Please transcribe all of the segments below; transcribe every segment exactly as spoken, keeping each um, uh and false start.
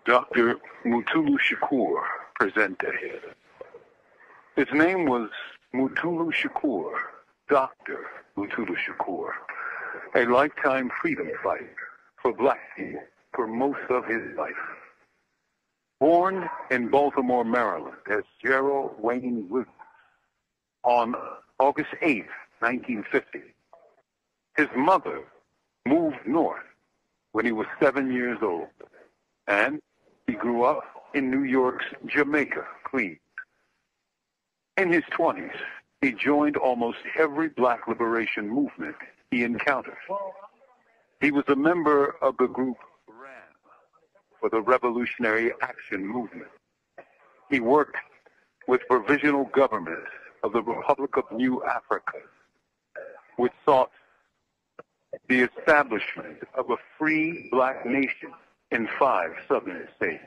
Doctor Mutulu Shakur presente. His name was Mutulu Shakur, Doctor Mutulu Shakur, a lifetime freedom fighter for black people for most of his life. Born in Baltimore, Maryland, as Gerald Wayne Williams on August eighth, nineteen fifty, his mother moved north when he was seven years old, and he grew up in New York's Jamaica, Queens. In his twenties, he joined almost every black liberation movement he encountered. He was a member of the group RAM for the Revolutionary Action Movement. He worked with provisional government of the Republic of New Africa, which sought the establishment of a free black nation in five southern states.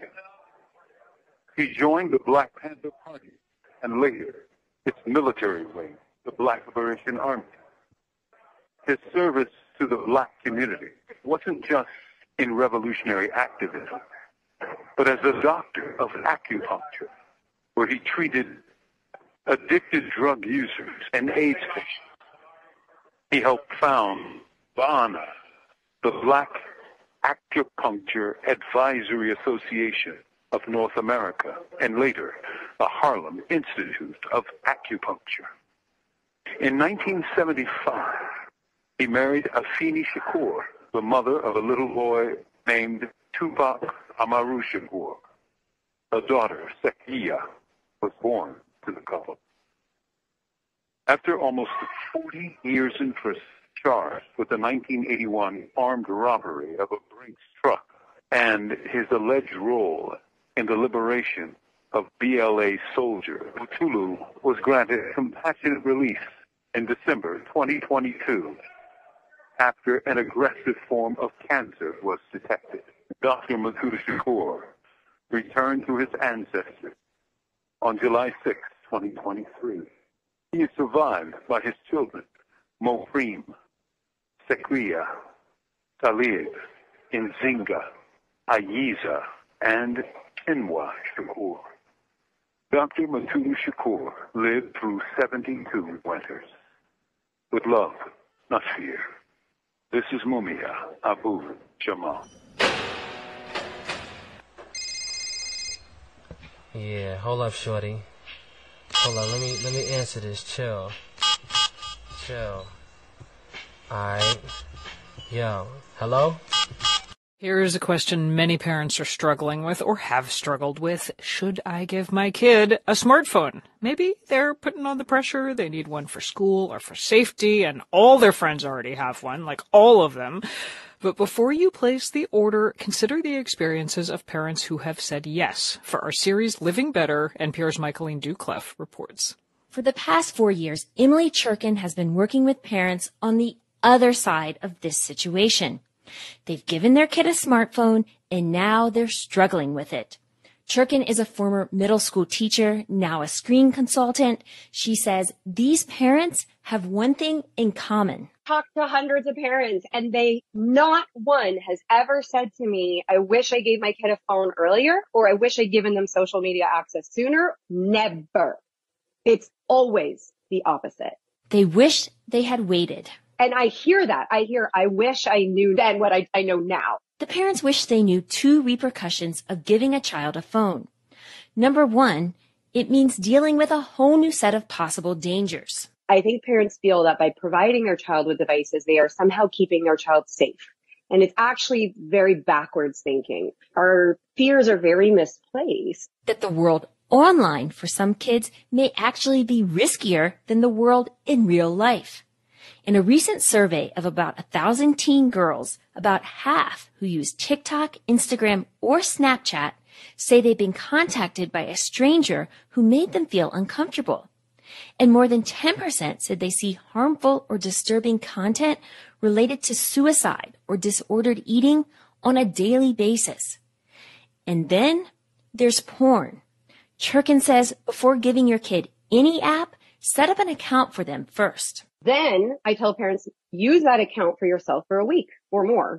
He joined the Black Panther Party and later its military wing, the Black Liberation Army. His service to the black community wasn't just in revolutionary activism, but as a doctor of acupuncture, where he treated addicted drug users and AIDS patients. He helped found B A N A, the Black Acupuncture Advisory Association of North America, and later the Harlem Institute of Acupuncture. In nineteen seventy-five, he married Afeni Shakur, the mother of a little boy named Tupac Amaru Shakur. A daughter, Sekia, was born to the couple. After almost forty years in prison, charged with the nineteen eighty-one armed robbery of a Brinks truck and his alleged role in the liberation of B L A soldier, Mutulu was granted compassionate release in December twenty twenty-two after an aggressive form of cancer was detected. Doctor Mutulu Shakur returned to his ancestors on July sixth, twenty twenty-three. He is survived by his children, Moprim, Sequia, Talib, Nzinga, Ayiza, and Chinua Shakur. Doctor Mutulu Shakur lived through seventy-two winters. With love, not fear. This is Mumia Abu Jamal. Yeah, hold up, shorty. Hold up, let me let me answer this. Chill. Chill. Alright. Yo. Hello? Here's a question many parents are struggling with or have struggled with. Should I give my kid a smartphone? Maybe they're putting on the pressure. They need one for school or for safety, and all their friends already have one, like all of them. But before you place the order, consider the experiences of parents who have said yes. For our series Living Better, N P R's Michaeline Duclef reports. For the past four years, Emily Churkin has been working with parents on the other side of this situation. They've given their kid a smartphone, and now they're struggling with it. Churkin is a former middle school teacher, now a screen consultant. She says these parents have one thing in common. Talked to hundreds of parents, and they, not one has ever said to me, I wish I gave my kid a phone earlier, or I wish I'd given them social media access sooner. Never. It's always the opposite. They wish they had waited. And I hear that. I hear, I wish I knew then what I, I know now. The parents wish they knew two repercussions of giving a child a phone. Number one, it means dealing with a whole new set of possible dangers. I think parents feel that by providing their child with devices, they are somehow keeping their child safe. And it's actually very backwards thinking. Our fears are very misplaced. That the world online for some kids may actually be riskier than the world in real life. In a recent survey of about a thousand teen girls, about half who use TikTok, Instagram, or Snapchat say they've been contacted by a stranger who made them feel uncomfortable. And more than ten percent said they see harmful or disturbing content related to suicide or disordered eating on a daily basis. And then there's porn. Churkin says before giving your kid any app, set up an account for them first. Then I tell parents, use that account for yourself for a week or more.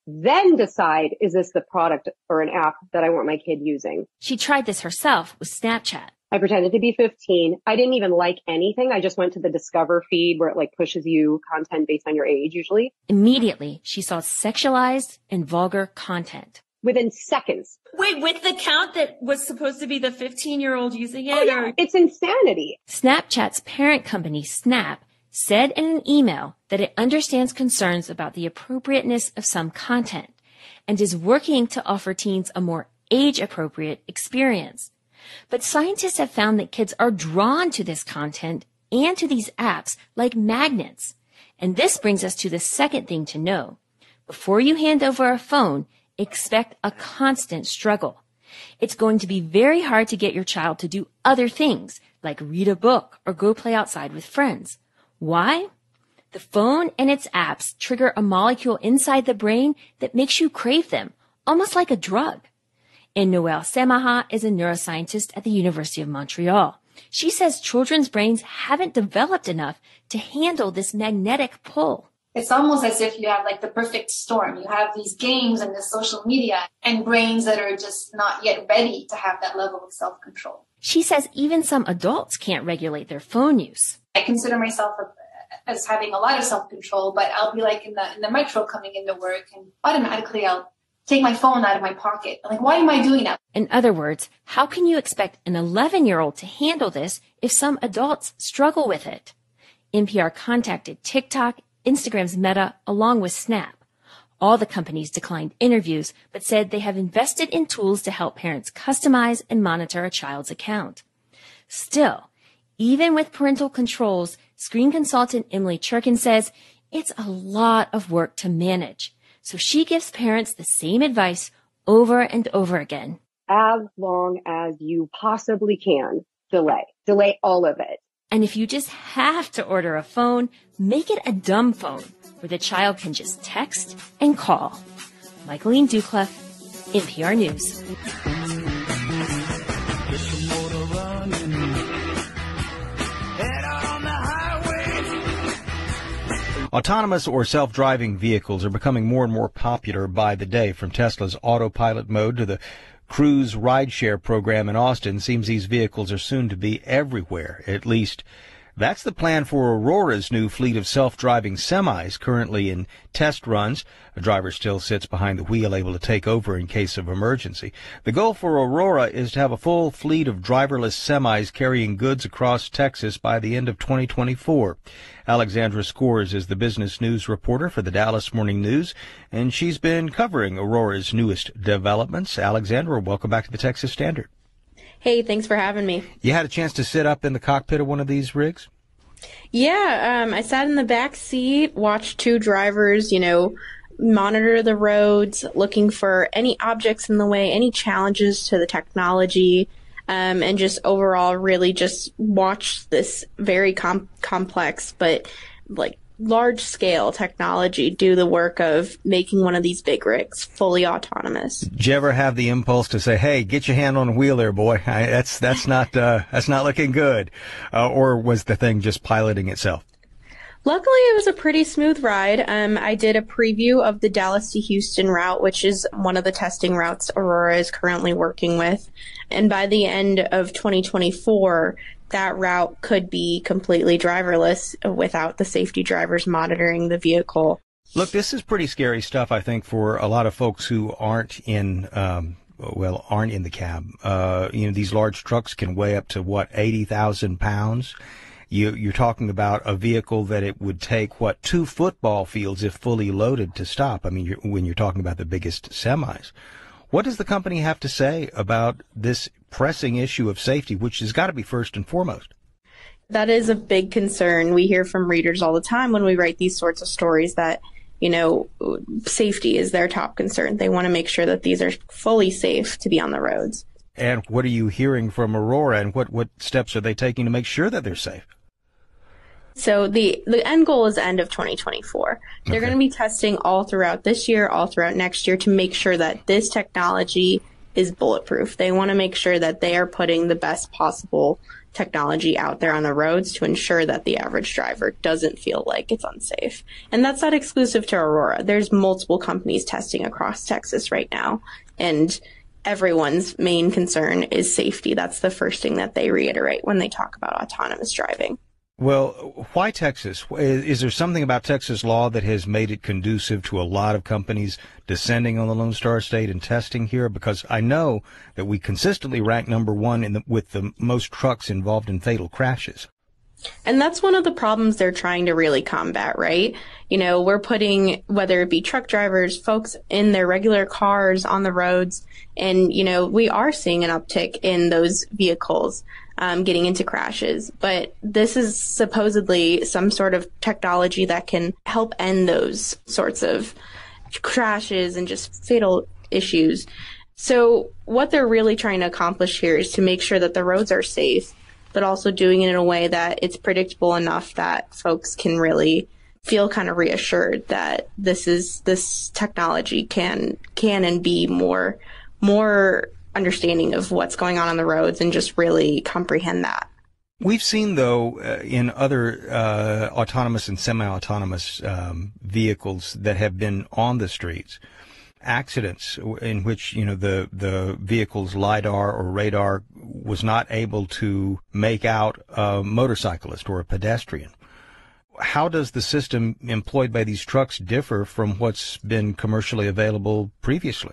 then decide, is this the product or an app that I want my kid using? She tried this herself with Snapchat. I pretended to be fifteen. I didn't even like anything. I just went to the Discover feed where it like pushes you content based on your age usually. Immediately, she saw sexualized and vulgar content. Within seconds. Wait, with the count that was supposed to be the fifteen-year-old using it? Oh, yeah. Or? It's insanity. Snapchat's parent company, Snap, said in an email that it understands concerns about the appropriateness of some content and is working to offer teens a more age-appropriate experience. But scientists have found that kids are drawn to this content and to these apps like magnets. And this brings us to the second thing to know. Before you hand over a phone, expect a constant struggle. It's going to be very hard to get your child to do other things, like read a book or go play outside with friends. Why? The phone and its apps trigger a molecule inside the brain that makes you crave them, almost like a drug. And Noelle Semaha is a neuroscientist at the University of Montreal. She says children's brains haven't developed enough to handle this magnetic pull. It's almost as if you have like the perfect storm. You have these games and this social media and brains that are just not yet ready to have that level of self-control. She says even some adults can't regulate their phone use. I consider myself a, as having a lot of self-control, but I'll be like in the in the metro coming into work and automatically I'll take my phone out of my pocket. I'm like, why am I doing that? In other words, how can you expect an eleven-year-old to handle this if some adults struggle with it? N P R contacted TikTok, Instagram's Meta, along with Snap. All the companies declined interviews, but said they have invested in tools to help parents customize and monitor a child's account. Still, even with parental controls, screen consultant Emily Churkin says it's a lot of work to manage. So she gives parents the same advice over and over again. As long as you possibly can, delay. Delay all of it. And if you just have to order a phone, make it a dumb phone where the child can just text and call. Michaeline Ducliffe, N P R News. Autonomous or self-driving vehicles are becoming more and more popular by the day. From Tesla's autopilot mode to the Cruise rideshare program in Austin, seems these vehicles are soon to be everywhere. At least that's the plan for Aurora's new fleet of self-driving semis currently in test runs. A driver still sits behind the wheel, able to take over in case of emergency. The goal for Aurora is to have a full fleet of driverless semis carrying goods across Texas by the end of twenty twenty-four. Alexandra Scores is the business news reporter for the Dallas Morning News, and she's been covering Aurora's newest developments. Alexandra, welcome back to the Texas Standard. Hey, thanks for having me. You had a chance to sit up in the cockpit of one of these rigs? Yeah, um, I sat in the back seat, watched two drivers, you know, monitor the roads, looking for any objects in the way, any challenges to the technology, um, and just overall really just watch this very com- complex but like large-scale technology do the work of making one of these big rigs fully autonomous. Did you ever have the impulse to say, "Hey, get your hand on the wheel there, boy. I, that's that's not uh, that's not looking good," uh, or was the thing just piloting itself? Luckily, it was a pretty smooth ride. Um, I did a preview of the Dallas to Houston route, which is one of the testing routes Aurora is currently working with. And by the end of twenty twenty-four, that route could be completely driverless without the safety drivers monitoring the vehicle. Look, this is pretty scary stuff, I think, for a lot of folks who aren't in, um, well, aren't in the cab. Uh, you know, these large trucks can weigh up to, what, eighty thousand pounds? You, you're talking about a vehicle that it would take, what, two football fields if fully loaded to stop. I mean, you're, when you're talking about the biggest semis. What does the company have to say about this pressing issue of safety, which has got to be first and foremost? That is a big concern. We hear from readers all the time when we write these sorts of stories that, you know, safety is their top concern. They want to make sure that these are fully safe to be on the roads. And what are you hearing from Aurora, and what, what steps are they taking to make sure that they're safe? So the, the end goal is the end of twenty twenty-four. They're okay. going to be testing all throughout this year, all throughout next year to make sure that this technology is bulletproof. They want to make sure that they are putting the best possible technology out there on the roads to ensure that the average driver doesn't feel like it's unsafe. And that's not exclusive to Aurora. There's multiple companies testing across Texas right now, and everyone's main concern is safety. That's the first thing that they reiterate when they talk about autonomous driving. Well, why Texas? Is there something about Texas law that has made it conducive to a lot of companies descending on the Lone Star State and testing here? Because I know that we consistently rank number one in the, with the most trucks involved in fatal crashes. And that's one of the problems they're trying to really combat, right? You know, we're putting, whether it be truck drivers, folks in their regular cars on the roads, and, you know, we are seeing an uptick in those vehicles um, getting into crashes. But this is supposedly some sort of technology that can help end those sorts of crashes and just fatal issues. So what they're really trying to accomplish here is to make sure that the roads are safe, but also doing it in a way that it's predictable enough that folks can really feel kind of reassured that this is this technology can can and be more more understanding of what's going on on the roads and just really comprehend that. We've seen, though, uh, in other uh, autonomous and semi-autonomous um, vehicles that have been on the streets, accidents in which, you know, the, the vehicle's LiDAR or radar was not able to make out a motorcyclist or a pedestrian. How does the system employed by these trucks differ from what's been commercially available previously?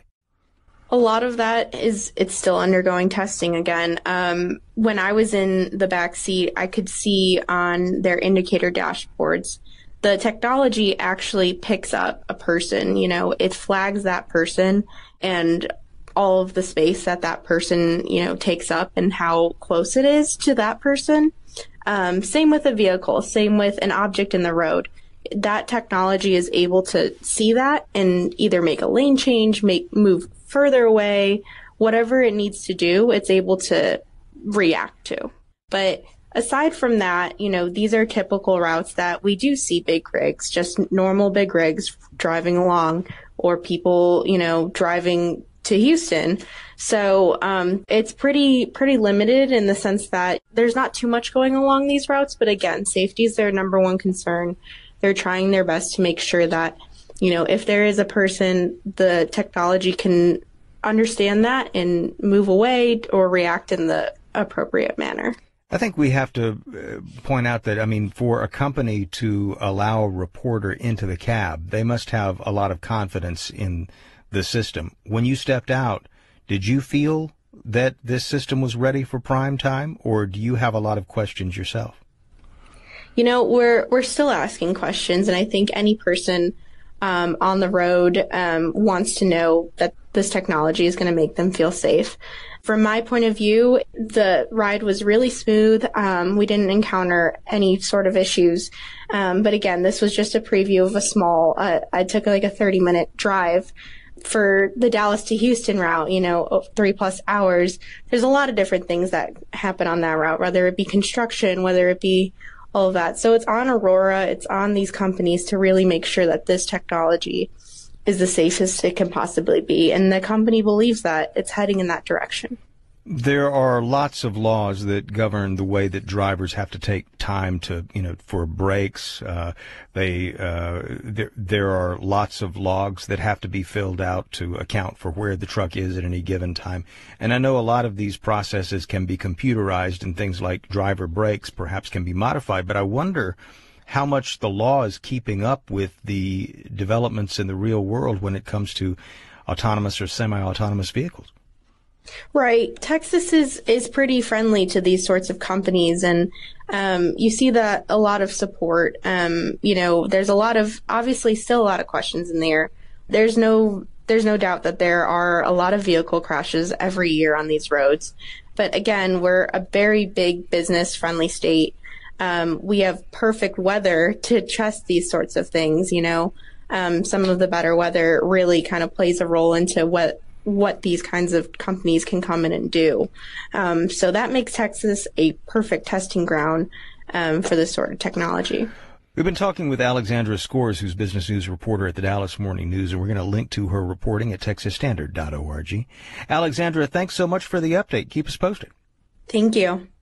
A lot of that is, it's still undergoing testing again. Um, when I was in the back seat, I could see on their indicator dashboards, the technology actually picks up a person. You know, it flags that person and all of the space that that person, you know, takes up and how close it is to that person. Um, same with a vehicle, same with an object in the road. That technology is able to see that and either make a lane change, make move further away, whatever it needs to do, it's able to react to. But aside from that, you know, these are typical routes that we do see big rigs, just normal big rigs driving along, or people, you know, driving to Houston. So um, it's pretty pretty limited in the sense that there's not too much going along these routes. But again, safety is their number one concern. They're trying their best to make sure that, you know, if there is a person, the technology can understand that and move away or react in the appropriate manner. I think we have to uh, point out that, I mean, for a company to allow a reporter into the cab, they must have a lot of confidence in the system. When you stepped out, did you feel that this system was ready for prime time, or do you have a lot of questions yourself? You know, we're we're still asking questions, and I think any person um, on the road um, wants to know that this technology is going to make them feel safe. From my point of view, the ride was really smooth. Um, we didn't encounter any sort of issues. Um, but again, this was just a preview of a small, uh, I took like a thirty minute drive for the Dallas to Houston route, you know, three plus hours. There's a lot of different things that happen on that route, whether it be construction, whether it be all of that. So it's on Aurora, it's on these companies to really make sure that this technology is the safest it can possibly be. And the company believes that it's heading in that direction. There are lots of laws that govern the way that drivers have to take time to, you know, for breaks. Uh, they, uh, there, there are lots of logs that have to be filled out to account for where the truck is at any given time. And I know a lot of these processes can be computerized, and things like driver breaks perhaps can be modified, but I wonder how much the law is keeping up with the developments in the real world when it comes to autonomous or semi-autonomous vehicles. Right. Texas is, is pretty friendly to these sorts of companies, and um, you see that a lot of support. Um, you know, there's a lot of, obviously still a lot of questions in there. There's no, there's no doubt that there are a lot of vehicle crashes every year on these roads. But again, we're a very big business friendly state. Um, we have perfect weather to test these sorts of things, you know. Um, some of the better weather really kind of plays a role into what what these kinds of companies can come in and do. Um, so that makes Texas a perfect testing ground um, for this sort of technology. We've been talking with Alexandra Scores, who's business news reporter at the Dallas Morning News, and we're going to link to her reporting at texas standard dot org. Alexandra, thanks so much for the update. Keep us posted. Thank you. I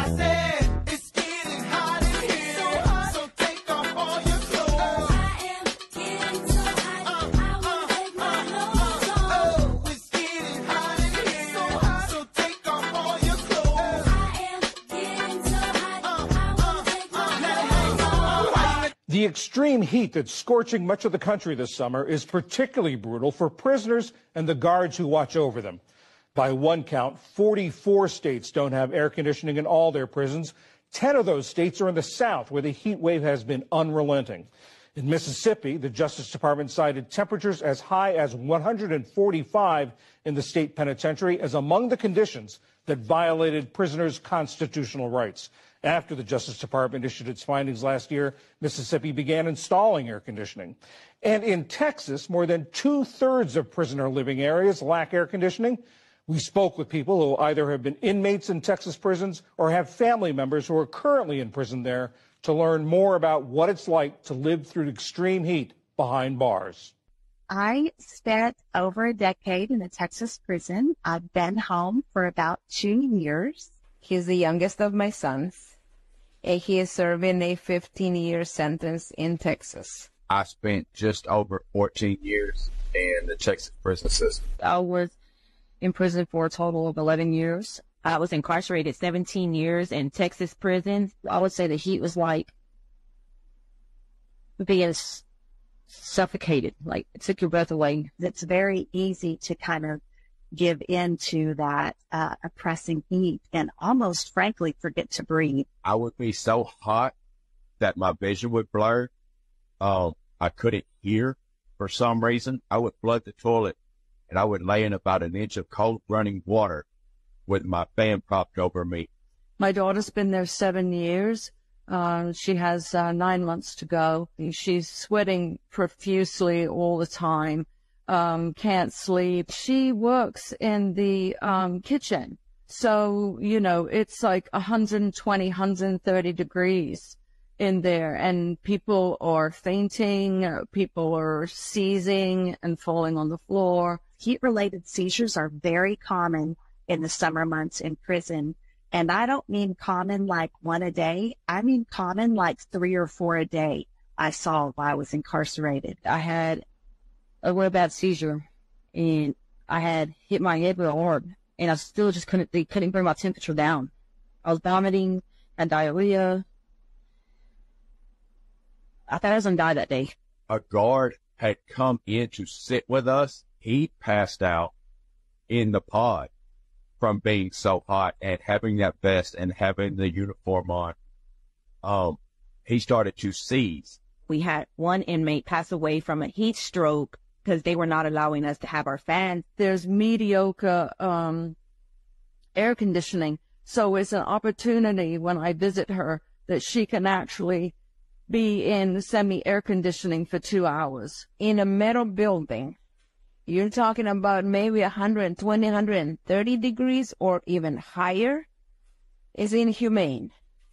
The extreme heat that's scorching much of the country this summer is particularly brutal for prisoners and the guards who watch over them. By one count, forty-four states don't have air conditioning in all their prisons. Ten of those states are in the South, where the heat wave has been unrelenting. In Mississippi, the Justice Department cited temperatures as high as one hundred forty-five in the state penitentiary as among the conditions that violated prisoners' constitutional rights. After the Justice Department issued its findings last year, Mississippi began installing air conditioning. And in Texas, more than two-thirds of prisoner living areas lack air conditioning. We spoke with people who either have been inmates in Texas prisons or have family members who are currently in prison there to learn more about what it's like to live through extreme heat behind bars. I spent over a decade in a Texas prison. I've been home for about two years. He's the youngest of my sons, and he is serving a fifteen-year sentence in Texas. I spent just over fourteen years in the Texas prison system. I was in prison for a total of eleven years. I was incarcerated seventeen years in Texas prison. I would say the heat was like being suffocated, like it took your breath away. It's very easy to kind of give in to that uh, oppressing heat and almost, frankly, forget to breathe. I would be so hot that my vision would blur. Um, I couldn't hear for some reason. I would flood the toilet, and I would lay in about an inch of cold running water with my fan propped over me. My daughter's been there seven years. Uh, she has uh, nine months to go. She's sweating profusely all the time. Um, can't sleep. She works in the, um, kitchen. So, you know, it's like one hundred twenty, one hundred thirty degrees in there, and people are fainting, people are seizing and falling on the floor. Heat-related seizures are very common in the summer months in prison. And I don't mean common like one a day. I mean common like three or four a day I saw while I was incarcerated. I had a real bad seizure, and I had hit my head real hard, and I still just couldn't, they couldn't bring my temperature down. I was vomiting, had diarrhea. I thought I was going to die that day. A guard had come in to sit with us. He passed out in the pod from being so hot and having that vest and having the uniform on. Um, he started to seize. We had one inmate pass away from a heat stroke because they were not allowing us to have our fans. There's mediocre um, air conditioning, so it's an opportunity when I visit her that she can actually be in semi-air conditioning for two hours. In a metal building, you're talking about maybe one hundred twenty, one hundred thirty degrees or even higher. Is inhumane.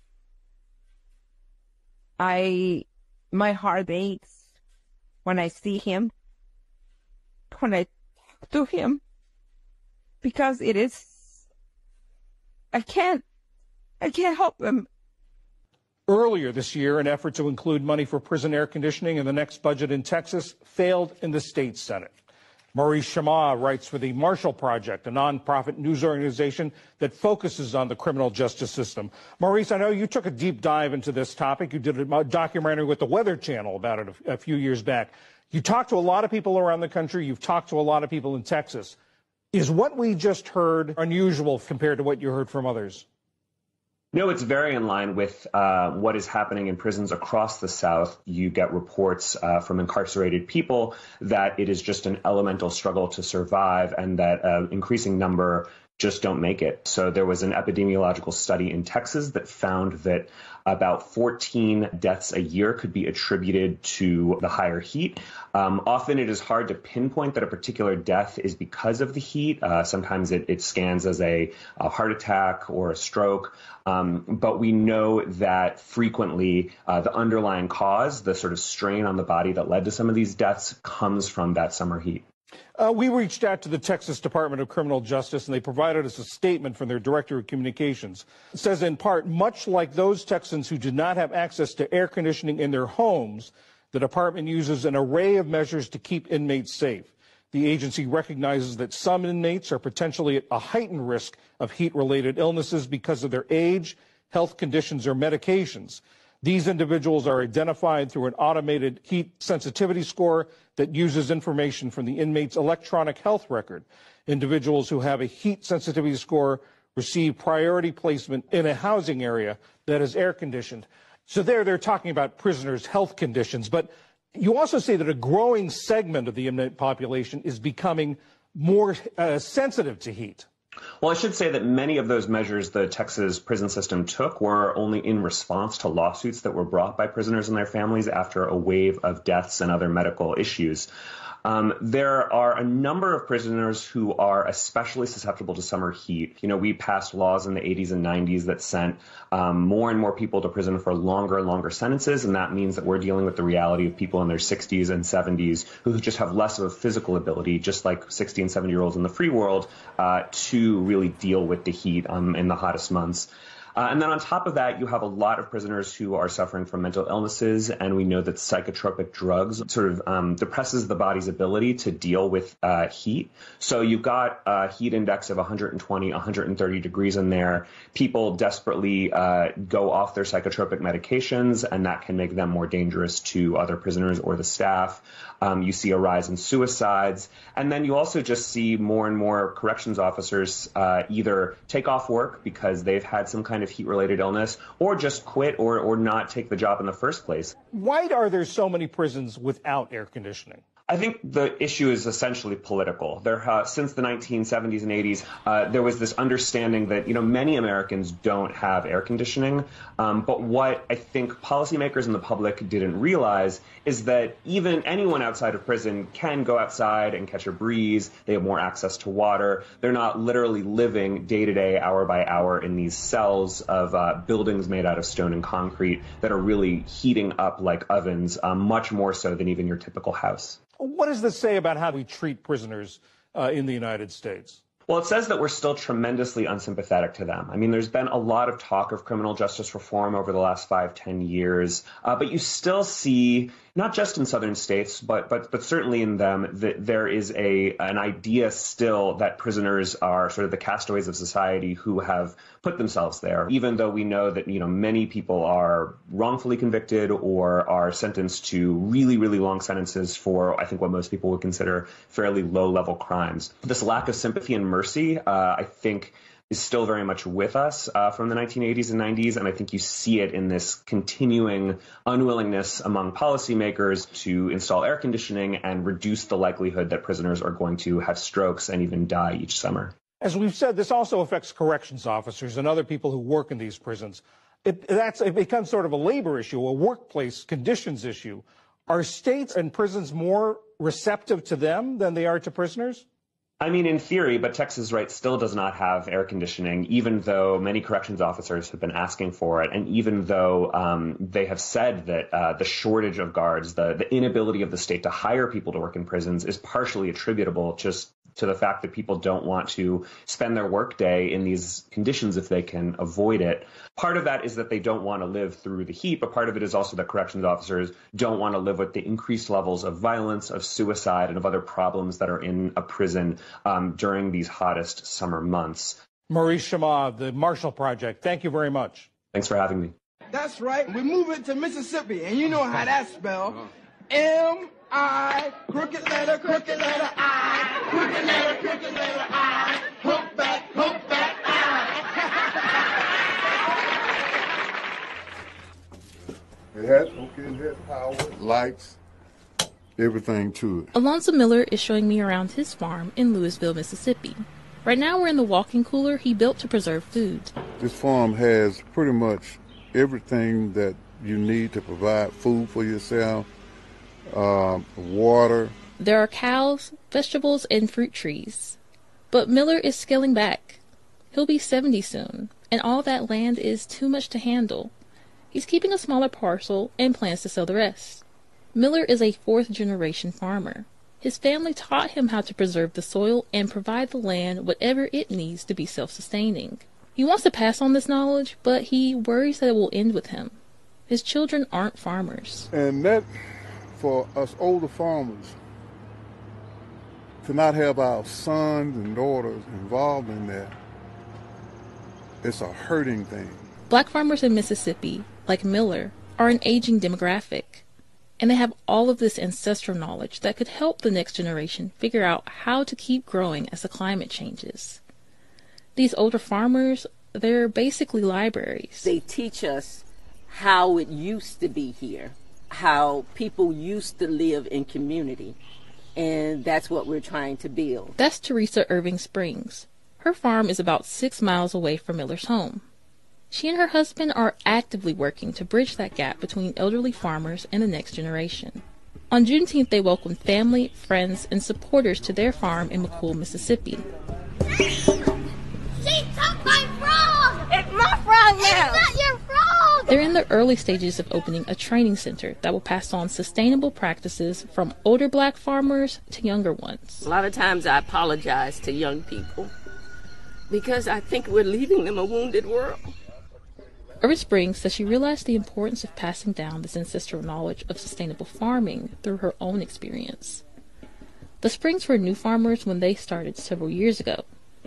I, my heart aches when I see him, when I talk to him, because it is, I can't, I can't help him. Earlier this year, an effort to include money for prison air conditioning in the next budget in Texas failed in the state Senate. Maurice Shama writes for the Marshall Project, a nonprofit news organization that focuses on the criminal justice system. Maurice, I know you took a deep dive into this topic. You did a documentary with the Weather Channel about it a, a few years back. You talked to a lot of people around the country. You've talked to a lot of people in Texas. Is what we just heard unusual compared to what you heard from others? No, it's very in line with uh, what is happening in prisons across the South. You get reports uh, from incarcerated people that it is just an elemental struggle to survive, and that an uh, increasing number just don't make it. So there was an epidemiological study in Texas that found that about fourteen deaths a year could be attributed to the higher heat. Um, often it is hard to pinpoint that a particular death is because of the heat. Uh, sometimes it, it scans as a, a heart attack or a stroke. Um, but we know that frequently uh, the underlying cause, the sort of strain on the body that led to some of these deaths, comes from that summer heat. Uh, we reached out to the Texas Department of Criminal Justice, and they provided us a statement from their Director of Communications. It says, in part, much like those Texans who did not have access to air conditioning in their homes, the department uses an array of measures to keep inmates safe. The agency recognizes that some inmates are potentially at a heightened risk of heat-related illnesses because of their age, health conditions, or medications. These individuals are identified through an automated heat sensitivity score that uses information from the inmate's electronic health record. Individuals who have a heat sensitivity score receive priority placement in a housing area that is air conditioned. So there they're talking about prisoners' health conditions, but you also say that a growing segment of the inmate population is becoming more uh, sensitive to heat. Well, I should say that many of those measures the Texas prison system took were only in response to lawsuits that were brought by prisoners and their families after a wave of deaths and other medical issues. Um, there are a number of prisoners who are especially susceptible to summer heat. You know, we passed laws in the eighties and nineties that sent um, more and more people to prison for longer and longer sentences, and that means that we're dealing with the reality of people in their sixties and seventies who just have less of a physical ability, just like sixty and seventy-year-olds in the free world, uh, to really deal with the heat um, in the hottest months. Uh, and then on top of that, you have a lot of prisoners who are suffering from mental illnesses, and we know that psychotropic drugs sort of um, depresses the body's ability to deal with uh, heat. So you've got a heat index of one hundred twenty, one hundred thirty degrees in there. People desperately uh, go off their psychotropic medications, and that can make them more dangerous to other prisoners or the staff. Um, you see a rise in suicides. And then you also just see more and more corrections officers uh, either take off work because they've had some kind of heat-related illness, or just quit or, or not take the job in the first place. Why are there so many prisons without air conditioning? I think the issue is essentially political. There, uh, since the nineteen seventies and eighties, uh, there was this understanding that, you know, many Americans don't have air conditioning. Um, but what I think policymakers and the public didn't realize is that even anyone outside of prison can go outside and catch a breeze. They have more access to water. They're not literally living day to day, hour by hour in these cells of uh, buildings made out of stone and concrete that are really heating up like ovens, um, much more so than even your typical house. What does this say about how we treat prisoners uh, in the United States? Well, it says that we're still tremendously unsympathetic to them. I mean, there's been a lot of talk of criminal justice reform over the last five, ten years, uh, but you still see, not just in southern states, but but but certainly in them, that there is a an idea still that prisoners are sort of the castaways of society who have put themselves there, even though we know that, you know, many people are wrongfully convicted or are sentenced to really, really long sentences for, I think, what most people would consider fairly low-level crimes. This lack of sympathy and mercy, uh, I think, is still very much with us uh, from the nineteen eighties and nineties, and I think you see it in this continuing unwillingness among policymakers to install air conditioning and reduce the likelihood that prisoners are going to have strokes and even die each summer. As we've said, this also affects corrections officers and other people who work in these prisons. It, that's, it becomes sort of a labor issue, a workplace conditions issue. Are states and prisons more receptive to them than they are to prisoners? I mean, in theory, but Texas, right, still does not have air conditioning, even though many corrections officers have been asking for it. And even though um, they have said that uh, the shortage of guards, the, the inability of the state to hire people to work in prisons is partially attributable just to the fact that people don't want to spend their workday in these conditions if they can avoid it. Part of that is that they don't want to live through the heat, but part of it is also that corrections officers don't want to live with the increased levels of violence, of suicide, and of other problems that are in a prison um, during these hottest summer months. Maurice Shama, the Marshall Project, thank you very much. Thanks for having me. That's right. We're moving to Mississippi, and you know how that's spelled. M I, crooked letter, crooked letter I, crooked letter, crooked letter I, hook back, hook back I. It has, okay, it has power, lights, everything to it. Alonzo Miller is showing me around his farm in Louisville, Mississippi. Right now we're in the walk-in cooler he built to preserve food. This farm has pretty much everything that you need to provide food for yourself. Uh, water. There are cows, vegetables, and fruit trees. But Miller is scaling back. He'll be seventy soon, and all that land is too much to handle. He's keeping a smaller parcel and plans to sell the rest. Miller is a fourth-generation farmer. His family taught him how to preserve the soil and provide the land whatever it needs to be self-sustaining. He wants to pass on this knowledge, but he worries that it will end with him. His children aren't farmers. And that, for us older farmers, to not have our sons and daughters involved in that, it's a hurting thing. Black farmers in Mississippi, like Miller, are an aging demographic, and they have all of this ancestral knowledge that could help the next generation figure out how to keep growing as the climate changes. These older farmers, they're basically libraries. They teach us how it used to be here, how people used to live in community, and that's what we're trying to build. That's Teresa Irving Springs. Her farm is about six miles away from Miller's home. She and her husband are actively working to bridge that gap between elderly farmers and the next generation. On Juneteenth, they welcomed family, friends, and supporters to their farm in McCool, Mississippi. She took my frog! It's my frog now! It's not your frog! They're in the early stages of opening a training center that will pass on sustainable practices from older black farmers to younger ones. A lot of times I apologize to young people because I think we're leaving them a wounded world. Irving Springs says she realized the importance of passing down this ancestral knowledge of sustainable farming through her own experience. The Springs were new farmers when they started several years ago.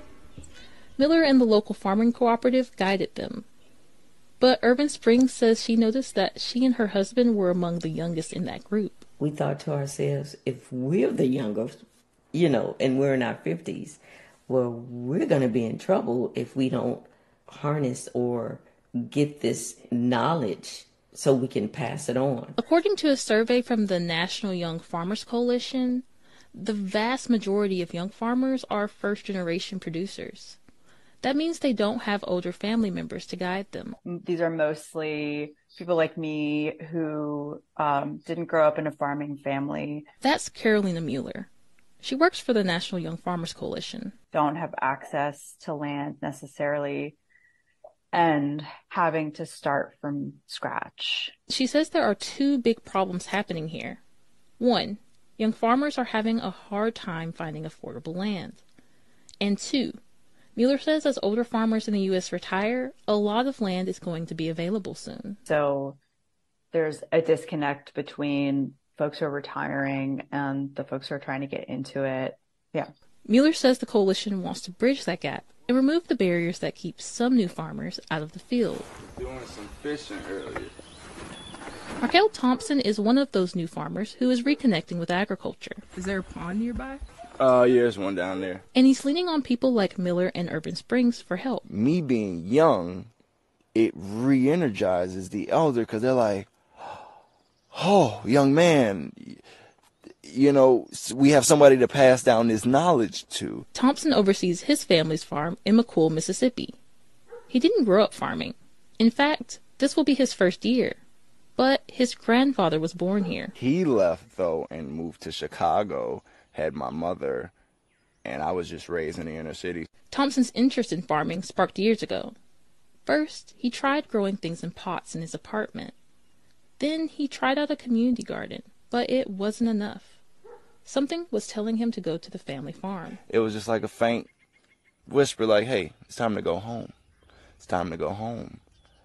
Miller and the local farming cooperative guided them. But Irving Springs says she noticed that she and her husband were among the youngest in that group. We thought to ourselves, if we're the youngest, you know, and we're in our fifties, well, we're going to be in trouble if we don't harness or get this knowledge so we can pass it on. According to a survey from the National Young Farmers Coalition, the vast majority of young farmers are first-generation producers. That means they don't have older family members to guide them. These are mostly people like me who um, didn't grow up in a farming family. That's Carolina Mueller. She works for the National Young Farmers Coalition. Don't have access to land necessarily, and having to start from scratch. She says there are two big problems happening here. One, young farmers are having a hard time finding affordable land. And two, Mueller says as older farmers in the U S retire, a lot of land is going to be available soon. So there's a disconnect between folks who are retiring and the folks who are trying to get into it. Yeah. Mueller says the coalition wants to bridge that gap and remove the barriers that keep some new farmers out of the field. Doing some fishing earlier. Markel Thompson is one of those new farmers who is reconnecting with agriculture. Is there a pond nearby? Uh, yeah, there's one down there. And he's leaning on people like Miller and Irving Springs for help. Me being young, it re-energizes the elder because they're like, oh, young man, you know, we have somebody to pass down this knowledge to. Thompson oversees his family's farm in McCool, Mississippi. He didn't grow up farming. In fact, this will be his first year. But his grandfather was born here. He left, though, and moved to Chicago, had my mother, and I was just raised in the inner city. Thompson's interest in farming sparked years ago. First, he tried growing things in pots in his apartment. Then he tried out a community garden, but it wasn't enough. Something was telling him to go to the family farm. It was just like a faint whisper like, hey, it's time to go home. It's time to go home.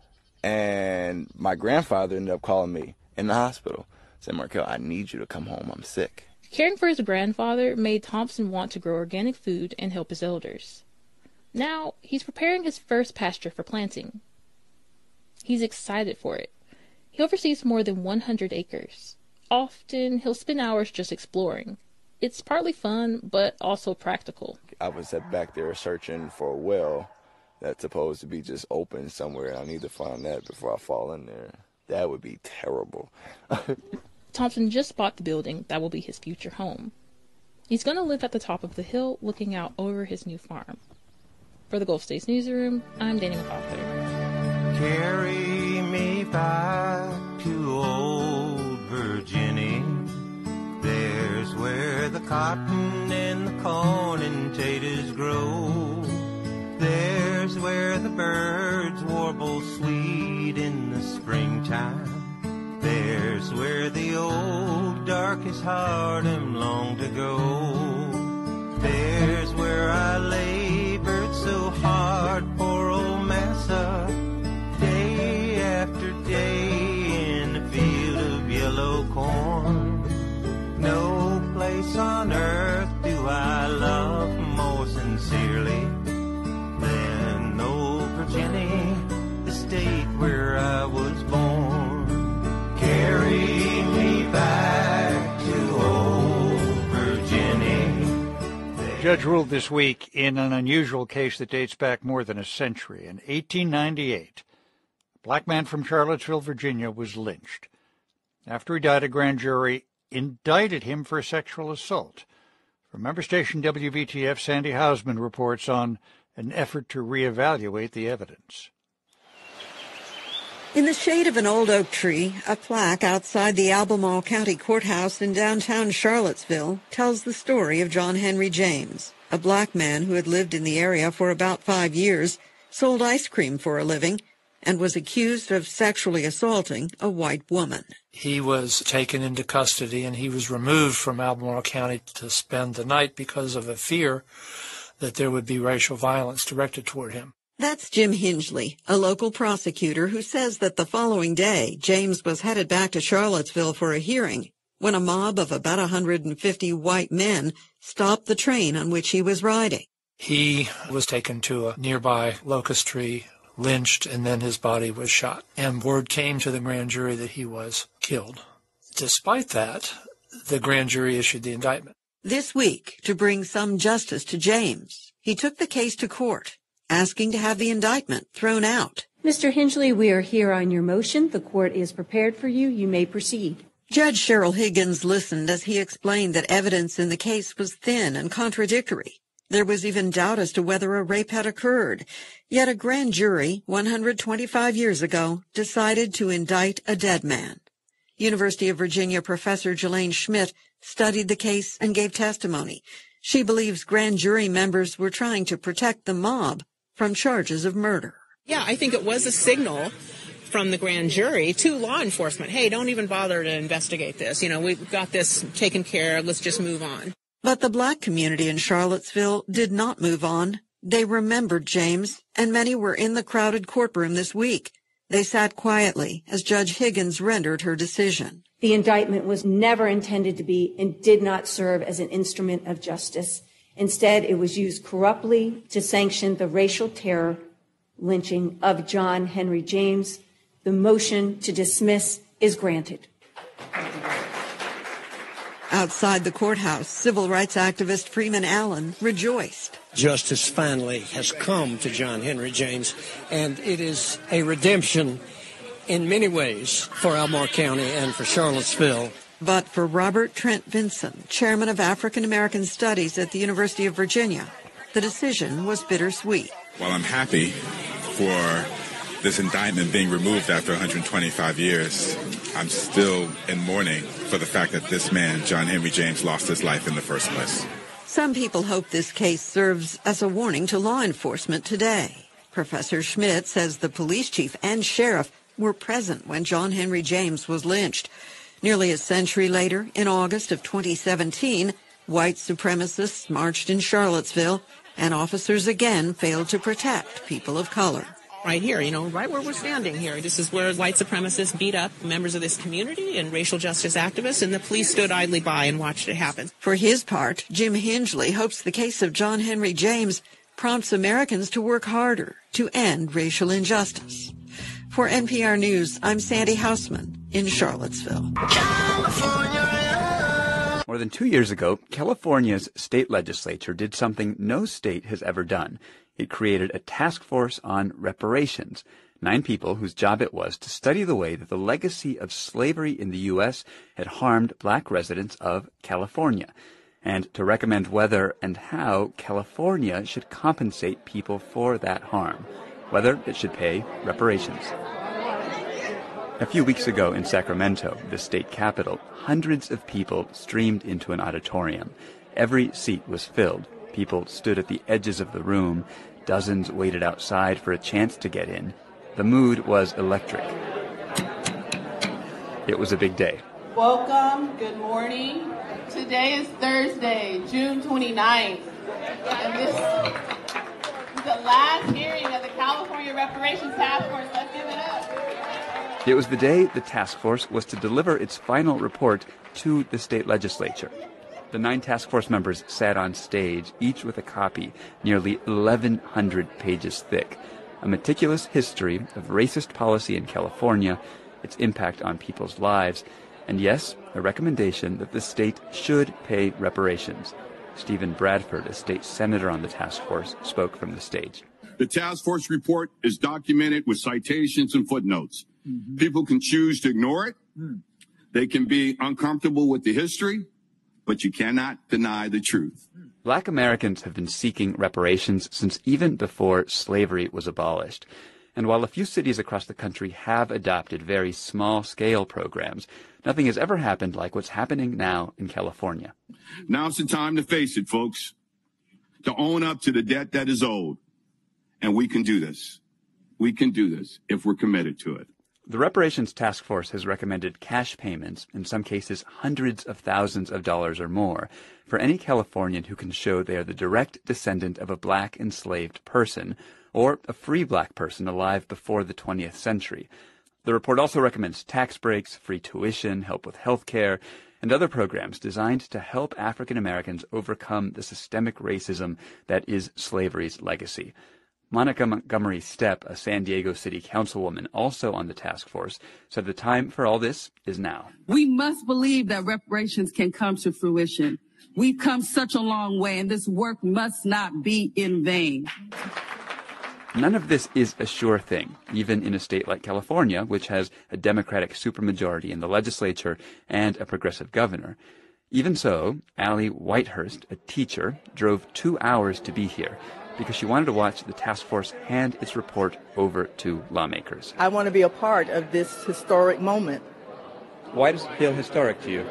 And my grandfather ended up calling me in the hospital. Said, Markel, I need you to come home. I'm sick. Caring for his grandfather made Thompson want to grow organic food and help his elders. Now, he's preparing his first pasture for planting. He's excited for it. He oversees more than one hundred acres. Often, he'll spend hours just exploring. It's partly fun, but also practical. I was back there searching for a well that's supposed to be just open somewhere, and I need to find that before I fall in there. That would be terrible. Thompson just bought the building that will be his future home. He's going to live at the top of the hill looking out over his new farm. For the Gulf States Newsroom, I'm Danny MacArthur. Carry me back to old Virginia. There's where the cotton and the corn and taters grow. There's where the birds warble sweet in the springtime. There's where the old darkest heart am long to go. There's where I labored so hard for old Massa, day after day in a field of yellow corn. No place on earth do I love more sincerely than old Virginia, the state where I was born. Carry me back to old Virginia. The judge ruled this week in an unusual case that dates back more than a century. In eighteen ninety-eight, a black man from Charlottesville, Virginia, was lynched. After he died, a grand jury indicted him for sexual assault. From member station W V T F, Sandy Hausman reports on an effort to reevaluate the evidence. In the shade of an old oak tree, a plaque outside the Albemarle County Courthouse in downtown Charlottesville tells the story of John Henry James, a black man who had lived in the area for about five years, sold ice cream for a living, and was accused of sexually assaulting a white woman. He was taken into custody and he was removed from Albemarle County to spend the night because of a fear that there would be racial violence directed toward him. That's Jim Hingley, a local prosecutor who says that the following day, James was headed back to Charlottesville for a hearing when a mob of about one hundred fifty white men stopped the train on which he was riding. He was taken to a nearby locust tree, lynched, and then his body was shot. And word came to the grand jury that he was killed. Despite that, the grand jury issued the indictment. This week, to bring some justice to James, he took the case to court, asking to have the indictment thrown out. Mister Hingley, we are here on your motion. The court is prepared for you. You may proceed. Judge Cheryl Higgins listened as he explained that evidence in the case was thin and contradictory. There was even doubt as to whether a rape had occurred. Yet a grand jury, one hundred twenty-five years ago, decided to indict a dead man. University of Virginia professor Jelaine Schmidt studied the case and gave testimony. She believes grand jury members were trying to protect the mob from charges of murder. Yeah, I think it was a signal from the grand jury to law enforcement. Hey, don't even bother to investigate this. You know, we've got this taken care of. Let's just move on. But the black community in Charlottesville did not move on. They remembered James, and many were in the crowded courtroom this week. They sat quietly as Judge Higgins rendered her decision. The indictment was never intended to be and did not serve as an instrument of justice. Instead, it was used corruptly to sanction the racial terror lynching of John Henry James. The motion to dismiss is granted. Outside the courthouse, civil rights activist Freeman Allen rejoiced. Justice finally has come to John Henry James, and it is a redemption in many ways for Albemarle County and for Charlottesville. But for Robert Trent Vinson, chairman of African American Studies at the University of Virginia, the decision was bittersweet. While I'm happy for this indictment being removed after one hundred twenty-five years, I'm still in mourning for the fact that this man, John Henry James, lost his life in the first place. Some people hope this case serves as a warning to law enforcement today. Professor Schmidt says the police chief and sheriff were present when John Henry James was lynched. Nearly a century later, in August of twenty seventeen, white supremacists marched in Charlottesville, and officers again failed to protect people of color. Right here, you know, right where we're standing here. This is where white supremacists beat up members of this community and racial justice activists, and the police stood idly by and watched it happen. For his part, Jim Hingley hopes the case of John Henry James prompts Americans to work harder to end racial injustice. For N P R News, I'm Sandy Hausman in Charlottesville. More than two years ago, California's state legislature did something no state has ever done. It created a task force on reparations, nine people whose job it was to study the way that the legacy of slavery in the U S had harmed black residents of California, and to recommend whether and how California should compensate people for that harm, whether it should pay reparations. A few weeks ago in Sacramento, the state capital, hundreds of people streamed into an auditorium. Every seat was filled. People stood at the edges of the room. Dozens waited outside for a chance to get in. The mood was electric. It was a big day. Welcome, good morning. Today is Thursday, June twenty-ninth, and this is the last hearing of the California Reparations Task Force. Let's give it up. It was the day the task force was to deliver its final report to the state legislature. The nine task force members sat on stage, each with a copy nearly eleven hundred pages thick, a meticulous history of racist policy in California, its impact on people's lives, and yes, a recommendation that the state should pay reparations. Stephen Bradford, a state senator on the task force, spoke from the stage. The task force report is documented with citations and footnotes. Mm-hmm. People can choose to ignore it. Mm. They can be uncomfortable with the history, but you cannot deny the truth. Black Americans have been seeking reparations since even before slavery was abolished. And while a few cities across the country have adopted very small-scale programs, nothing has ever happened like what's happening now in California. Now's the time to face it, folks, to own up to the debt that is owed. And we can do this. We can do this if we're committed to it. The Reparations Task Force has recommended cash payments, in some cases hundreds of thousands of dollars or more, for any Californian who can show they are the direct descendant of a black enslaved person, or a free black person alive before the twentieth century. The report also recommends tax breaks, free tuition, help with health care, and other programs designed to help African Americans overcome the systemic racism that is slavery's legacy. Monica Montgomery Stepp, a San Diego City councilwoman also on the task force, said the time for all this is now. We must believe that reparations can come to fruition. We've come such a long way, and this work must not be in vain. None of this is a sure thing, even in a state like California, which has a Democratic supermajority in the legislature and a progressive governor. Even so, Allie Whitehurst, a teacher, drove two hours to be here because she wanted to watch the task force hand its report over to lawmakers. I want to be a part of this historic moment. Why does it feel historic to you?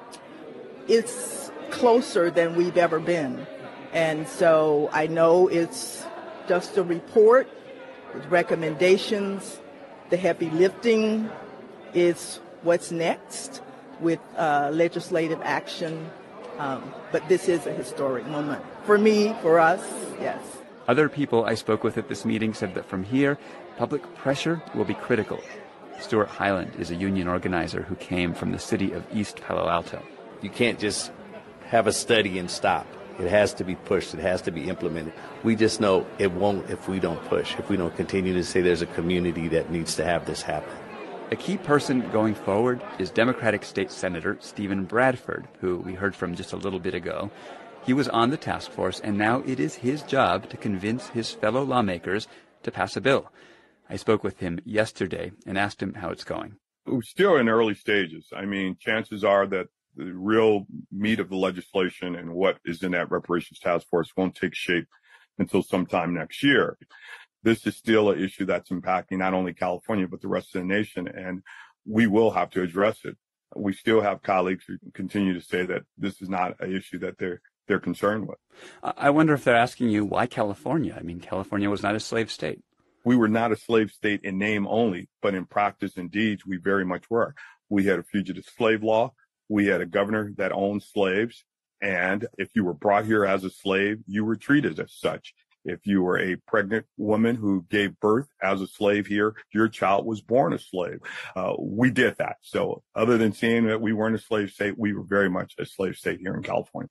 It's closer than we've ever been. And so I know it's just a report with recommendations. The heavy lifting is what's next with uh, legislative action. Um, but this is a historic moment. For me, for us, yes. Other people I spoke with at this meeting said that from here, public pressure will be critical. Stuart Hyland is a union organizer who came from the city of East Palo Alto. You can't just have a study and stop. It has to be pushed. It has to be implemented. We just know it won't if we don't push, if we don't continue to say there's a community that needs to have this happen. A key person going forward is Democratic State Senator Stephen Bradford, who we heard from just a little bit ago. He was on the task force, and now it is his job to convince his fellow lawmakers to pass a bill. I spoke with him yesterday and asked him how it's going. We're still in early stages. I mean, chances are that the real meat of the legislation and what is in that reparations task force won't take shape until sometime next year. This is still an issue that's impacting not only California, but the rest of the nation, and we will have to address it. We still have colleagues who continue to say that this is not an issue that they're they're concerned with. I wonder if they're asking you why California? I mean, California was not a slave state. We were not a slave state in name only, but in practice and deeds, we very much were. We had a fugitive slave law. We had a governor that owned slaves. And if you were brought here as a slave, you were treated as such. If you were a pregnant woman who gave birth as a slave here, your child was born a slave. Uh, we did that. So other than saying that we weren't a slave state, we were very much a slave state here in California.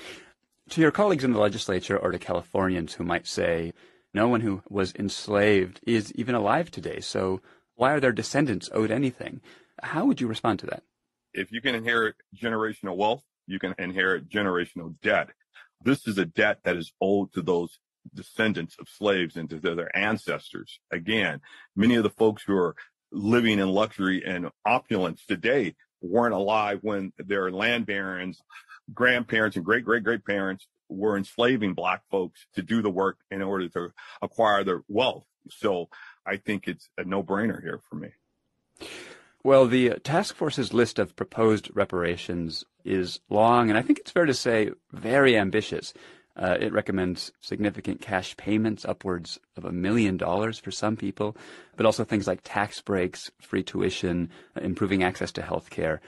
To your colleagues in the legislature or to Californians who might say, no one who was enslaved is even alive today, so why are their descendants owed anything? How would you respond to that? If you can inherit generational wealth, you can inherit generational debt. This is a debt that is owed to those descendants of slaves and to their ancestors. Again, many of the folks who are living in luxury and opulence today weren't alive when their land barons, grandparents, and great-great-great-parents were enslaving black folks to do the work in order to acquire their wealth. So I think it's a no-brainer here for me. Well, the task force's list of proposed reparations is long, and I think it's fair to say very ambitious. Uh, it recommends significant cash payments, upwards of a million dollars for some people, but also things like tax breaks, free tuition, uh, improving access to health care.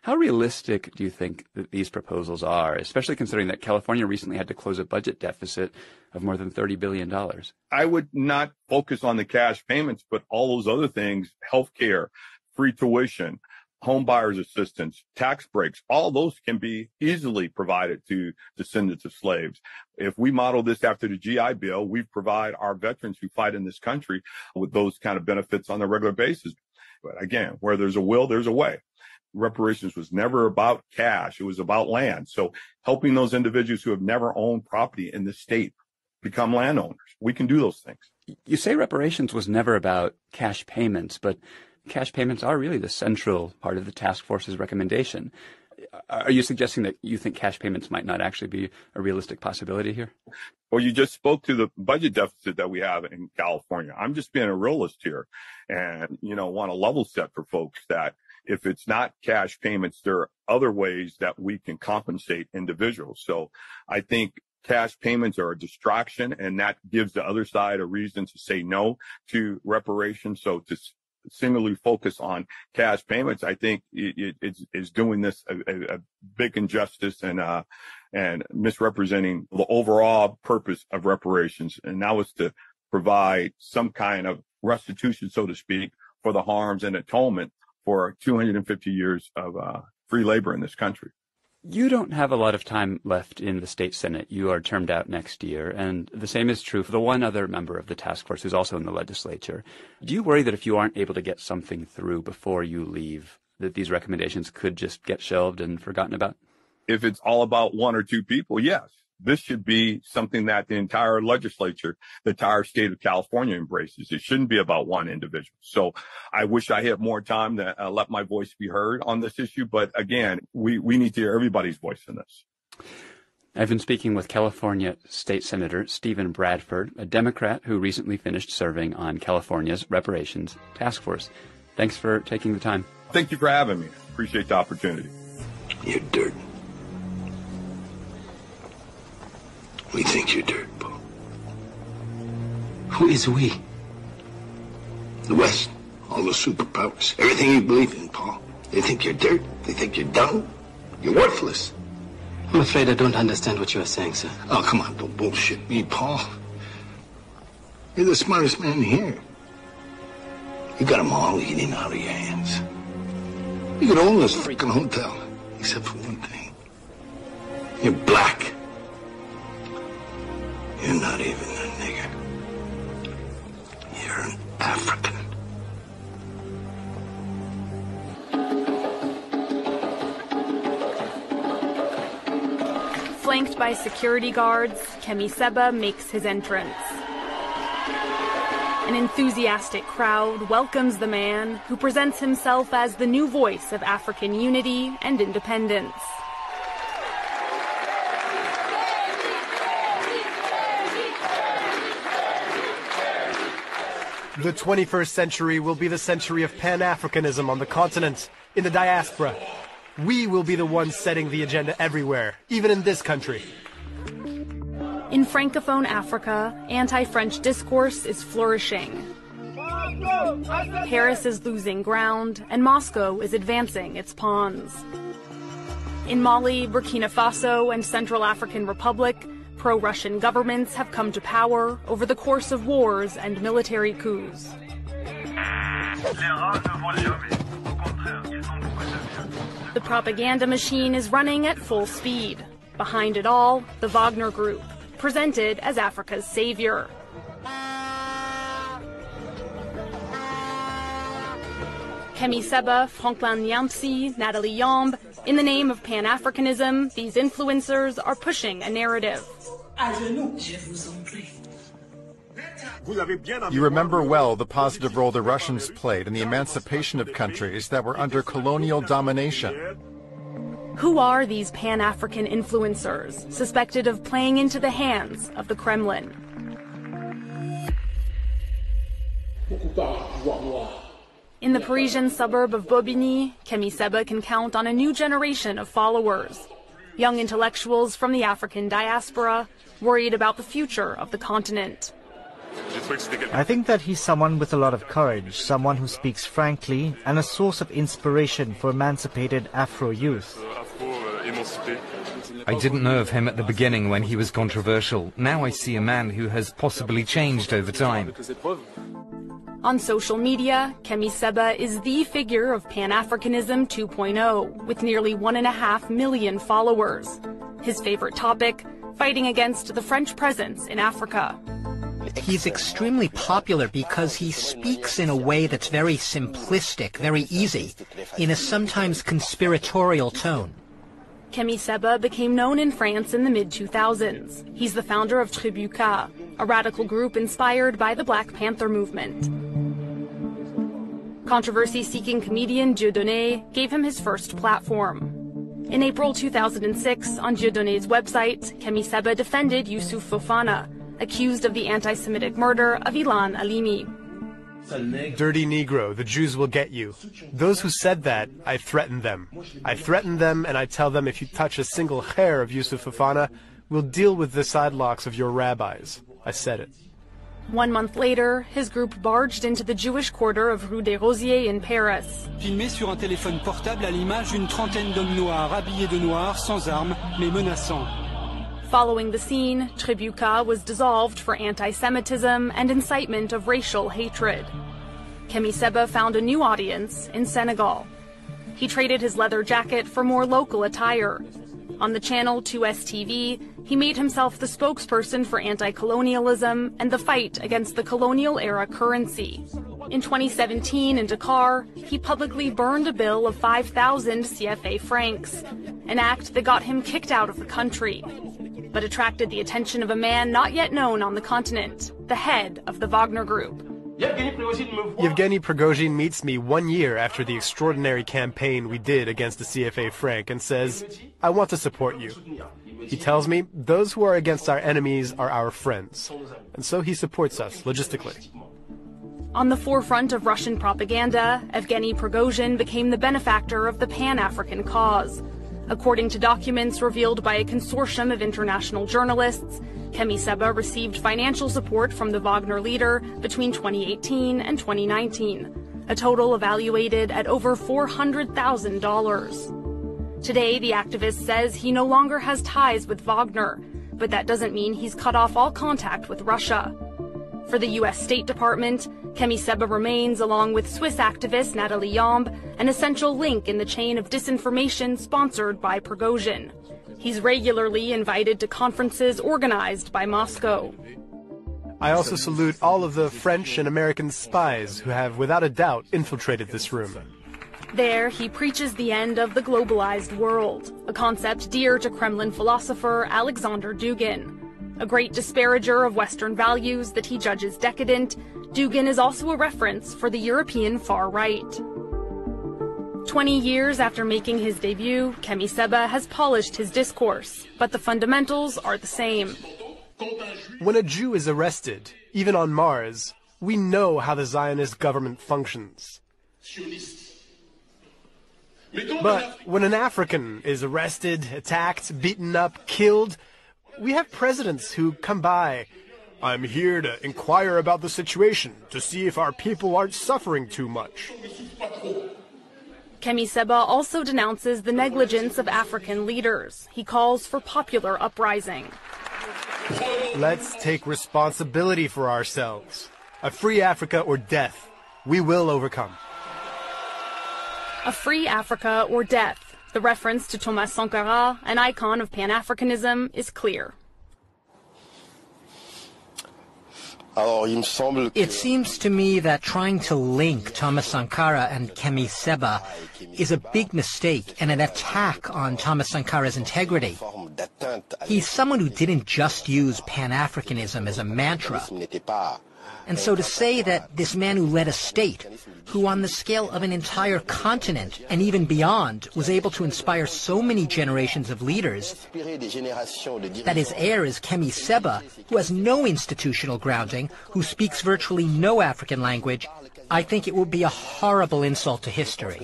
How realistic do you think that these proposals are, especially considering that California recently had to close a budget deficit of more than thirty billion dollars? I would not focus on the cash payments, but all those other things, healthcare, free tuition, home buyers assistance, tax breaks, all those can be easily provided to descendants of slaves. If we model this after the G I Bill, we provide our veterans who fight in this country with those kind of benefits on a regular basis. But again, where there's a will, there's a way. Reparations was never about cash. It was about land. So helping those individuals who have never owned property in the state become landowners. We can do those things. You say reparations was never about cash payments, but cash payments are really the central part of the task force's recommendation. Are you suggesting that you think cash payments might not actually be a realistic possibility here? Well, you just spoke to the budget deficit that we have in California. I'm just being a realist here and, you know, want to level set for folks that if it's not cash payments, there are other ways that we can compensate individuals. So I think cash payments are a distraction, and that gives the other side a reason to say no to reparations. So to singularly focus on cash payments, I think it, it, it's, it's doing this a, a big injustice and uh, and misrepresenting the overall purpose of reparations. And that was to provide some kind of restitution, so to speak, for the harms and atonement for two hundred fifty years of uh, free labor in this country. You don't have a lot of time left in the state Senate. You are termed out next year, and the same is true for the one other member of the task force who's also in the legislature. Do you worry that if you aren't able to get something through before you leave, that these recommendations could just get shelved and forgotten about? If it's all about one or two people, yes. This should be something that the entire legislature, the entire state of California embraces. It shouldn't be about one individual. So I wish I had more time to uh, let my voice be heard on this issue. But again, we, we need to hear everybody's voice in this. I've been speaking with California State Senator Stephen Bradford, a Democrat who recently finished serving on California's reparations task force. Thanks for taking the time. Thank you for having me. Appreciate the opportunity. You're dirt. We think you're dirt, Paul. Who is we? The West, all the superpowers, everything you believe in, Paul. They think you're dirt. They think you're dumb. You're worthless. I'm afraid I don't understand what you are saying, sir. Oh, come on, don't bullshit me, Paul. You're the smartest man here. You got them all eating out of your hands. You could own this freaking hotel, except for one thing. You're black. You're not even a nigger. You're an African. Flanked by security guards, C O W S makes his entrance. An enthusiastic crowd welcomes the man who presents himself as the new voice of African unity and independence. The twenty-first century will be the century of Pan-Africanism on the continent, in the diaspora. We will be the ones setting the agenda everywhere, even in this country. In Francophone Africa, anti-French discourse is flourishing. Paris is losing ground, and Moscow is advancing its pawns. In Mali, Burkina Faso, and Central African Republic, pro-Russian governments have come to power over the course of wars and military coups. The propaganda machine is running at full speed. Behind it all, the Wagner Group, presented as Africa's savior. Kemi Seba, Franklin Nyamsi, Natalie Yomb. In the name of Pan-Africanism, these influencers are pushing a narrative. You remember well the positive role the Russians played in the emancipation of countries that were under colonial domination. Who are these Pan-African influencers suspected of playing into the hands of the Kremlin? In the Parisian suburb of Bobigny, Kemi Seba can count on a new generation of followers. Young intellectuals from the African diaspora, worried about the future of the continent. I think that he's someone with a lot of courage, someone who speaks frankly, and a source of inspiration for emancipated Afro youth. I didn't know of him at the beginning when he was controversial. Now I see a man who has possibly changed over time. On social media, Kemi Seba is the figure of Pan-Africanism two point oh, with nearly one and a half million followers. His favorite topic, fighting against the French presence in Africa. He's extremely popular because he speaks in a way that's very simplistic, very easy, in a sometimes conspiratorial tone. Kemi Seba became known in France in the mid two thousands. He's the founder of Tribuca, a radical group inspired by the Black Panther movement. Controversy-seeking comedian Dieudonné gave him his first platform. In April two thousand six, on Dieudonné's website, Kemi Seba defended Youssouf Fofana, accused of the anti-Semitic murder of Ilan Halimi. Dirty Negro, the Jews will get you. Those who said that, I threatened them. I threaten them and I tell them if you touch a single hair of Youssouf Fofana, we'll deal with the sidelocks of your rabbis. I said it. One month later, his group barged into the Jewish quarter of Rue des Rosiers in Paris. Filmé sur un téléphone portable à l'image d'une trentaine d'hommes noirs habillés de noir, sans armes, mais menaçants. Following the scene, Tribuca was dissolved for anti-Semitism and incitement of racial hatred. Kemi Seba found a new audience in Senegal. He traded his leather jacket for more local attire. On the channel C O W S T V, he made himself the spokesperson for anti-colonialism and the fight against the colonial-era currency. In twenty seventeen, in Dakar, he publicly burned a bill of five thousand C F A francs, an act that got him kicked out of the country, but attracted the attention of a man not yet known on the continent, the head of the Wagner Group. Yevgeny Prigozhin meets me one year after the extraordinary campaign we did against the C F A franc and says, I want to support you. He tells me those who are against our enemies are our friends, and so he supports us logistically. On the forefront of Russian propaganda, Evgeny Prigozhin became the benefactor of the Pan-African cause. According to documents revealed by a consortium of international journalists, Kemi Seba received financial support from the Wagner leader between twenty eighteen and twenty nineteen, a total evaluated at over four hundred thousand dollars. Today, the activist says he no longer has ties with Wagner, but that doesn't mean he's cut off all contact with Russia. For the U S State Department, Kemi Seba remains, along with Swiss activist Nathalie Yomb, an essential link in the chain of disinformation sponsored by Prigozhin. He's regularly invited to conferences organized by Moscow. I also salute all of the French and American spies who have, without a doubt, infiltrated this room. There, he preaches the end of the globalized world, a concept dear to Kremlin philosopher Alexander Dugin. A great disparager of Western values that he judges decadent, Dugin is also a reference for the European far right. Twenty years after making his debut, Kemi Seba has polished his discourse, but the fundamentals are the same. When a Jew is arrested, even on Mars, we know how the Zionist government functions. But when an African is arrested, attacked, beaten up, killed, we have presidents who come by. I'm here to inquire about the situation, to see if our people aren't suffering too much. Kemi Seba also denounces the negligence of African leaders. He calls for popular uprising. Let's take responsibility for ourselves. A free Africa or death. We will overcome. A free Africa or death. The reference to Thomas Sankara, an icon of Pan-Africanism, is clear. It seems to me that trying to link Thomas Sankara and Kemi Seba is a big mistake and an attack on Thomas Sankara's integrity. He's someone who didn't just use Pan-Africanism as a mantra. And so to say that this man who led a state, who on the scale of an entire continent and even beyond was able to inspire so many generations of leaders, that his heir is Kemi Seba, who has no institutional grounding, who speaks virtually no African language, I think it would be a horrible insult to history.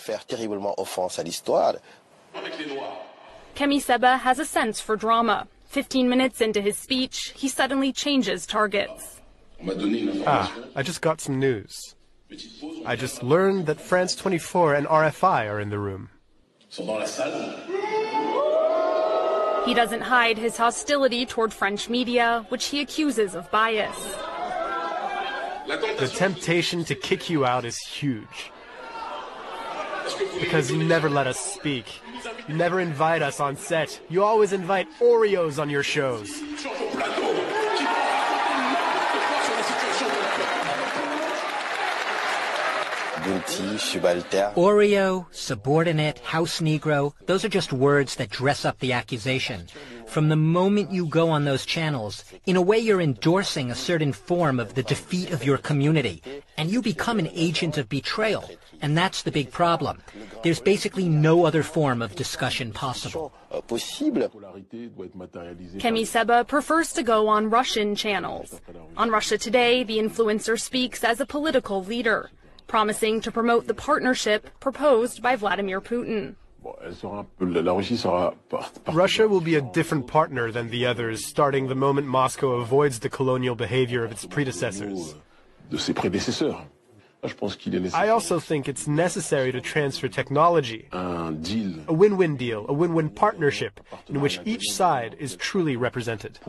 Kemi Seba has a sense for drama. Fifteen minutes into his speech, he suddenly changes targets. Ah, I just got some news. I just learned that France twenty-four and R F I are in the room. He doesn't hide his hostility toward French media, which he accuses of bias. The temptation to kick you out is huge. Because you never let us speak. You never invite us on set. You always invite Oreos on your shows. Oreo, subordinate, house Negro, those are just words that dress up the accusation. From the moment you go on those channels, in a way you're endorsing a certain form of the defeat of your community, and you become an agent of betrayal. And that's the big problem. There's basically no other form of discussion possible. Kemi Seba prefers to go on Russian channels. On Russia Today, the influencer speaks as a political leader, promising to promote the partnership proposed by Vladimir Putin. Russia will be a different partner than the others, starting the moment Moscow avoids the colonial behavior of its predecessors. I also think it's necessary to transfer technology, a win-win deal, a win-win partnership in which each side is truly represented.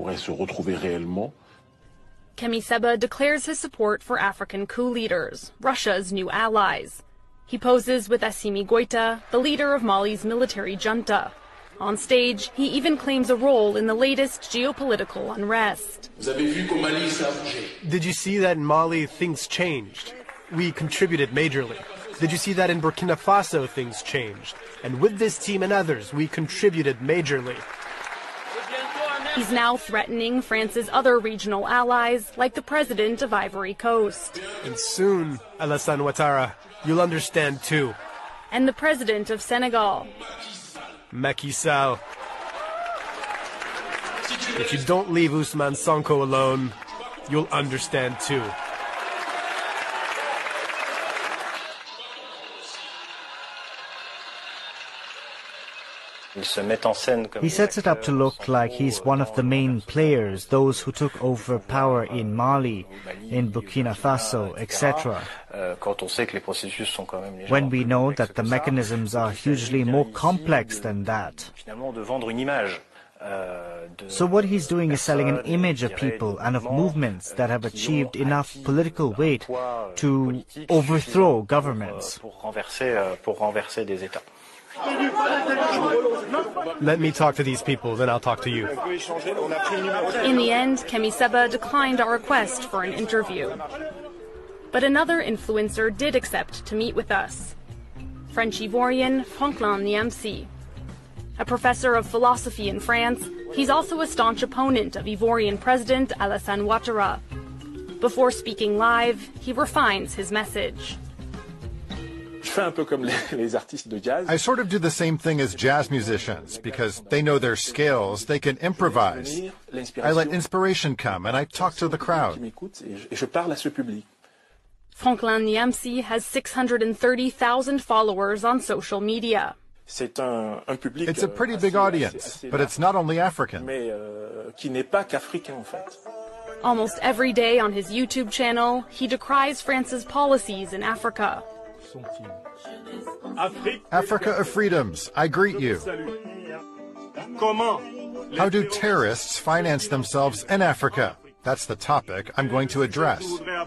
Kemi Seba declares his support for African coup leaders, Russia's new allies. He poses with Assimi Goïta, the leader of Mali's military junta. On stage, he even claims a role in the latest geopolitical unrest. Did you see that in Mali things changed? We contributed majorly. Did you see that in Burkina Faso things changed? And with this team and others, we contributed majorly. He's now threatening France's other regional allies, like the president of Ivory Coast. And soon, Alassane Ouattara, you'll understand too. And the president of Senegal. Macky Sall. If you don't leave Ousmane Sonko alone, you'll understand too. He sets it up to look like he's one of the main players, those who took over power in Mali, in Burkina Faso, et cetera. When we know that the mechanisms are hugely more complex than that. So what he's doing is selling an image of people and of movements that have achieved enough political weight to overthrow governments. Let me talk to these people, then I'll talk to you. In the end, Kemi Seba declined our request for an interview. But another influencer did accept to meet with us. French Ivorian Franklin Niamsi. A professor of philosophy in France, he's also a staunch opponent of Ivorian President Alassane Ouattara. Before speaking live, he refines his message. I sort of do the same thing as jazz musicians, because they know their skills, they can improvise. I let inspiration come and I talk to the crowd. Franklin Niamsi has six hundred thirty thousand followers on social media. It's a pretty big audience, but it's not only African. Almost every day on his YouTube channel, he decries France's policies in Africa. Africa of freedoms, I greet you. How do terrorists finance themselves in Africa? That's the topic I'm going to address.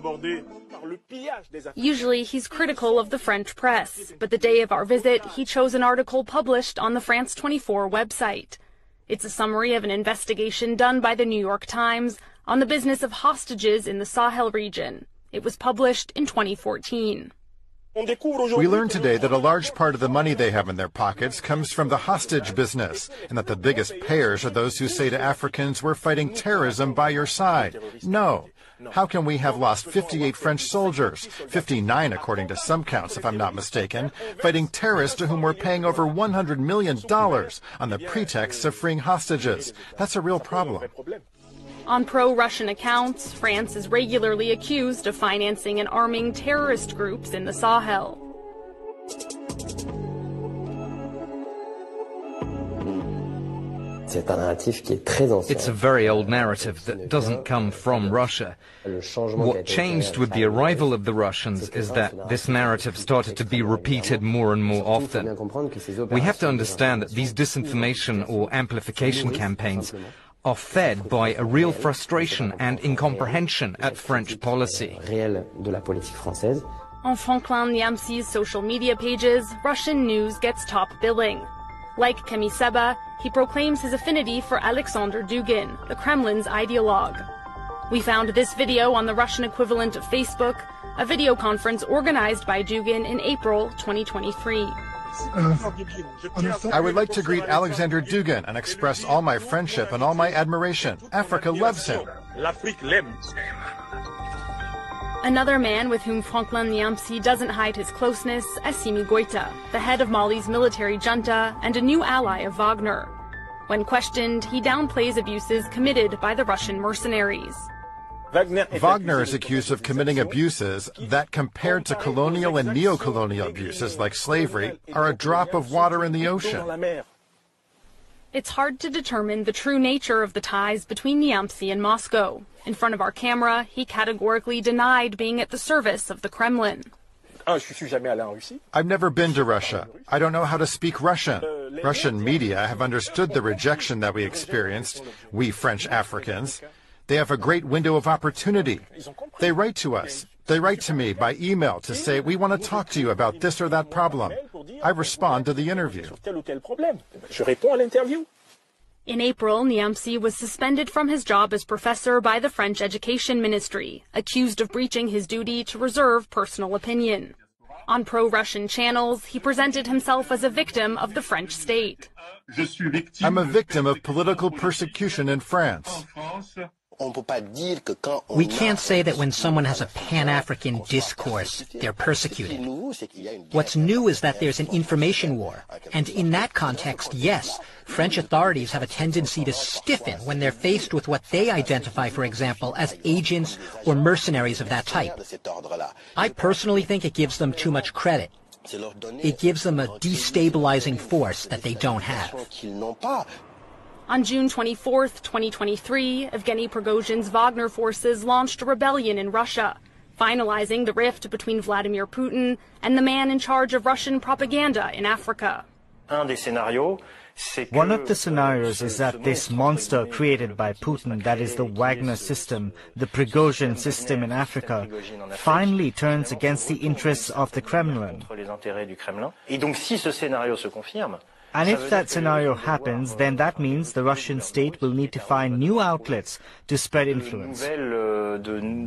Usually he's critical of the French press, but the day of our visit, he chose an article published on the France twenty-four website. It's a summary of an investigation done by the New York Times on the business of hostages in the Sahel region. It was published in twenty fourteen. We learned today that a large part of the money they have in their pockets comes from the hostage business, and that the biggest payers are those who say to Africans, we're fighting terrorism by your side. No. How can we have lost fifty-eight French soldiers, fifty-nine according to some counts if I'm not mistaken, fighting terrorists to whom we're paying over one hundred million dollars on the pretext of freeing hostages? That's a real problem. On pro-Russian accounts, France is regularly accused of financing and arming terrorist groups in the Sahel. It's a very old narrative that doesn't come from Russia. What changed with the arrival of the Russians is that this narrative started to be repeated more and more often. We have to understand that these disinformation or amplification campaigns are fed by a real frustration and incomprehension at French policy. On Franklin Niamsi's social media pages, Russian news gets top billing. Like C O W S, he proclaims his affinity for Alexander Dugin, the Kremlin's ideologue. We found this video on the Russian equivalent of Facebook, a video conference organized by Dugin in April twenty twenty-three. I would like to greet Alexander Dugin and express all my friendship and all my admiration. Africa loves him. Another man with whom Franklin Niamsi doesn't hide his closeness, Assimi Goïta, the head of Mali's military junta and a new ally of Wagner. When questioned, he downplays abuses committed by the Russian mercenaries. Wagner is accused of committing abuses that, compared to colonial and neo-colonial abuses like slavery, are a drop of water in the ocean. It's hard to determine the true nature of the ties between Niamsi and Moscow. In front of our camera, he categorically denied being at the service of the Kremlin. I've never been to Russia. I don't know how to speak Russian. Russian media have understood the rejection that we experienced, we French Africans. They have a great window of opportunity. They write to us. They write to me by email to say, we want to talk to you about this or that problem. I respond to the interview. In April, Niamsi was suspended from his job as professor by the French Education Ministry, accused of breaching his duty to reserve personal opinion. On pro-Russian channels, he presented himself as a victim of the French state. I'm a victim of political persecution in France. We can't say that when someone has a Pan-African discourse, they're persecuted. What's new is that there's an information war. And in that context, yes, French authorities have a tendency to stiffen when they're faced with what they identify, for example, as agents or mercenaries of that type. I personally think it gives them too much credit. It gives them a destabilizing force that they don't have. On June twenty-fourth, twenty twenty-three, Evgeny Prigozhin's Wagner forces launched a rebellion in Russia, finalizing the rift between Vladimir Putin and the man in charge of Russian propaganda in Africa. One of the scenarios is that this monster created by Putin, that is the Wagner system, the Prigozhin system in Africa, finally turns against the interests of the Kremlin. And if that scenario happens, then that means the Russian state will need to find new outlets to spread influence. In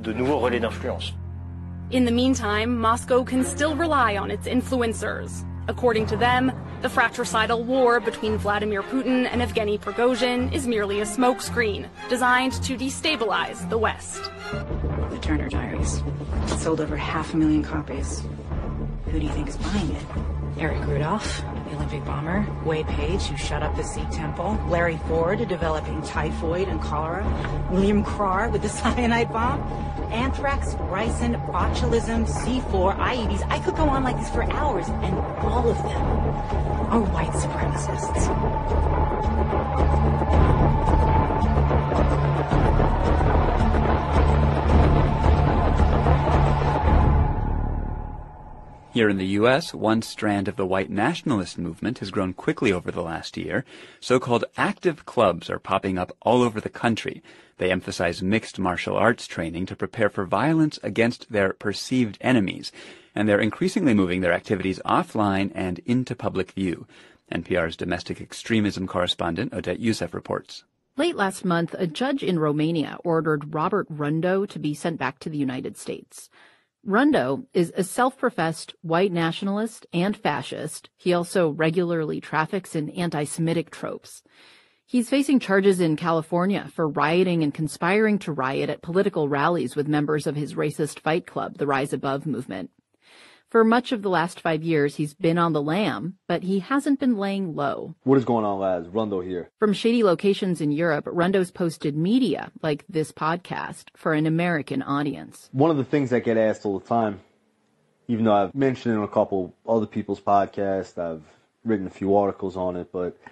the meantime, Moscow can still rely on its influencers. According to them, the fratricidal war between Vladimir Putin and Evgeny Prigozhin is merely a smokescreen designed to destabilize the West. The Turner Diaries. It sold over half a million copies. Who do you think is buying it? Eric Rudolph, the Olympic bomber, Wei Page, who shut up the Sikh temple, Larry Ford, developing typhoid and cholera, William Carr with the cyanide bomb, anthrax, ricin, botulism, C four, I E Ds. I could go on like this for hours, and all of them are white supremacists. Here in the U S, one strand of the white nationalist movement has grown quickly over the last year. So-called active clubs are popping up all over the country. They emphasize mixed martial arts training to prepare for violence against their perceived enemies, and they're increasingly moving their activities offline and into public view. N P R's domestic extremism correspondent Odette Youssef reports. Late last month, a judge in Romania ordered Robert Rundo to be sent back to the United States. Rundo is a self-professed white nationalist and fascist. He also regularly traffics in anti-Semitic tropes. He's facing charges in California for rioting and conspiring to riot at political rallies with members of his racist fight club, the Rise Above movement. For much of the last five years, he's been on the lam, but he hasn't been laying low. What is going on, lads? Rundo here. From shady locations in Europe, Rundo's posted media, like this podcast, for an American audience. One of the things that get asked all the time, even though I've mentioned it in a couple other people's podcasts, I've written a few articles on it, but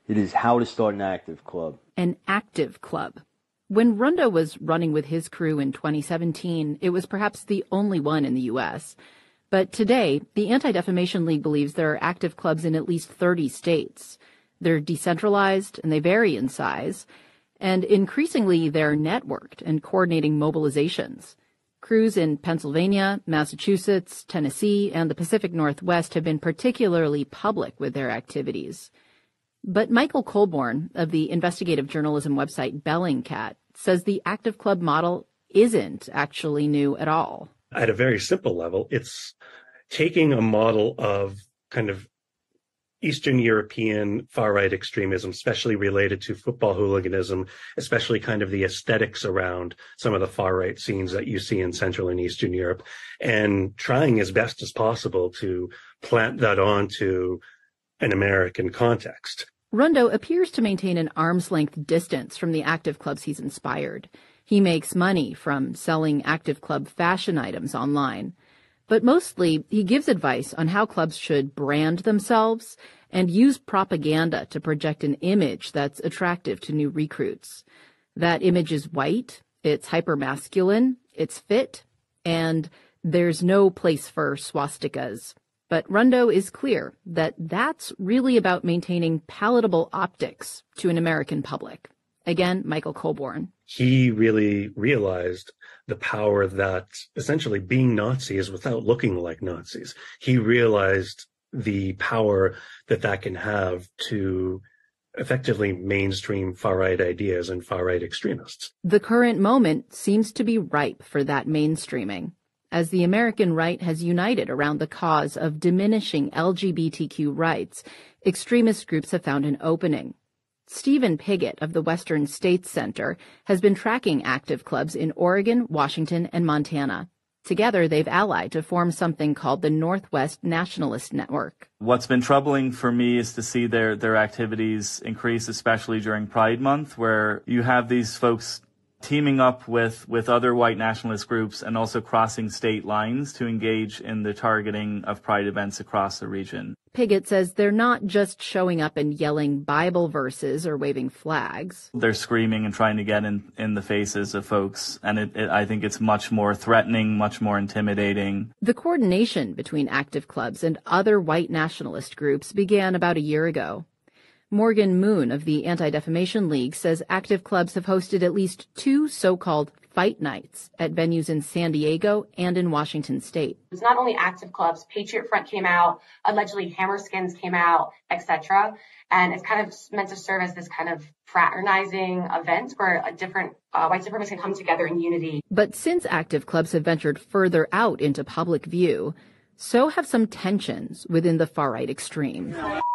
It is how to start an active club. An active club. When Rundo was running with his crew in twenty seventeen, it was perhaps the only one in the U S. But today, the Anti-Defamation League believes there are active clubs in at least thirty states. They're decentralized and they vary in size. And increasingly, they're networked and coordinating mobilizations. Crews in Pennsylvania, Massachusetts, Tennessee, and the Pacific Northwest have been particularly public with their activities. But Michael Colborn of the investigative journalism website Bellingcat says the active club model isn't actually new at all. At a very simple level, it's taking a model of kind of Eastern European far-right extremism, especially related to football hooliganism, especially kind of the aesthetics around some of the far-right scenes that you see in Central and Eastern Europe, and trying as best as possible to plant that onto an American context. Rundo appears to maintain an arm's-length distance from the active clubs he's inspired. He makes money from selling active club fashion items online. But mostly, he gives advice on how clubs should brand themselves and use propaganda to project an image that's attractive to new recruits. That image is white, it's hypermasculine, it's fit, and there's no place for swastikas. But Rundo is clear that that's really about maintaining palatable optics to an American public. Again, Michael Colborn. He really realized the power that essentially being Nazi is without looking like Nazis. He realized the power that that can have to effectively mainstream far-right ideas and far-right extremists. The current moment seems to be ripe for that mainstreaming, as the American right has united around the cause of diminishing L G B T Q rights. Extremist groups have found an opening. Stephen Piggott of the Western States Center has been tracking active clubs in Oregon, Washington, and Montana. Together, they've allied to form something called the Northwest Nationalist Network. What's been troubling for me is to see their, their activities increase, especially during Pride Month, where you have these folks teaming up with, with other white nationalist groups and also crossing state lines to engage in the targeting of Pride events across the region. Piggott says they're not just showing up and yelling Bible verses or waving flags. They're screaming and trying to get in, in the faces of folks, and it, it, I think it's much more threatening, much more intimidating. The coordination between active clubs and other white nationalist groups began about a year ago. Morgan Moon of the Anti-Defamation League says active clubs have hosted at least two so-called fight nights at venues in San Diego and in Washington state. It's not only active clubs, Patriot Front came out, allegedly Hammerskins came out, et cetera. And it's kind of meant to serve as this kind of fraternizing event where a different uh, white supremacists can come together in unity. But since active clubs have ventured further out into public view, so have some tensions within the far-right extreme.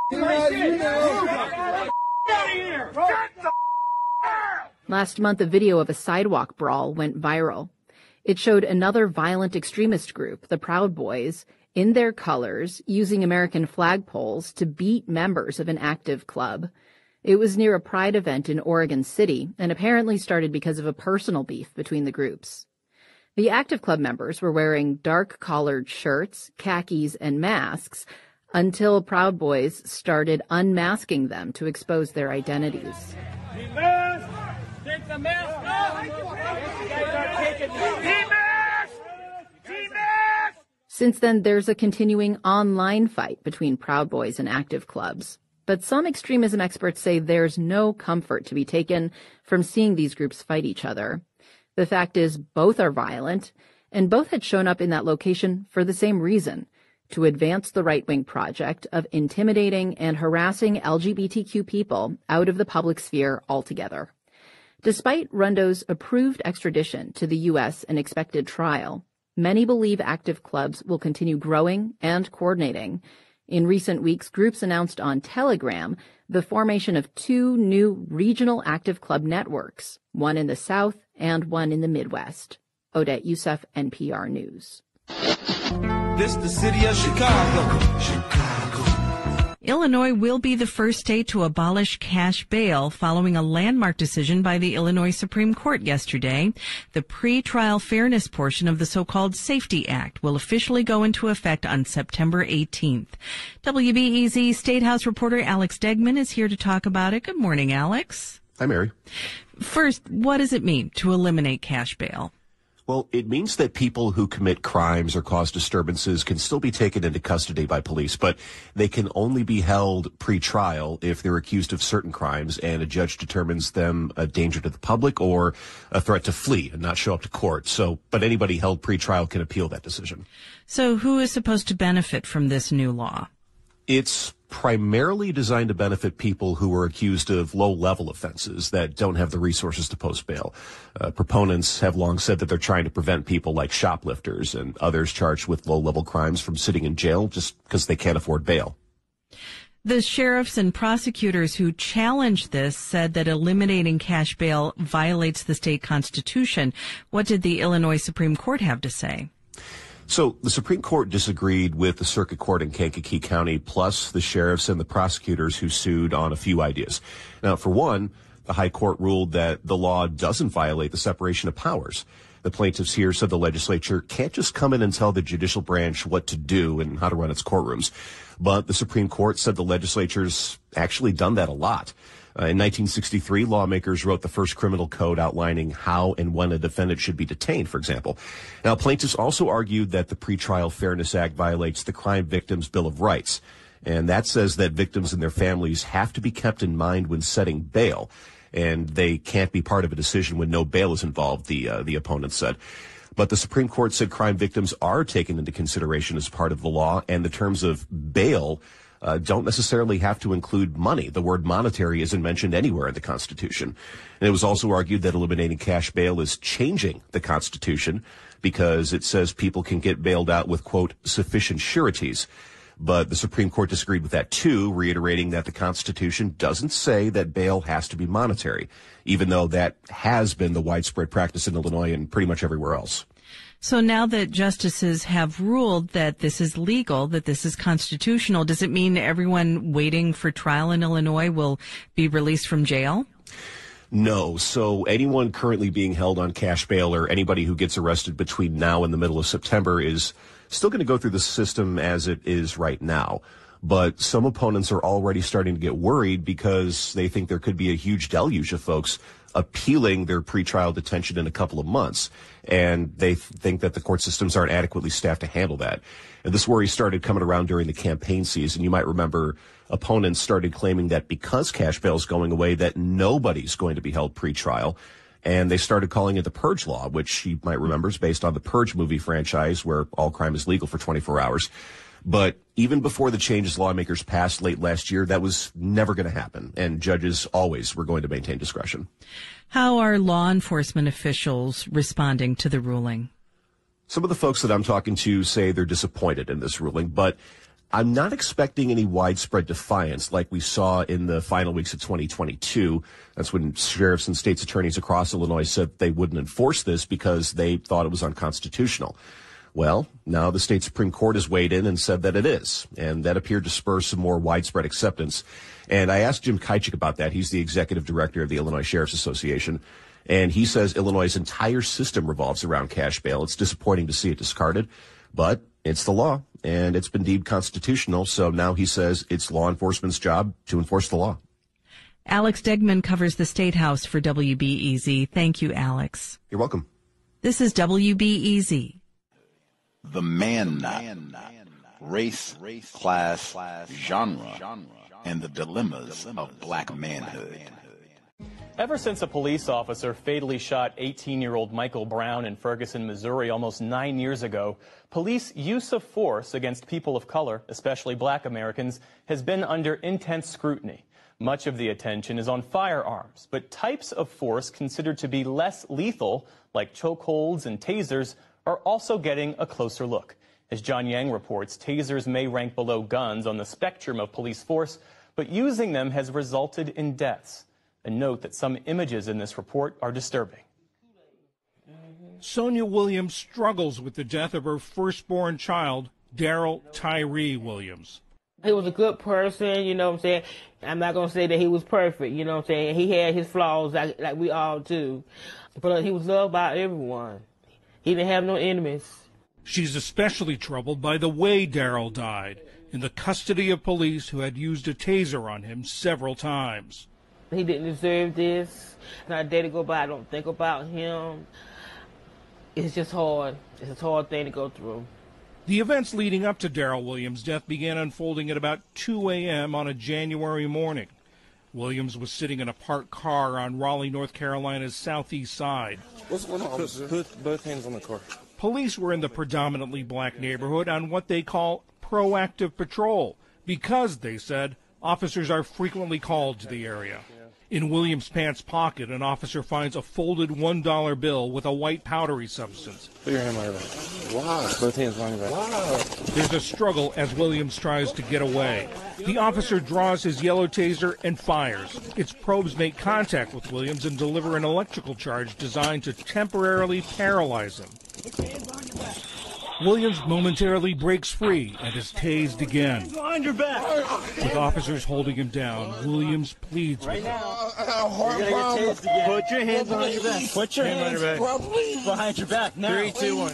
Last month, a video of a sidewalk brawl went viral. It showed another violent extremist group, the Proud Boys, in their colors, using American flagpoles to beat members of an active club. It was near a Pride event in Oregon City and apparently started because of a personal beef between the groups. The active club members were wearing dark-collared shirts, khakis, and masks until Proud Boys started unmasking them to expose their identities. Take the mask off! T-mask! T-mask! Since then, there's a continuing online fight between Proud Boys and active clubs. But some extremism experts say there's no comfort to be taken from seeing these groups fight each other. The fact is, both are violent, and both had shown up in that location for the same reason, to advance the right-wing project of intimidating and harassing L G B T Q people out of the public sphere altogether. Despite Rundo's approved extradition to the U S and expected trial, many believe active clubs will continue growing and coordinating. In recent weeks, groups announced on Telegram the formation of two new regional active club networks, one in the South and one in the Midwest. Odette Youssef, N P R News. This the city of Chicago. Chicago. Illinois will be the first state to abolish cash bail following a landmark decision by the Illinois Supreme Court yesterday. The pre-trial fairness portion of the so-called SAFETY Act will officially go into effect on September eighteenth. W B E Z State House reporter Alex Degman is here to talk about it. Good morning, Alex. Hi, Mary. First, what does it mean to eliminate cash bail? Well, it means that people who commit crimes or cause disturbances can still be taken into custody by police, but they can only be held pre-trial if they're accused of certain crimes and a judge determines them a danger to the public or a threat to flee and not show up to court. So, but anybody held pre-trial can appeal that decision. So who is supposed to benefit from this new law? It's primarily designed to benefit people who are accused of low-level offenses that don't have the resources to post bail. Uh, proponents have long said that they're trying to prevent people like shoplifters and others charged with low-level crimes from sitting in jail just because they can't afford bail. The sheriffs and prosecutors who challenged this said that eliminating cash bail violates the state constitution. What did the Illinois Supreme Court have to say? So the Supreme Court disagreed with the circuit court in Kankakee County, plus the sheriffs and the prosecutors who sued on a few ideas. Now, for one, the high court ruled that the law doesn't violate the separation of powers. The plaintiffs here said the legislature can't just come in and tell the judicial branch what to do and how to run its courtrooms. But the Supreme Court said the legislature's actually done that a lot. Uh, in nineteen sixty-three, lawmakers wrote the first criminal code outlining how and when a defendant should be detained, for example. Now, plaintiffs also argued that the Pretrial Fairness Act violates the Crime Victims' Bill of Rights, and that says that victims and their families have to be kept in mind when setting bail, and they can't be part of a decision when no bail is involved, the uh, the opponent said. But the Supreme Court said crime victims are taken into consideration as part of the law, and the terms of bail Uh, don't necessarily have to include money. The word monetary isn't mentioned anywhere in the Constitution. And it was also argued that eliminating cash bail is changing the Constitution because it says people can get bailed out with, quote, sufficient sureties. But the Supreme Court disagreed with that, too, reiterating that the Constitution doesn't say that bail has to be monetary, even though that has been the widespread practice in Illinois and pretty much everywhere else. So now that justices have ruled that this is legal, that this is constitutional, does it mean everyone waiting for trial in Illinois will be released from jail? No. So anyone currently being held on cash bail or anybody who gets arrested between now and the middle of September is still going to go through the system as it is right now. But some opponents are already starting to get worried because they think there could be a huge deluge of folks appealing their pretrial detention in a couple of months. And they th- think that the court systems aren't adequately staffed to handle that. And this worry started coming around during the campaign season. You might remember opponents started claiming that because cash bail is going away, that nobody's going to be held pretrial. And they started calling it the Purge Law, which you might remember is based on the Purge movie franchise where all crime is legal for twenty-four hours. But even before the changes lawmakers passed late last year, that was never going to happen. And judges always were going to maintain discretion. How are law enforcement officials responding to the ruling? Some of the folks that I'm talking to say they're disappointed in this ruling, but I'm not expecting any widespread defiance like we saw in the final weeks of twenty twenty-two. That's when sheriffs and state's attorneys across Illinois said they wouldn't enforce this because they thought it was unconstitutional. Well, now the state Supreme Court has weighed in and said that it is, and that appeared to spur some more widespread acceptance. And I asked Jim Kajcik about that. He's the executive director of the Illinois Sheriff's Association, and he says Illinois' entire system revolves around cash bail. It's disappointing to see it discarded, but it's the law, and it's been deemed constitutional, so now he says it's law enforcement's job to enforce the law. Alex Degman covers the State House for W B E Z. Thank you, Alex. You're welcome. This is W B E Z. The man knot, race, class, genre, and the dilemmas of black manhood. Ever since a police officer fatally shot eighteen-year-old Michael Brown in Ferguson, Missouri almost nine years ago, police use of force against people of color, especially black Americans, has been under intense scrutiny. Much of the attention is on firearms, but types of force considered to be less lethal, like chokeholds and tasers, are also getting a closer look. As John Yang reports, tasers may rank below guns on the spectrum of police force, but using them has resulted in deaths. And note that some images in this report are disturbing. Sonia Williams struggles with the death of her firstborn child, Daryl Tyree Williams. He was a good person, you know what I'm saying? I'm not going to say that he was perfect, you know what I'm saying? He had his flaws like, like we all do. But he was loved by everyone. He didn't have no enemies. She's especially troubled by the way Daryl died, in the custody of police who had used a taser on him several times. He didn't deserve this. Not a day to go by, I don't think about him. It's just hard. It's a hard thing to go through. The events leading up to Daryl Williams' death began unfolding at about two a m on a January morning. Williams was sitting in a parked car on Raleigh, North Carolina's southeast side. What's going on, officer? Put both hands on the car. Police were in the predominantly black neighborhood on what they call proactive patrol because, they said, officers are frequently called to the area. In Williams' pants pocket, an officer finds a folded one dollar bill with a white powdery substance. Put your hand on your back. Wow. Both hands on your back. Wow. There's a struggle as Williams tries to get away. The officer draws his yellow taser and fires. Its probes make contact with Williams and deliver an electrical charge designed to temporarily paralyze him. Williams momentarily breaks free and is tased again. Behind your back. With officers holding him down, Williams pleads with them. Put your hands behind your back. Put your hands behind your back now. Three, two, one.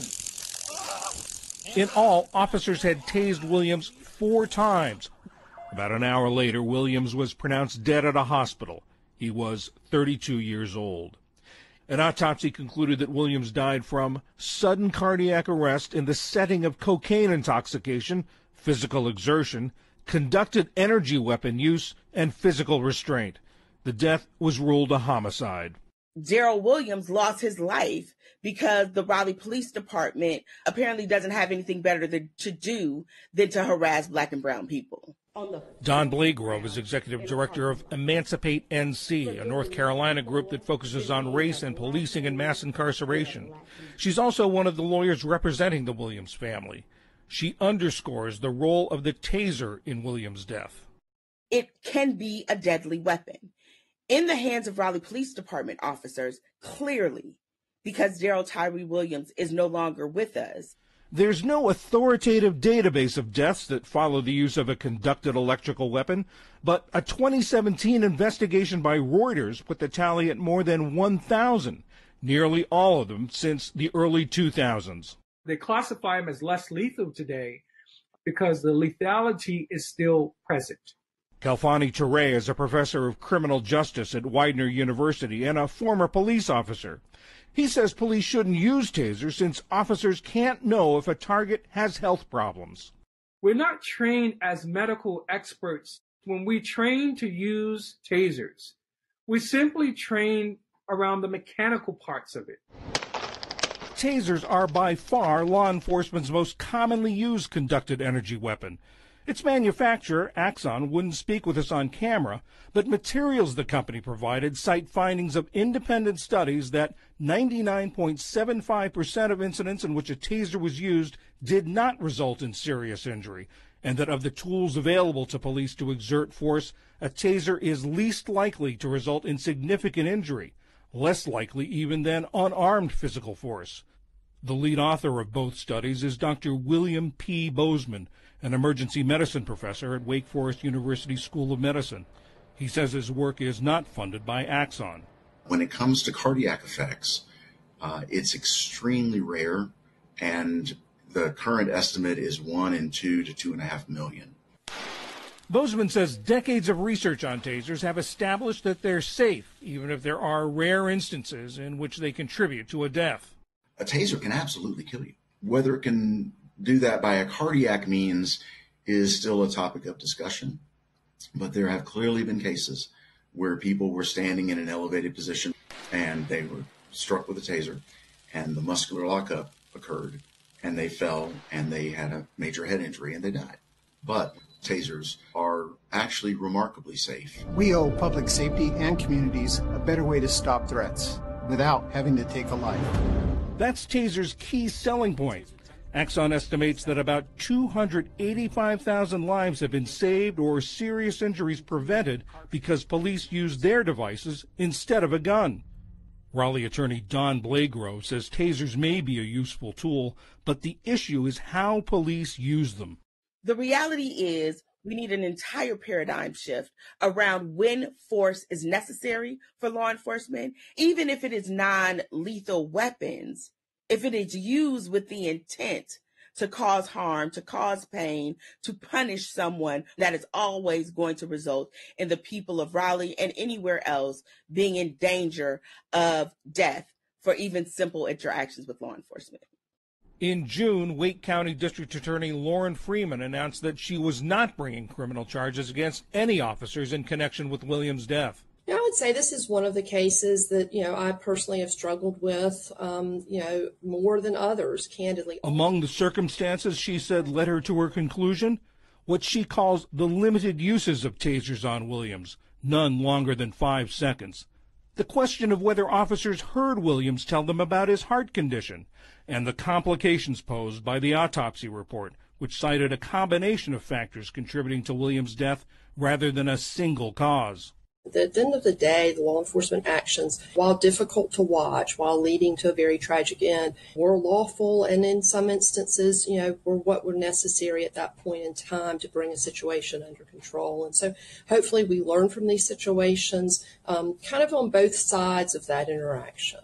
In all, officers had tased Williams four times. About an hour later, Williams was pronounced dead at a hospital. He was thirty-two years old. An autopsy concluded that Williams died from sudden cardiac arrest in the setting of cocaine intoxication, physical exertion, conducted energy weapon use, and physical restraint. The death was ruled a homicide. Daryl Williams lost his life because the Raleigh Police Department apparently doesn't have anything better to, to do than to harass black and brown people. Don Blagrove is executive director of Emancipate N C, a North Carolina group that focuses on race and policing and mass incarceration. She's also one of the lawyers representing the Williams family. She underscores the role of the taser in Williams' death. It can be a deadly weapon. In the hands of Raleigh Police Department officers, clearly, because Daryl Tyree Williams is no longer with us. There's no authoritative database of deaths that follow the use of a conducted electrical weapon, but a twenty seventeen investigation by Reuters put the tally at more than one thousand, nearly all of them since the early two thousands. They classify them as less lethal today because the lethality is still present. Kalfani Touré is a professor of criminal justice at Widener University and a former police officer. He says police shouldn't use tasers since officers can't know if a target has health problems. We're not trained as medical experts. When we train to use tasers, we simply train around the mechanical parts of it. Tasers are by far law enforcement's most commonly used conducted energy weapon. Its manufacturer, Axon, wouldn't speak with us on camera, but materials the company provided cite findings of independent studies that ninety-nine point seven five percent of incidents in which a taser was used did not result in serious injury, and that of the tools available to police to exert force, a taser is least likely to result in significant injury, less likely even than unarmed physical force. The lead author of both studies is Doctor William P. Bozeman, an emergency medicine professor at Wake Forest University School of Medicine. He says his work is not funded by Axon. When it comes to cardiac effects, uh, it's extremely rare, and the current estimate is one in two to two and a half million. Bozeman says decades of research on tasers have established that they're safe, even if there are rare instances in which they contribute to a death. A taser can absolutely kill you. Whether it can do that by a cardiac means is still a topic of discussion, but there have clearly been cases where people were standing in an elevated position and they were struck with a taser and the muscular lockup occurred and they fell and they had a major head injury and they died. But tasers are actually remarkably safe. We owe public safety and communities a better way to stop threats without having to take a life. That's Taser's key selling point. Axon estimates that about two hundred eighty-five thousand lives have been saved or serious injuries prevented because police used their devices instead of a gun. Raleigh attorney Don Blagrove says tasers may be a useful tool, but the issue is how police use them. The reality is We need an entire paradigm shift around when force is necessary for law enforcement, even if it is non-lethal weapons, if it is used with the intent to cause harm, to cause pain, to punish someone, that is always going to result in the people of Raleigh and anywhere else being in danger of death for even simple interactions with law enforcement. In June, Wake County District Attorney Lauren Freeman announced that she was not bringing criminal charges against any officers in connection with Williams' death. I would say this is one of the cases that, you know, I personally have struggled with, um, you know, more than others, candidly. Among the circumstances, she said, led her to her conclusion, what she calls the limited uses of tasers on Williams, none longer than five seconds. The question of whether officers heard Williams tell them about his heart condition, and the complications posed by the autopsy report, which cited a combination of factors contributing to Williams' death rather than a single cause. At the end of the day, the law enforcement actions, while difficult to watch, while leading to a very tragic end, were lawful and in some instances, you know, were what were necessary at that point in time to bring a situation under control. And so hopefully we learn from these situations um, kind of on both sides of that interaction.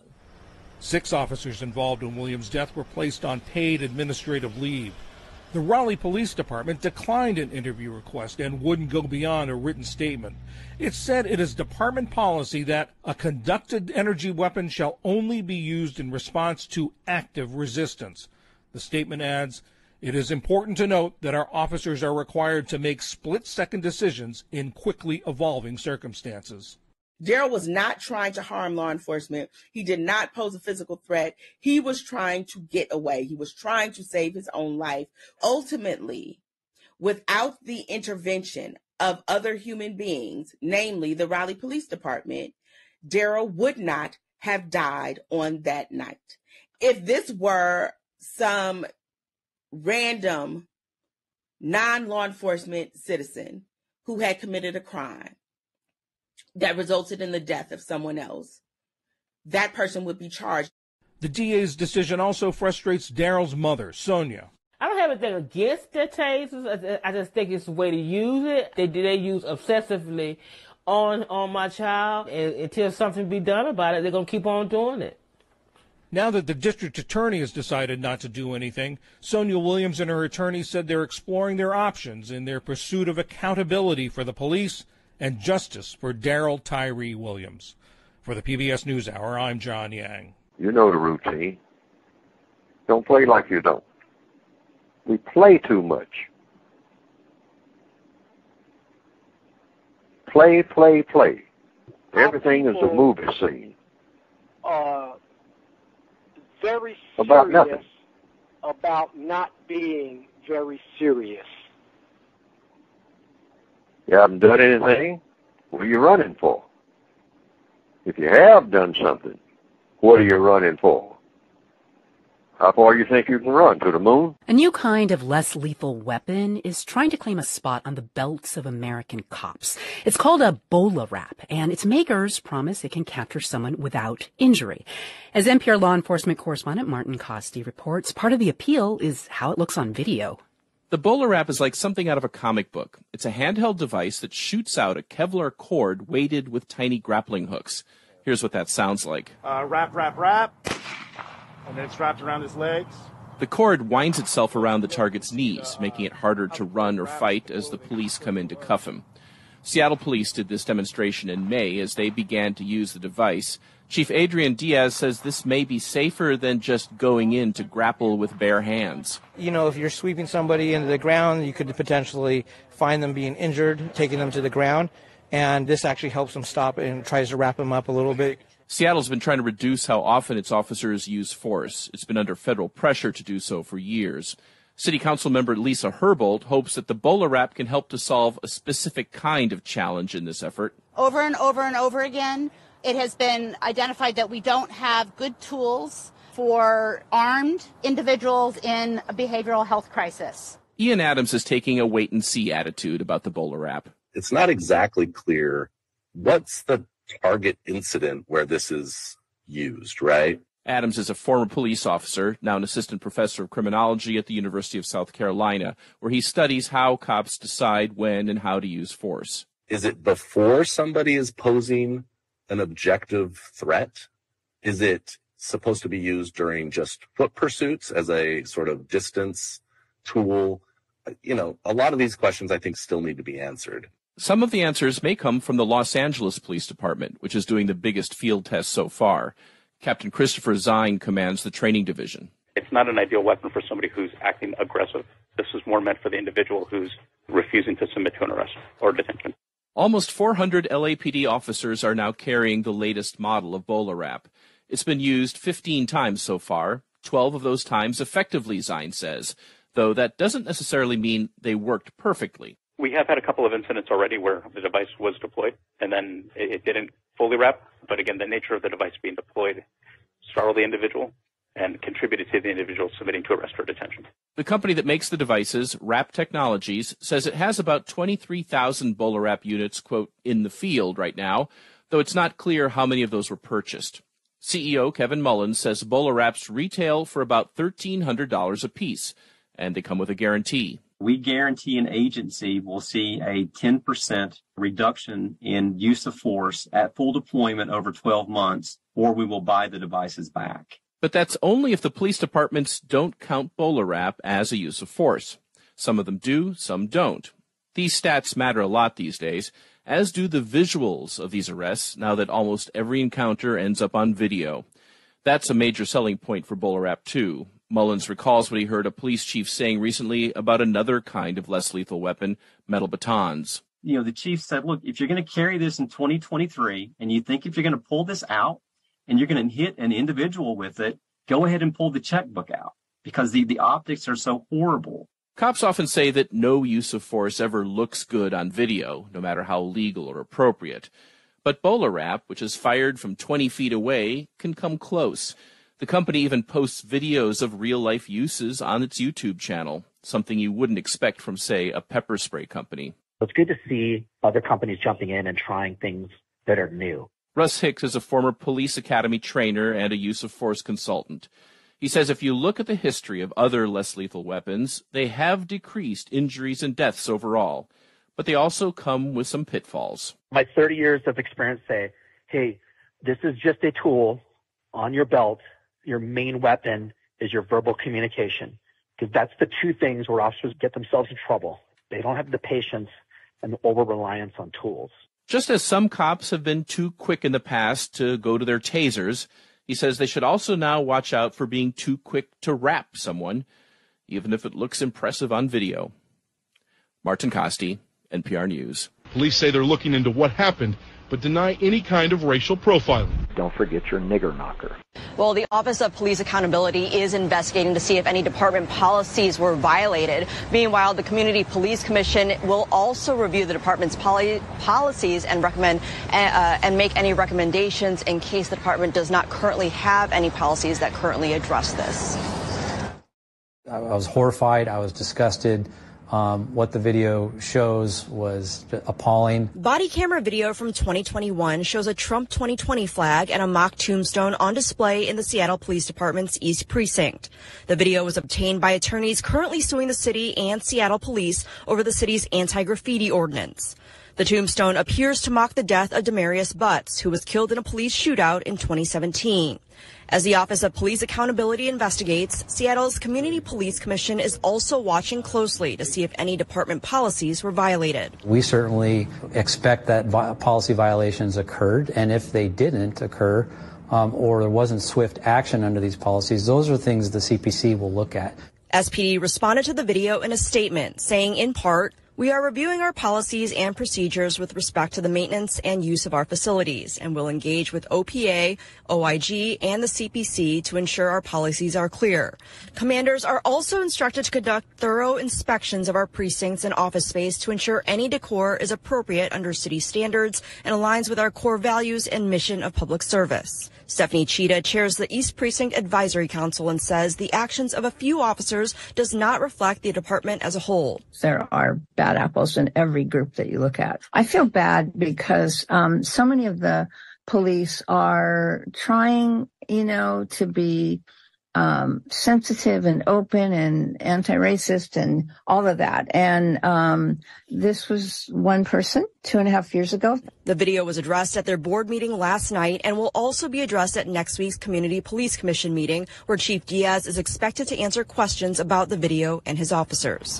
Six officers involved in Williams' death were placed on paid administrative leave. The Raleigh Police Department declined an interview request and wouldn't go beyond a written statement. It said it is department policy that a conducted energy weapon shall only be used in response to active resistance. The statement adds, it is important to note that our officers are required to make split-second decisions in quickly evolving circumstances. Daryl was not trying to harm law enforcement. He did not pose a physical threat. He was trying to get away. He was trying to save his own life. Ultimately, without the intervention of other human beings, namely the Raleigh Police Department, Daryl would not have died on that night. If this were some random non-law enforcement citizen who had committed a crime that resulted in the death of someone else, that person would be charged. The D A's decision also frustrates Daryl's mother, Sonia. I don't have anything against the tasers. I just think it's the way to use it. They they use obsessively on on my child, and until something be done about it, they're gonna keep on doing it. Now that the district attorney has decided not to do anything, Sonia Williams and her attorney said they're exploring their options in their pursuit of accountability for the police and justice for Daryl Tyree Williams. For the P B S NewsHour, I'm John Yang. You know the routine. Don't play like you don't. We play too much. Play, play, play. Everything is a movie scene. Uh, very serious about nothing. About not being very serious. You haven't done anything? What are you running for? If you have done something, what are you running for? How far you think you can run? To the moon? A new kind of less lethal weapon is trying to claim a spot on the belts of American cops. It's called a BOLA wrap, and its makers promise it can capture someone without injury. As N P R law enforcement correspondent Martin Costi reports, part of the appeal is how it looks on video. The BOLA wrap is like something out of a comic book. It's a handheld device that shoots out a Kevlar cord weighted with tiny grappling hooks. Here's what that sounds like. Uh, wrap, wrap, wrap. And then it's wrapped around his legs. The cord winds itself around the target's knees, making it harder to run or fight as the police come in to cuff him. Seattle police did this demonstration in May as they began to use the device. Chief Adrian Diaz says this may be safer than just going in to grapple with bare hands. You know, if you're sweeping somebody into the ground, you could potentially find them being injured, taking them to the ground, and this actually helps them stop and tries to wrap them up a little bit. Seattle's been trying to reduce how often its officers use force. It's been under federal pressure to do so for years. City Council member Lisa Herbold hopes that the BOLA wrap can help to solve a specific kind of challenge in this effort. Over and over and over again, it has been identified that we don't have good tools for armed individuals in a behavioral health crisis. Ian Adams is taking a wait-and-see attitude about the BOLA wrap. It's not exactly clear what's the target incident where this is used, right? Adams is a former police officer, now an assistant professor of criminology at the University of South Carolina, where he studies how cops decide when and how to use force. Is it before somebody is posing an objective threat? Is it supposed to be used during just foot pursuits as a sort of distance tool? You know, a lot of these questions I think still need to be answered. Some of the answers may come from the Los Angeles Police Department, which is doing the biggest field test so far. Captain Christopher Zine commands the training division. It's not an ideal weapon for somebody who's acting aggressive. This is more meant for the individual who's refusing to submit to an arrest or detention. Almost four hundred L A P D officers are now carrying the latest model of Bowler Wrap. It's been used fifteen times so far, twelve of those times effectively, Zine says, though that doesn't necessarily mean they worked perfectly. We have had a couple of incidents already where the device was deployed and then it didn't fully wrap. But again, the nature of the device being deployed startled the individual and contributed to the individual submitting to arrest or detention. The company that makes the devices, Wrap Technologies, says it has about twenty-three thousand Bowler Wrap units, quote, in the field right now, though it's not clear how many of those were purchased. C E O Kevin Mullins says Bowler Wraps retail for about thirteen hundred dollars a piece, and they come with a guarantee. We guarantee an agency will see a ten percent reduction in use of force at full deployment over twelve months, or we will buy the devices back. But that's only if the police departments don't count Bowler Wrap as a use of force. Some of them do, some don't. These stats matter a lot these days, as do the visuals of these arrests now that almost every encounter ends up on video. That's a major selling point for Bowler Wrap, too. Mullins recalls what he heard a police chief saying recently about another kind of less lethal weapon, metal batons. You know, the chief said, look, if you're going to carry this in twenty twenty-three and you think if you're going to pull this out and you're going to hit an individual with it, go ahead and pull the checkbook out because the, the optics are so horrible. Cops often say that no use of force ever looks good on video, no matter how legal or appropriate. But Bowler Wrap, which is fired from twenty feet away, can come close. The company even posts videos of real-life uses on its YouTube channel, something you wouldn't expect from, say, a pepper spray company. It's good to see other companies jumping in and trying things that are new. Russ Hicks is a former police academy trainer and a use-of-force consultant. He says if you look at the history of other less lethal weapons, they have decreased injuries and deaths overall, but they also come with some pitfalls. My thirty years of experience say, hey, this is just a tool on your belt. Your main weapon is your verbal communication, because that's the two things where officers get themselves in trouble. They don't have the patience and the over-reliance on tools. Just as some cops have been too quick in the past to go to their tasers, he says they should also now watch out for being too quick to wrap someone, even if it looks impressive on video. Martin Costi, N P R News. Police say they're looking into what happened, but deny any kind of racial profiling. Don't forget your nigger knocker. Well, the Office of Police Accountability is investigating to see if any department policies were violated. Meanwhile, the Community Police Commission will also review the department's poly policies and recommend uh, and make any recommendations in case the department does not currently have any policies that currently address this. I was horrified. I was disgusted. Um, what the video shows was appalling. Body camera video from twenty twenty-one shows a Trump twenty twenty flag and a mock tombstone on display in the Seattle Police Department's East Precinct. The video was obtained by attorneys currently suing the city and Seattle police over the city's anti-graffiti ordinance. The tombstone appears to mock the death of Demarius Butts, who was killed in a police shootout in twenty seventeen. As the Office of Police Accountability investigates, Seattle's Community Police Commission is also watching closely to see if any department policies were violated. We certainly expect that vi- policy violations occurred, and if they didn't occur, um, or there wasn't swift action under these policies, those are things the C P C will look at. S P D responded to the video in a statement, saying in part, "We are reviewing our policies and procedures with respect to the maintenance and use of our facilities, and will engage with O P A, O I G, and the C P C to ensure our policies are clear. Commanders are also instructed to conduct thorough inspections of our precincts and office space to ensure any decor is appropriate under city standards and aligns with our core values and mission of public service." Stephanie Cheetah chairs the East Precinct Advisory Council and says the actions of a few officers does not reflect the department as a whole. There are bad apples in every group that you look at. I feel bad because um, so many of the police are trying, you know, to be um, sensitive and open and anti-racist and all of that. And um, this was one person two and a half years ago. The video was addressed at their board meeting last night and will also be addressed at next week's Community Police Commission meeting, where Chief Diaz is expected to answer questions about the video and his officers.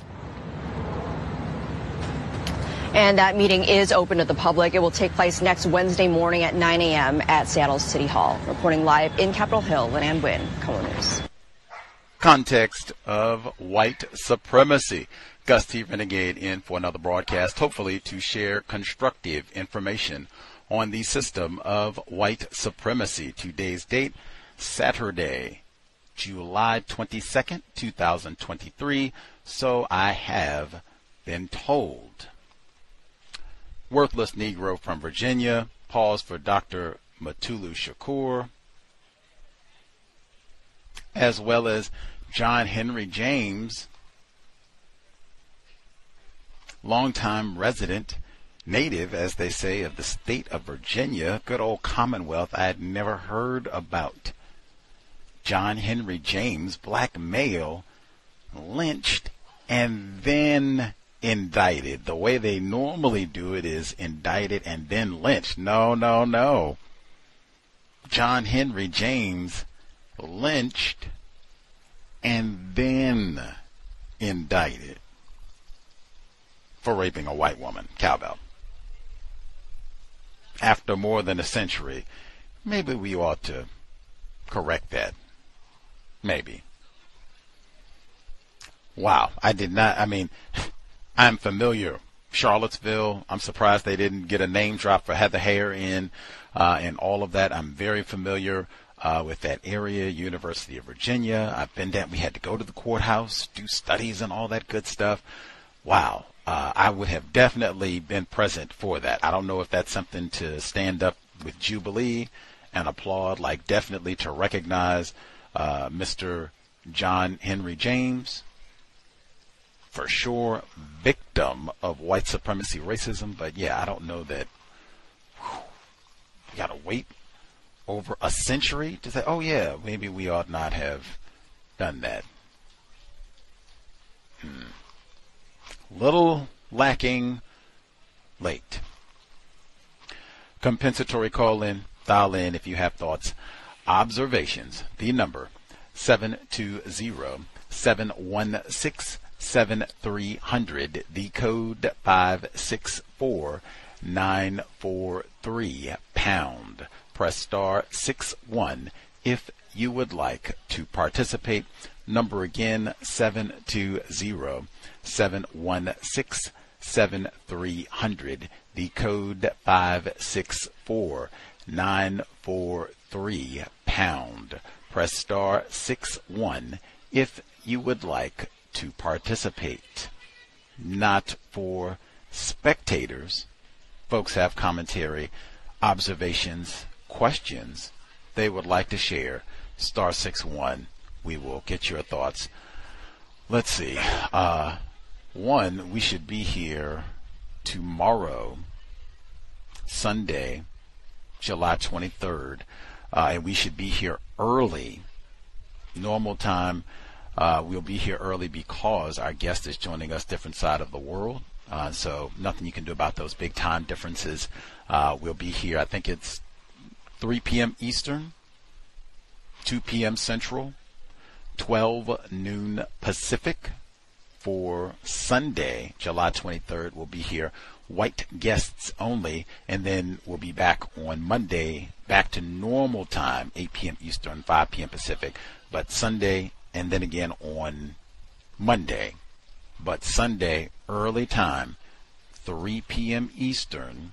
And that meeting is open to the public. It will take place next Wednesday morning at nine a.m. at Seattle City Hall. Reporting live in Capitol Hill, Lynn Wynn, KOLO News. Context of White Supremacy. Gus T. Renegade in for another broadcast, hopefully to share constructive information on the system of white supremacy. Today's date, Saturday, July twenty-second, two thousand twenty-three. So I have been told. Worthless Negro from Virginia. Pause for Doctor Mutulu Shakur. As well as John Henry James, longtime resident, native, as they say, of the state of Virginia. Good old Commonwealth I had never heard about. John Henry James, black male, lynched and then indicted. The way they normally do it is indicted and then lynched. No, no, no. John Henry James lynched and then indicted for raping a white woman. Cowbell. After more than a century, maybe we ought to correct that. Maybe. Wow. I did not, I mean, I'm familiar. Charlottesville, I'm surprised they didn't get a name drop for Heather Hare in, uh, and all of that. I'm very familiar uh, with that area, University of Virginia. I've been down, we had to go to the courthouse, do studies and all that good stuff. Wow. Uh, I would have definitely been present for that. I don't know if that's something to stand up with Jubilee and applaud, like definitely to recognize uh, Mister John Henry James, for sure, victim of white supremacy racism. But yeah, I don't know that whew, you got to wait over a century to say, oh yeah, maybe we ought not have done that. Hmm. Little lacking late. Compensatory call-in, dial in if you have thoughts, observations. The number seven two zero, seven one six, seven three zero zero. The code five six four nine four three pound. Press star six one if you would like to participate. Number again, seven two zero, seven one six, seven three zero zero. The code five six four nine four three pound. Press star six one if you would like to participate. Not for spectators. Folks have commentary, observations, questions they would like to share. Star six one. We will get your thoughts. Let's see. Uh, one, we should be here tomorrow, Sunday, July twenty-third, uh, and we should be here early. Normal time, uh, we'll be here early because our guest is joining us different side of the world. Uh, so nothing you can do about those big time differences. Uh, we'll be here, I think it's three p.m. Eastern, two p.m. Central, twelve noon Pacific for Sunday, July twenty-third. We'll be here, white guests only, and then we'll be back on Monday, back to normal time, eight p.m. Eastern, five p.m. Pacific. But Sunday, and then again on Monday. But Sunday, early time, three p.m. Eastern,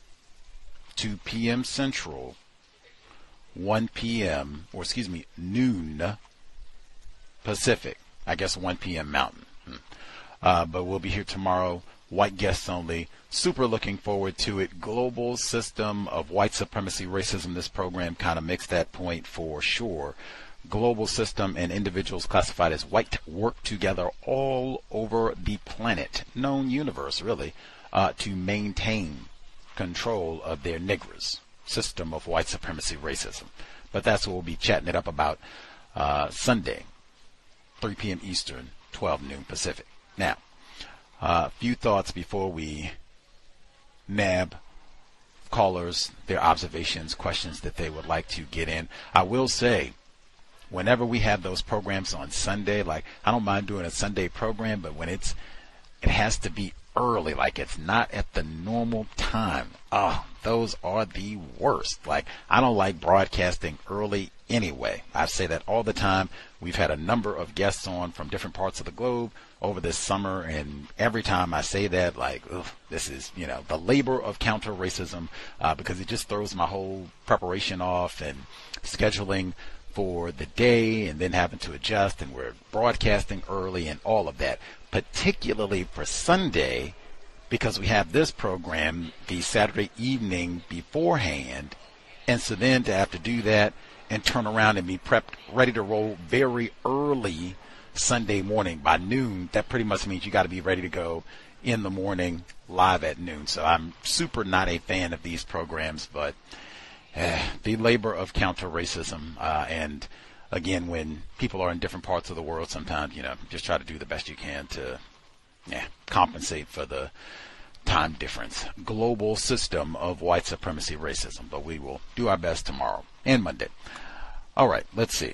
two p.m. Central, one p.m., or excuse me, noon Pacific. I guess one p.m. Mountain. Uh, but we'll be here tomorrow, white guests only. Super looking forward to it. Global system of white supremacy, racism. This program kind of makes that point for sure. Global system and individuals classified as white work together all over the planet, known universe really, uh, to maintain control of their niggers. system of white supremacy racism. But that's what we'll be chatting it up about uh, Sunday, three p.m. Eastern, twelve noon Pacific. Now, a uh, few thoughts before we nab callers, their observations, questions that they would like to get in. I will say, whenever we have those programs on Sunday, like I don't mind doing a Sunday program, but when it's, it has to be early, like it's not at the normal time. Oh, those are the worst. Like I don't like broadcasting early anyway. I say that all the time. We've had a number of guests on from different parts of the globe over this summer, and every time I say that, like, ugh, this is, you know, the labor of counter racism, uh, because it just throws my whole preparation off and scheduling for the day and then having to adjust, and we're broadcasting early and all of that, particularly for Sunday, because we have this program the Saturday evening beforehand. And so then to have to do that and turn around and be prepped, ready to roll very early Sunday morning by noon, that pretty much means you got to be ready to go in the morning live at noon. So I'm super not a fan of these programs, but uh, the labor of counter racism, uh, and again, when people are in different parts of the world, sometimes, you know, just try to do the best you can to yeah, compensate for the time difference. Global system of white supremacy racism, but we will do our best tomorrow and Monday. All right, let's see.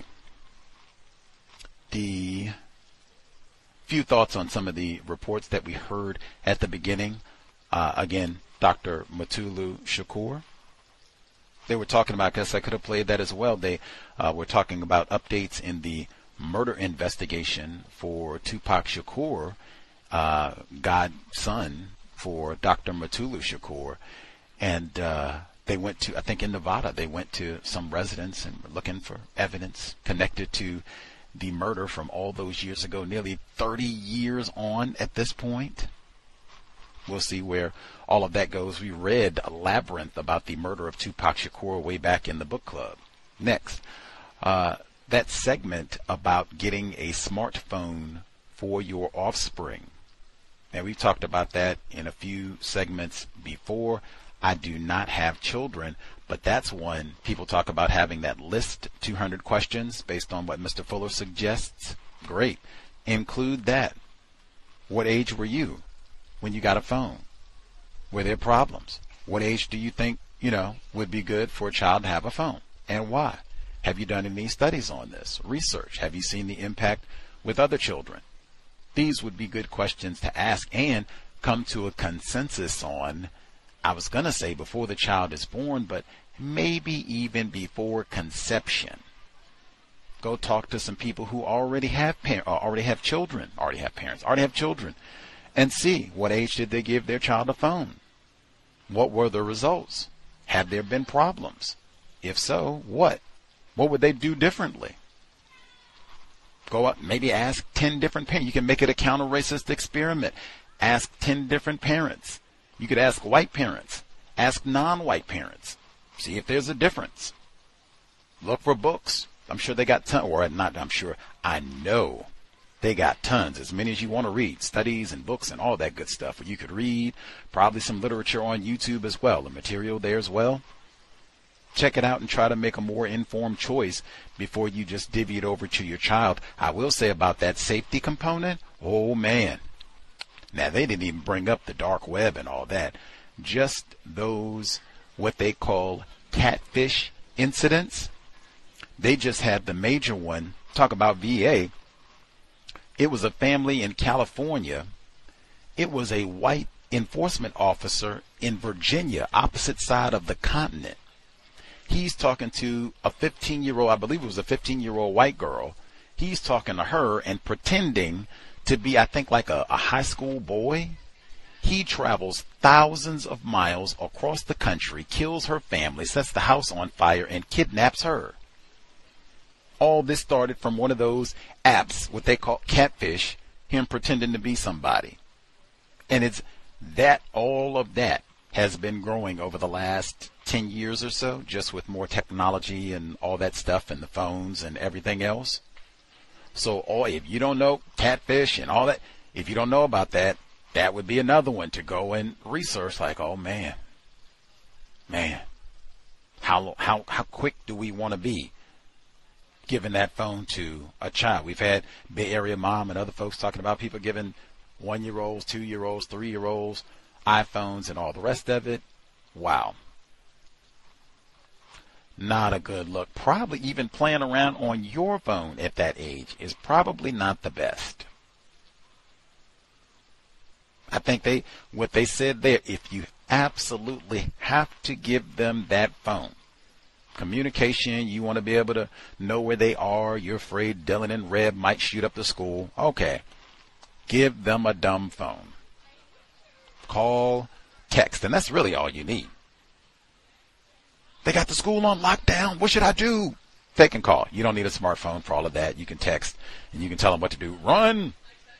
The few thoughts on some of the reports that we heard at the beginning. Uh, again, Doctor Mutulu Shakur. They were talking about, I guess I could have played that as well. They uh, were talking about updates in the murder investigation for Tupac Shakur, uh, godson for Doctor Mutulu Shakur. And uh, they went to, I think in Nevada, they went to some residents and were looking for evidence connected to the murder from all those years ago, nearly thirty years on at this point. We'll see where all of that goes. We read a Labyrinth about the murder of Tupac Shakur way back in the book club. Next, uh, that segment about getting a smartphone for your offspring. Now, we've talked about that in a few segments before. I do not have children, but that's one people talk about, having that list, two hundred questions based on what Mister Fuller suggests. Great. Include that. What age were you when you got a phone? Were there problems? What age do you think, you know, would be good for a child to have a phone, and why? Have you done any studies on this? Research. Have you seen the impact with other children? These would be good questions to ask and come to a consensus on. I was going to say before the child is born, but maybe even before conception. Go talk to some people who already have par- already have children, already have parents, already have children, and see what age did they give their child a phone? What were the results? Have there been problems? If so, what? What would they do differently? Go up, maybe ask ten different parents. You can make it a counter-racist experiment. Ask ten different parents. You could ask white parents, ask non-white parents, see if there's a difference. Look for books. I'm sure they got tons, or not, I'm sure, I know they got tons, as many as you want to read, studies and books and all that good stuff where you could read, probably some literature on YouTube as well, the material there as well. Check it out and try to make a more informed choice before you just divvy it over to your child. I will say about that safety component, oh man. Now, they didn't even bring up the dark web and all that. Just those, what they call catfish incidents. They just had the major one. Talk about V A. It was a family in California. It was a white enforcement officer in Virginia, opposite side of the continent. He's talking to a fifteen-year-old, I believe it was a fifteen-year-old white girl. He's talking to her and pretending to be, I think, like a, a high school boy. He travels thousands of miles across the country, kills her family, sets the house on fire, and kidnaps her. All this started from one of those apps, what they call catfish, him pretending to be somebody. And it's that, all of that has been growing over the last ten years or so, just with more technology and all that stuff and the phones and everything else. So all, if you don't know catfish and all that, if you don't know about that, that would be another one to go and research, like, oh man, man, How, how, how quick do we want to be giving that phone to a child? We've had Bay Area Mom and other folks talking about people giving one-year-olds, two-year-olds, three-year-olds iPhones and all the rest of it. Wow. Not a good look. Probably even playing around on your phone at that age is probably not the best. I think they, what they said there, if you absolutely have to give them that phone, communication, you want to be able to know where they are, you're afraid Dylan and Reb might shoot up the school, okay, give them a dumb phone. Call, text, and that's really all you need. They got the school on lockdown, what should I do? They can call. You don't need a smartphone for all of that. You can text, and you can tell them what to do. Run!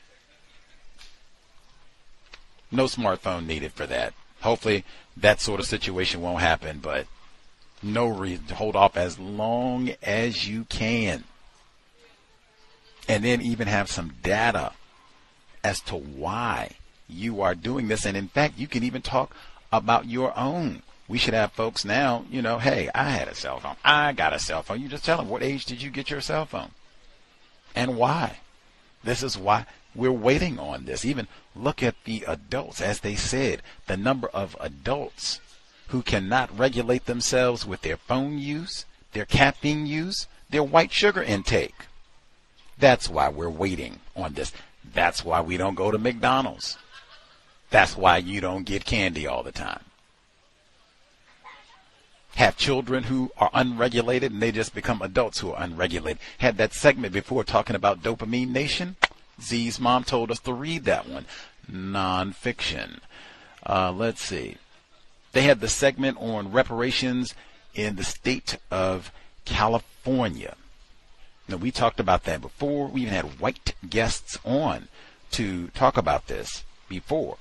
No smartphone needed for that. Hopefully that sort of situation won't happen, but no reason to hold off as long as you can. And then even have some data as to why you are doing this. And in fact, you can even talk about your own. We should have folks now, you know, hey, I had a cell phone. I got a cell phone. You just tell them, what age did you get your cell phone? And why? This is why we're waiting on this. Even look at the adults. As they said, the number of adults who cannot regulate themselves with their phone use, their caffeine use, their white sugar intake. That's why we're waiting on this. That's why we don't go to McDonald's. That's why you don't get candy all the time. Have children who are unregulated and they just become adults who are unregulated. Had that segment before talking about Dopamine Nation. Z's mom told us to read that one. Nonfiction. Uh, let's see. They had the segment on reparations in the state of California. Now, we talked about that before. We even had white guests on to talk about this before.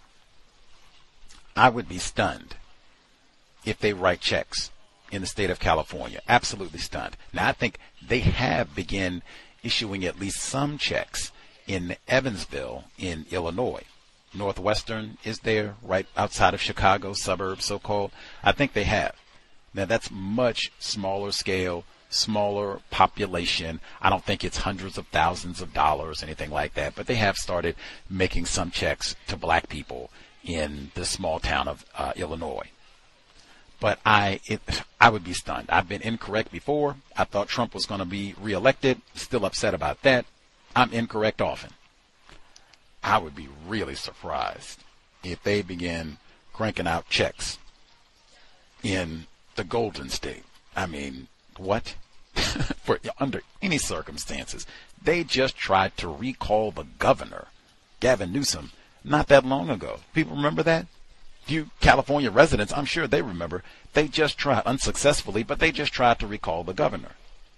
I would be stunned if they write checks in the state of California. Absolutely stunned. Now, I think they have begun issuing at least some checks in Evansville in Illinois. Northwestern is there, right outside of Chicago, suburbs so-called. I think they have. Now, that's much smaller scale, smaller population. I don't think it's hundreds of thousands of dollars, anything like that, but they have started making some checks to black people in the small town of uh, Illinois. But I it, I would be stunned. I've been incorrect before. I thought Trump was going to be reelected. Still upset about that. I'm incorrect often. I would be really surprised if they begin cranking out checks in the Golden State. I mean, what? For under any circumstances. They just tried to recall the governor, Gavin Newsom, not that long ago. People remember that? You California residents, I'm sure they remember. They just tried, unsuccessfully, but they just tried to recall the governor.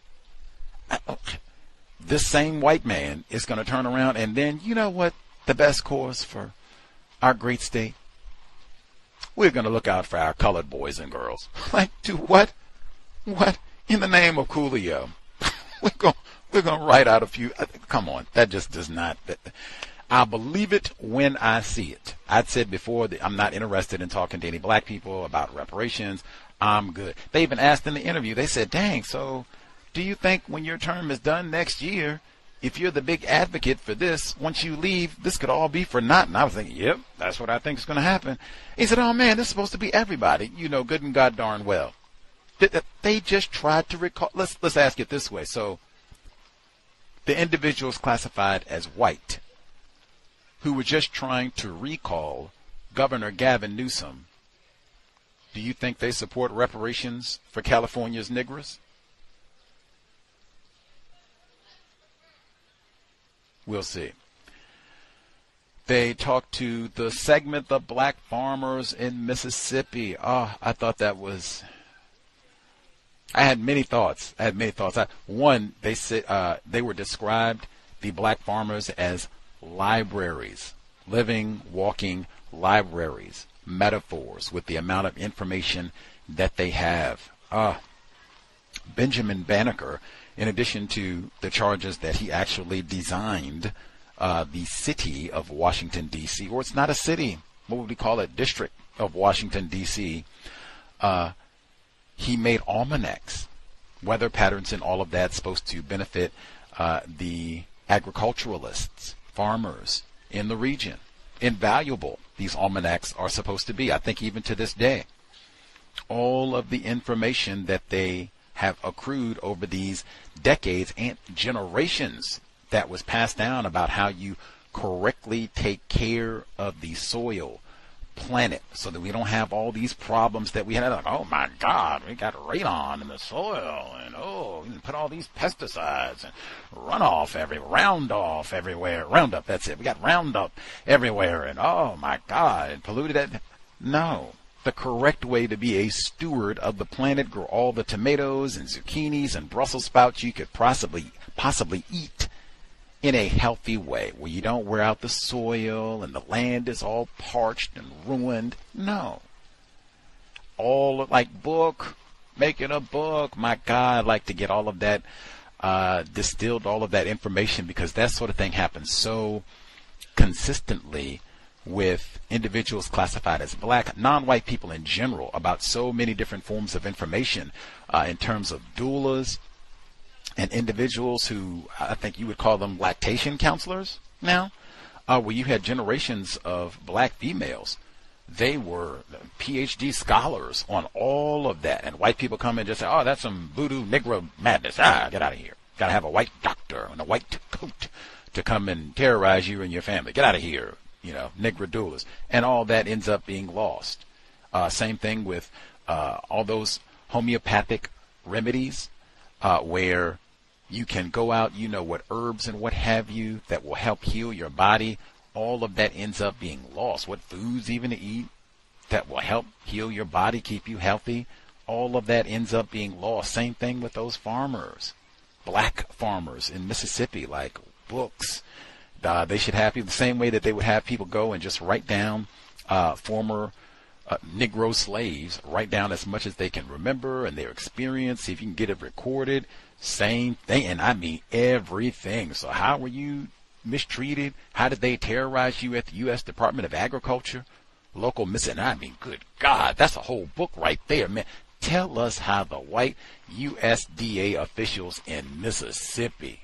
This same white man is going to turn around and then, you know what, the best course for our great state? We're going to look out for our colored boys and girls. Like, do what? What? In the name of Coolio. we're going we're going to write out a few. Come on. That just does not. That, I'll believe it when I see it. I'd said before that I'm not interested in talking to any black people about reparations. I'm good. They even asked in the interview, they said, dang, so do you think when your term is done next year, if you're the big advocate for this, once you leave, this could all be for naught? And I was thinking, yep, that's what I think is going to happen. He said, oh, man, this is supposed to be everybody, you know, good and God darn well. They just tried to recall. Let's, let's ask it this way. So the individuals classified as white who were just trying to recall Governor Gavin Newsom, do you think they support reparations for California's niggers? We'll see. They talked to the segment, the black farmers in Mississippi. Oh, I thought that was, I had many thoughts. I had many thoughts. I, one, they said, uh, they were described, the black farmers, as libraries, living, walking libraries, metaphors with the amount of information that they have. Uh, Benjamin Banneker, in addition to the charges that he actually designed uh, the city of Washington, D C, or it's not a city, what would we call it, district of Washington, D C, uh, he made almanacs, weather patterns and all of that supposed to benefit uh, the agriculturalists, farmers in the region. Invaluable these almanacs are supposed to be, I think even to this day. All of the information that they have accrued over these decades and generations that was passed down about how you correctly take care of the soil, planet, so that we don't have all these problems that we had. Like, oh my God, we got radon in the soil, and oh, we put all these pesticides and runoff every roundoff everywhere. Roundup, that's it. We got Roundup everywhere, and oh my God, it polluted it. No. The correct way to be a steward of the planet, grow all the tomatoes and zucchinis and Brussels sprouts you could possibly possibly eat in a healthy way, where you don't wear out the soil and the land is all parched and ruined. No. All like book, making a book. My God, I'd like to get all of that uh, distilled, all of that information, because that sort of thing happens so consistently with individuals classified as black, non-white people in general, about so many different forms of information uh, in terms of doulas and individuals who I think you would call them lactation counselors now, uh, where you had generations of black females. They were P H D scholars on all of that, and white people come and just say, oh, that's some voodoo Negro madness. Ah, get out of here. Got to have a white doctor and a white coat to come and terrorize you and your family. Get out of here. You know, Negro doulas, and all that ends up being lost. Uh, same thing with uh, all those homeopathic remedies uh, where you can go out, you know, what herbs and what have you that will help heal your body. All of that ends up being lost. What foods even to eat that will help heal your body, keep you healthy. All of that ends up being lost. Same thing with those farmers, black farmers in Mississippi, like books. Uh, they should have you the same way that they would have people go and just write down uh, former uh, Negro slaves, write down as much as they can remember and their experience, see if you can get it recorded. Same thing, and I mean everything. So how were you mistreated? How did they terrorize you at the U S Department of Agriculture? Local missing, I mean, good God, that's a whole book right there, man. Tell us how the white U S D A officials in Mississippi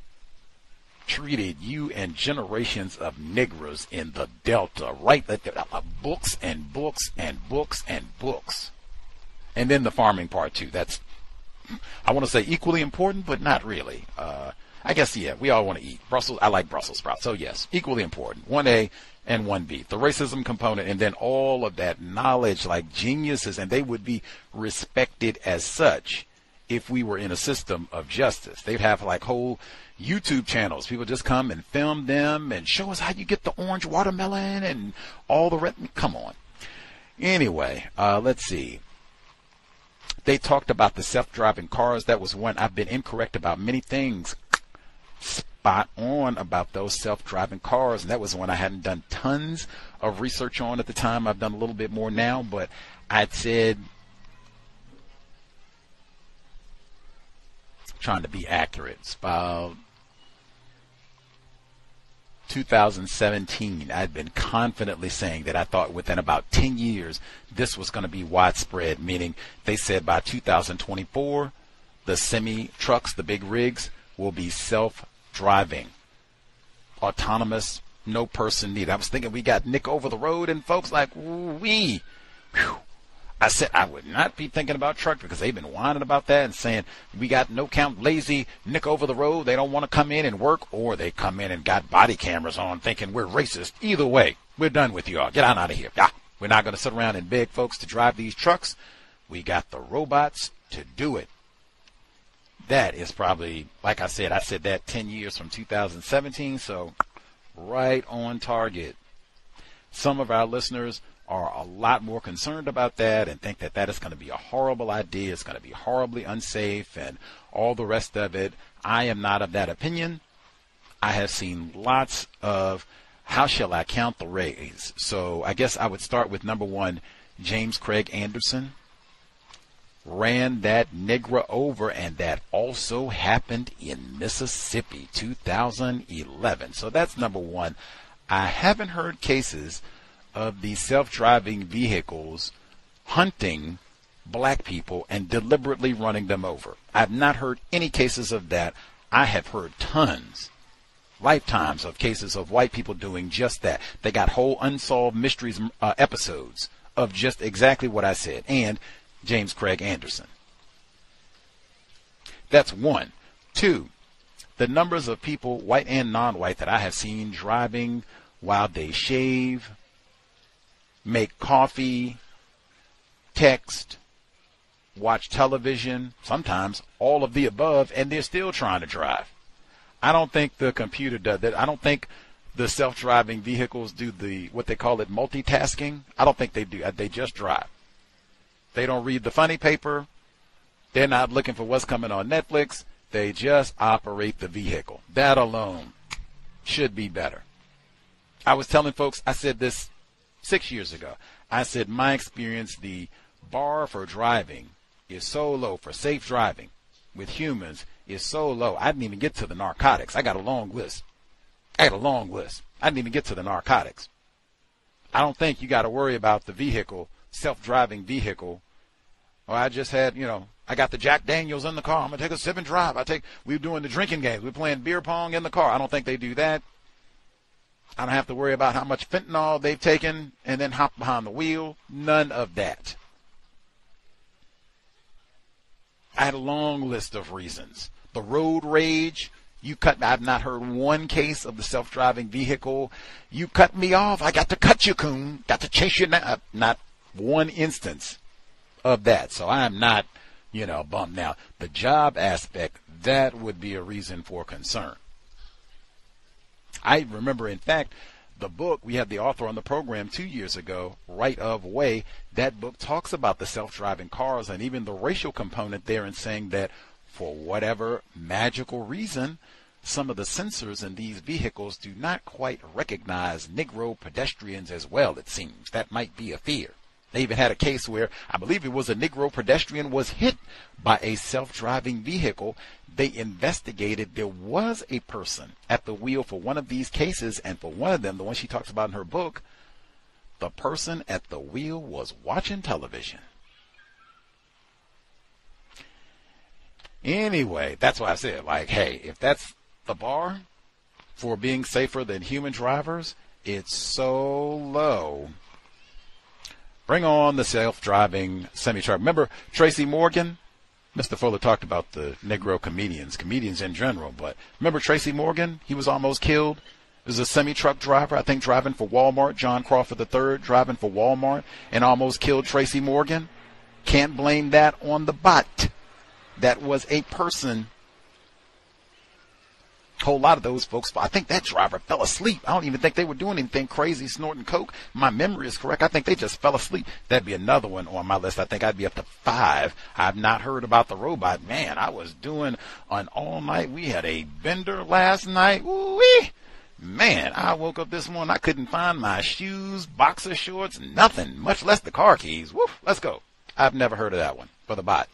treated you and generations of Negroes in the Delta, right? Books and books and books and books. And then the farming part, too. That's, I want to say, equally important, but not really. Uh, I guess, yeah, we all want to eat. Brussels, I like Brussels sprouts. So, yes, equally important. one A and one B. The racism component, and then all of that knowledge, like geniuses, and they would be respected as such if we were in a system of justice. They'd have, like, whole YouTube channels. People just come and film them and show us how you get the orange watermelon and all the rest. Come on. Anyway, uh, let's see. They talked about the self-driving cars. That was one. I've been incorrect about many things. Spot on about those self-driving cars. And that was one I hadn't done tons of research on at the time. I've done a little bit more now, but I'd said, trying to be accurate, it's about two thousand seventeen, I'd been confidently saying that I thought within about ten years this was going to be widespread, meaning they said by two thousand twenty-four the semi trucks, the big rigs, will be self-driving, autonomous, no person needed. I was thinking we got Nick over the road, and folks like, wee. I said I would not be thinking about truck, because they've been whining about that and saying we got no count lazy Nick over the road. They don't want to come in and work, or they come in and got body cameras on thinking we're racist. Either way, we're done with you all. Get on out of here. Ah, we're not going to sit around and beg folks to drive these trucks. We got the robots to do it. That is probably, like I said, I said that ten years from two thousand seventeen, so right on target. Some of our listeners are a lot more concerned about that and think that that is going to be a horrible idea. It's going to be horribly unsafe and all the rest of it. I am not of that opinion. I have seen lots of, how shall I count the rays? So I guess I would start with number one, James Craig Anderson ran that Negro over, and that also happened in Mississippi, two thousand eleven. So that's number one. I haven't heard cases of the self-driving vehicles hunting black people and deliberately running them over. I've not heard any cases of that. I have heard tons, lifetimes of cases of white people doing just that. They got whole unsolved mysteries uh, episodes of just exactly what I said. And James Craig Anderson. That's one. Two, the numbers of people, white and non-white, that I have seen driving while they shave, make coffee, text, watch television, sometimes all of the above, and they're still trying to drive. I don't think the computer does that. I don't think the self-driving vehicles do the, what they call it, multitasking. I don't think they do. They just drive. They don't read the funny paper. They're not looking for what's coming on Netflix. They just operate the vehicle. That alone should be better. I was telling folks, I said this six years ago. I said my experience, the bar for driving is so low, for safe driving with humans is so low. I didn't even get to the narcotics. I got a long list. I got a long list. I didn't even get to the narcotics. I don't think you got to worry about the vehicle, self-driving vehicle. Or I just had, you know, I got the Jack Daniels in the car. I'm going to take a sip and drive. I take, we're doing the drinking games. We're playing beer pong in the car. I don't think they do that. I don't have to worry about how much fentanyl they've taken and then hop behind the wheel. None of that. I had a long list of reasons. The road rage. You cut, I've not heard one case of the self-driving vehicle. You cut me off. I got to cut you, coon. Got to chase you now. Not one instance of that. So I am not, you know, bummed. Now, the job aspect, that would be a reason for concern. I remember, in fact, the book, we had the author on the program two years ago, Right of Way. That book talks about the self-driving cars and even the racial component there, and saying that for whatever magical reason, some of the sensors in these vehicles do not quite recognize Negro pedestrians as well, it seems. That might be a fear. They even had a case where I believe it was a Negro pedestrian was hit by a self-driving vehicle. They investigated. There was a person at the wheel for one of these cases, and for one of them, the one she talks about in her book, the person at the wheel was watching television. Anyway, that's why I said, like, hey, if that's the bar for being safer than human drivers, it's so low. Bring on the self-driving semi-truck. Remember Tracy Morgan? Mister Fuller talked about the Negro comedians, comedians in general, but remember Tracy Morgan? He was almost killed. He was a semi-truck driver, I think, driving for Walmart. John Crawford the third driving for Walmart and almost killed Tracy Morgan. Can't blame that on the bot. That was a person. A whole lot of those folks, I think that driver fell asleep. I don't even think they were doing anything crazy, snorting coke. My memory is correct. I think they just fell asleep. That'd be another one on my list. I think I'd be up to five. I've not heard about the robot. Man, I was doing an all night. We had a bender last night. Ooh-wee. Man, I woke up this morning. I couldn't find my shoes, boxer shorts, nothing, much less the car keys. Woof, let's go. I've never heard of that one for the bot.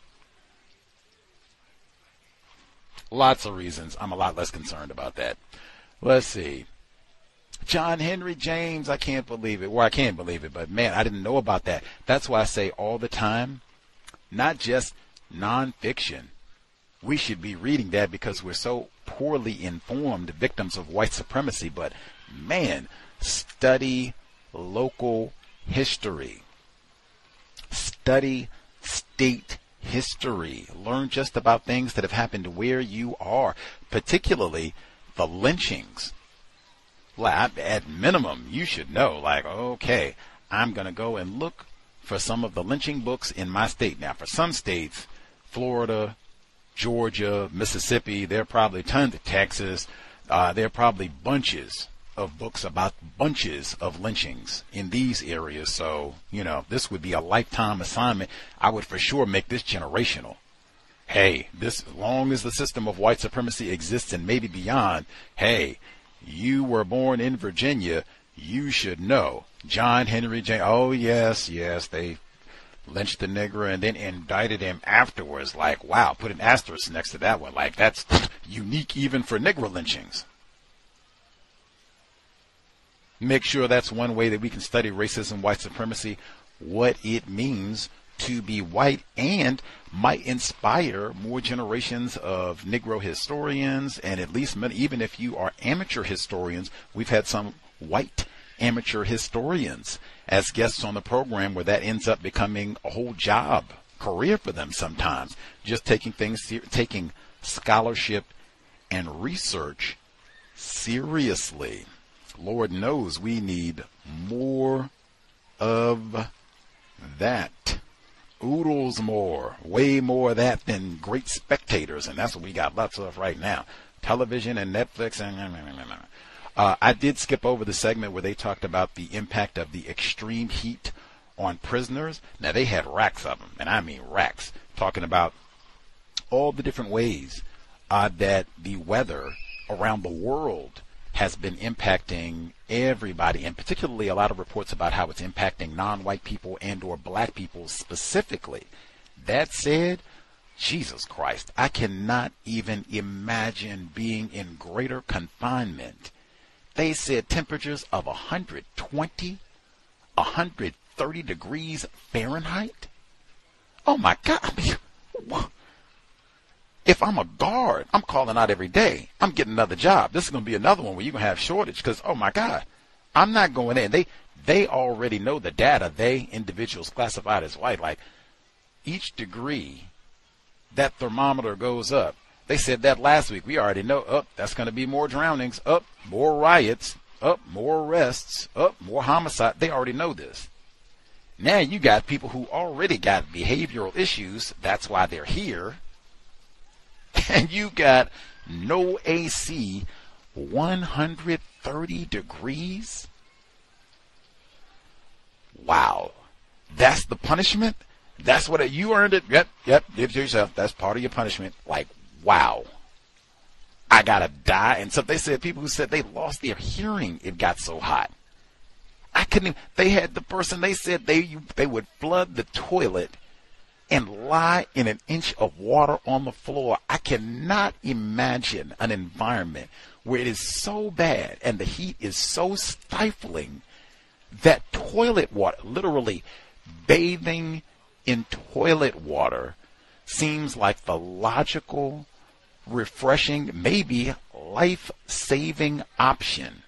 Lots of reasons. I'm a lot less concerned about that. Let's see. John Henry James, I can't believe it. Well, I can't believe it, but man, I didn't know about that. That's why I say all the time, not just nonfiction. We should be reading that because we're so poorly informed victims of white supremacy. But man, study local history. Study state history. Learn just about things that have happened where you are, particularly the lynchings. At minimum, you should know, like, okay, I'm going to go and look for some of the lynching books in my state. Now, for some states, Florida, Georgia, Mississippi, there are probably tons of Texas. Uh, there are probably bunches of books about bunches of lynchings in these areas. So, you know, this would be a lifetime assignment. I would for sure make this generational. Hey, this, as long as the system of white supremacy exists and maybe beyond, hey, you were born in Virginia, you should know. John Henry James, oh yes, yes, they lynched the nigger and then indicted him afterwards. Like, wow, put an asterisk next to that one. Like, that's unique even for nigger lynchings. Make sure that's one way that we can study racism, white supremacy, what it means to be white and might inspire more generations of Negro historians, and at least many, even if you are amateur historians, we've had some white amateur historians as guests on the program where that ends up becoming a whole job, career for them sometimes, just taking things, taking scholarship and research seriously. Lord knows we need more of that. Oodles more, way more of that than great spectators, and that's what we got lots of right now. Television and Netflix and uh, I did skip over the segment where they talked about the impact of the extreme heat on prisoners. Now, they had racks of them, and I mean racks, talking about all the different ways uh, that the weather around the world has been impacting everybody, and particularly a lot of reports about how it's impacting non-white people and or black people specifically. That said, Jesus Christ, I cannot even imagine being in greater confinement. They said temperatures of one hundred twenty, one hundred thirty degrees Fahrenheit. Oh my God. I mean, what? If I'm a guard, I'm calling out every day. I'm getting another job. This is going to be another one where you're going to have shortage because, oh, my God, I'm not going in. They they already know the data. They, individuals classified as white, like each degree that thermometer goes up. They said that last week. We already know, up, oh, that's going to be more drownings, up, oh, more riots, up, oh, more arrests, up, oh, more homicide. They already know this. Now you got people who already got behavioral issues. That's why they're here. And you got no A C, one hundred thirty degrees. Wow. That's the punishment? That's what it, you earned it? Yep, yep, give it to yourself. That's part of your punishment. Like, wow. I gotta die. And so they said people who said they lost their hearing, it got so hot. I couldn't even, they had the person, they said they they would flood the toilet and lie in an inch of water on the floor. I cannot imagine an environment where it is so bad and the heat is so stifling that toilet water, literally bathing in toilet water, seems like the logical, refreshing, maybe life-saving option.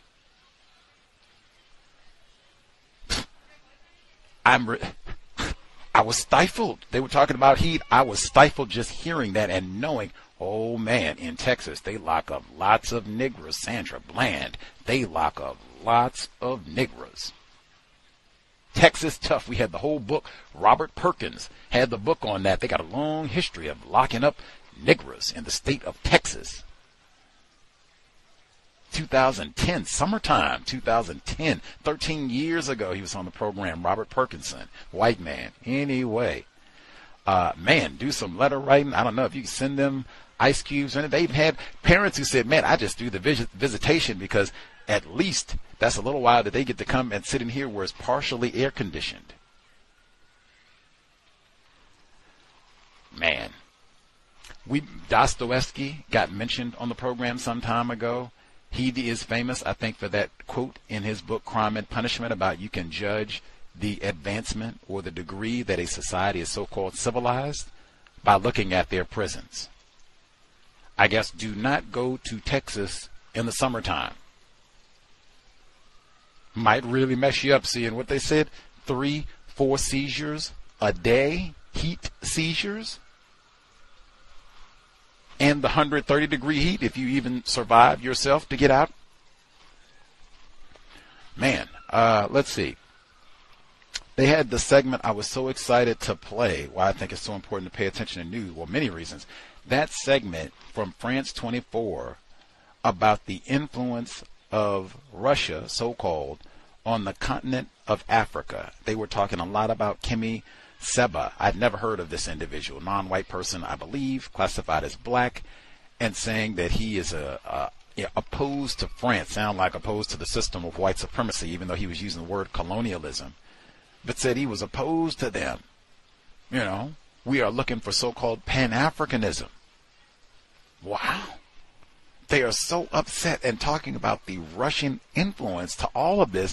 I'm... Re- I was stifled. They were talking about heat. I was stifled just hearing that and knowing, oh man, in Texas, they lock up lots of niggers. Sandra Bland, they lock up lots of niggers. Texas tough. We had the whole book. Robert Perkins had the book on that. They got a long history of locking up niggers in the state of Texas. two thousand ten, summertime, two thousand ten, thirteen years ago, he was on the program, Robert Perkinson, white man. Anyway, uh, man, do some letter writing. I don't know if you can send them ice cubes or anything. They've had parents who said, man, I just do the visit- visitation because at least that's a little while that they get to come and sit in here where it's partially air conditioned. Man, we Dostoevsky got mentioned on the program some time ago. He is famous, I think, for that quote in his book, Crime and Punishment, about you can judge the advancement or the degree that a society is so-called civilized by looking at their prisons. I guess do not go to Texas in the summertime. Might really mess you up seeing what they said, three, four seizures a day, heat seizures. And the one hundred thirty degree heat, if you even survive yourself to get out. Man, uh, let's see. They had the segment I was so excited to play, why I think it's so important to pay attention to news. Well, many reasons. That segment from France twenty-four about the influence of Russia, so-called, on the continent of Africa. They were talking a lot about Kimi Seba. I'd never heard of this individual, non-white person, I believe, classified as black, and saying that he is a, a yeah, opposed to France, sound like opposed to the system of white supremacy, even though he was using the word colonialism, but said he was opposed to them. You know, we are looking for so-called Pan-Africanism. Wow. They are so upset and talking about the Russian influence to all of this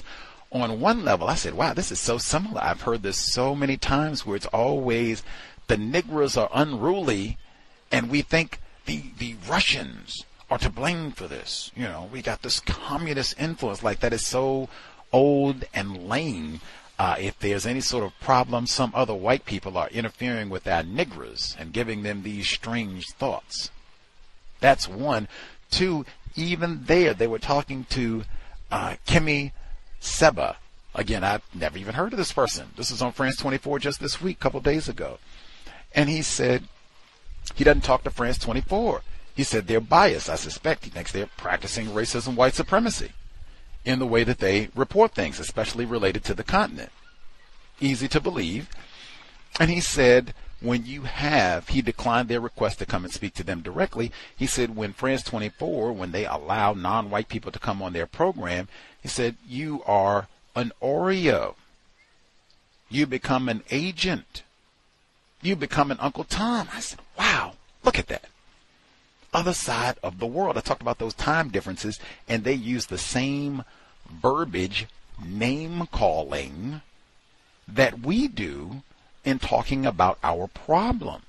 on one level, I said, wow, this is so similar. I've heard this so many times where it's always the Negroes are unruly, and we think the, the Russians are to blame for this. You know, we got this communist influence. Like, that is so old and lame. Uh, if there's any sort of problem, some other white people are interfering with our Negroes and giving them these strange thoughts. That's one. Two, even there, they were talking to uh, Kemi Seba. Again, I've never even heard of this person. This was on France twenty-four just this week, a couple days ago. And he said he doesn't talk to France twenty-four. He said they're biased. I suspect he thinks they're practicing racism, white supremacy in the way that they report things, especially related to the continent. Easy to believe. And he said when you have, he declined their request to come and speak to them directly. He said when France twenty-four, when they allow non-white people to come on their program, he said, you are an Oreo. You become an agent. You become an Uncle Tom. I said, wow, look at that. Other side of the world. I talked about those time differences, and they use the same verbiage, name calling, that we do in talking about our problem.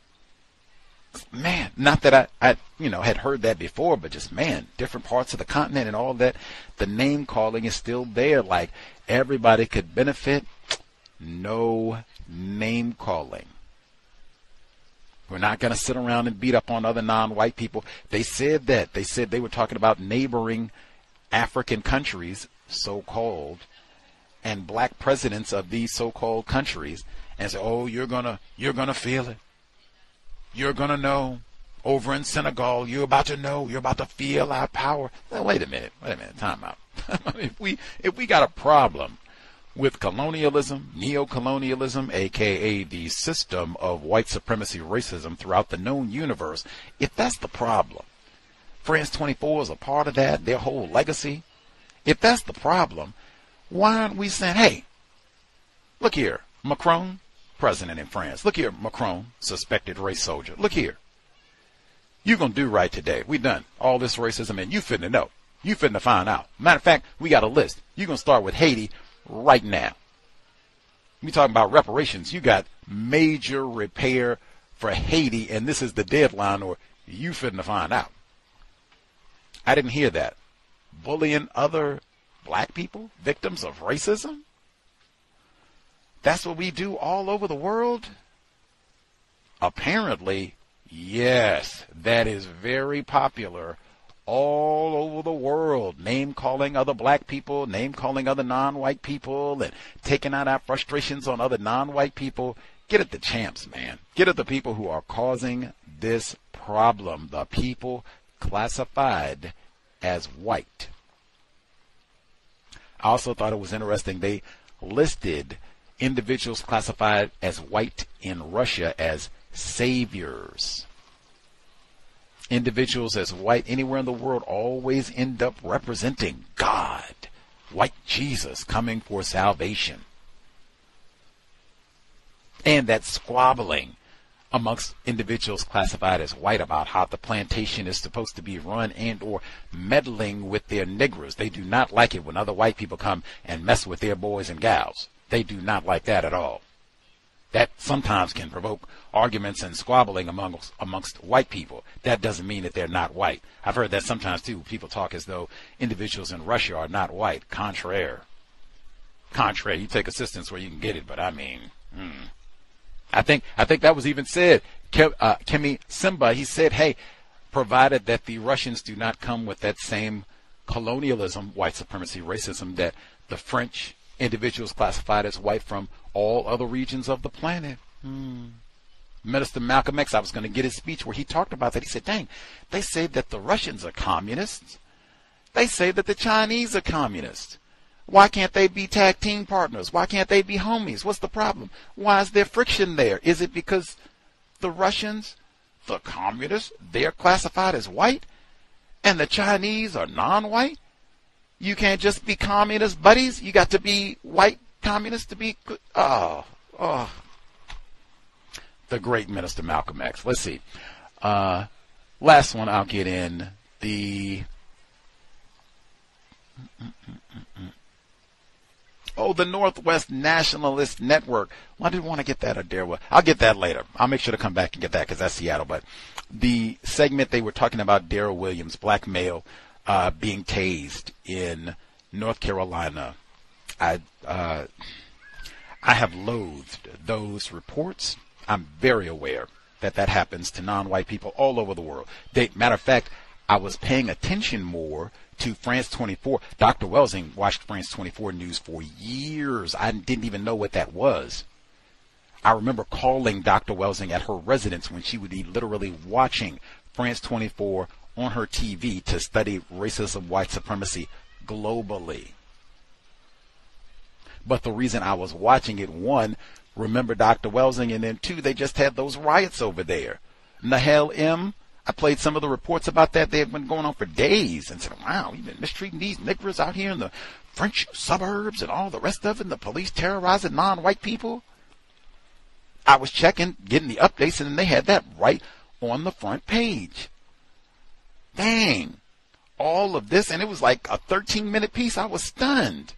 Man, not that I, I, you know, had heard that before, but just, man, different parts of the continent and all that, the name calling is still there. Like, everybody could benefit. No name calling. We're not going to sit around and beat up on other non-white people. They said that. They said they were talking about neighboring African countries, so-called, and black presidents of these so-called countries, and say, oh, you're going to, you're going to feel it. You're going to know. Over in Senegal, you're about to know. You're about to feel our power. Now, wait a minute. Wait a minute. Time out. if we if we got a problem with colonialism, neo-colonialism, a k a the system of white supremacy racism throughout the known universe, if that's the problem, France twenty-four is a part of that, their whole legacy. If that's the problem, why aren't we saying, hey, look here, Macron, president in France. Look here, Macron, suspected race soldier. Look here. You're going to do right today. We done all this racism, and you finna know. You finna find out. Matter of fact, we got a list. You're going to start with Haiti right now. We talking about reparations. You got major repair for Haiti, and this is the deadline, or you finna find out. I didn't hear that. Bullying other black people, victims of racism? That's what we do all over the world? Apparently, yes, that is very popular all over the world. Name calling other black people, name calling other non-white people, and taking out our frustrations on other non-white people. Get at the champs, man. Get at the people who are causing this problem, the people classified as white. I also thought it was interesting they listed individuals classified as white in Russia as saviors. Individuals as white anywhere in the world always end up representing God, white Jesus coming for salvation. And that squabbling amongst individuals classified as white about how the plantation is supposed to be run, and or meddling with their niggers. They do not like it when other white people come and mess with their boys and gals. They do not like that at all. That sometimes can provoke arguments and squabbling amongst, amongst white people. That doesn't mean that they're not white. I've heard that sometimes too. People talk as though individuals in Russia are not white. Contraire. Contraire. You take assistance where you can get it, but I mean, hmm. I think I think that was even said. Ke, uh, Kemi Simba, he said, hey, provided that the Russians do not come with that same colonialism, white supremacy, racism that the French individuals classified as white from all other regions of the planet. Hmm. Minister Malcolm X, I was going to get his speech where he talked about that. He said, dang, they say that the Russians are communists. They say that the Chinese are communists. Why can't they be tag team partners? Why can't they be homies? What's the problem? Why is there friction there? Is it because the Russians, the communists, they're classified as white and the Chinese are non-white? You can't just be communist buddies. You got to be white communists to be good. Oh, oh. The great Minister Malcolm X. Let's see. Uh, last one I'll get in. The Oh, the Northwest Nationalist Network. Well, I didn't want to get that, Adair. I'll get that later. I'll make sure to come back and get that because that's Seattle. But the segment they were talking about Daryl Williams, black male, uh, being tased in North Carolina. I uh, I have loathed those reports. I'm very aware that that happens to non-white people all over the world. They, matter of fact, I was paying attention more to France twenty-four. Doctor Welsing watched France twenty-four news for years. I didn't even know what that was. I remember calling Doctor Welsing at her residence when she would be literally watching France twenty-four on her T V to study racism, white supremacy globally. But the reason I was watching it, one, remember Doctor Welsing, and then two, they just had those riots over there. Nahel M., I played some of the reports about that. They had been going on for days and said, wow, you've been mistreating these niggers out here in the French suburbs and all the rest of it, and the police terrorizing non-white people. I was checking, getting the updates, and then they had that right on the front page. Dang. All of this, and it was like a thirteen-minute piece. I was stunned.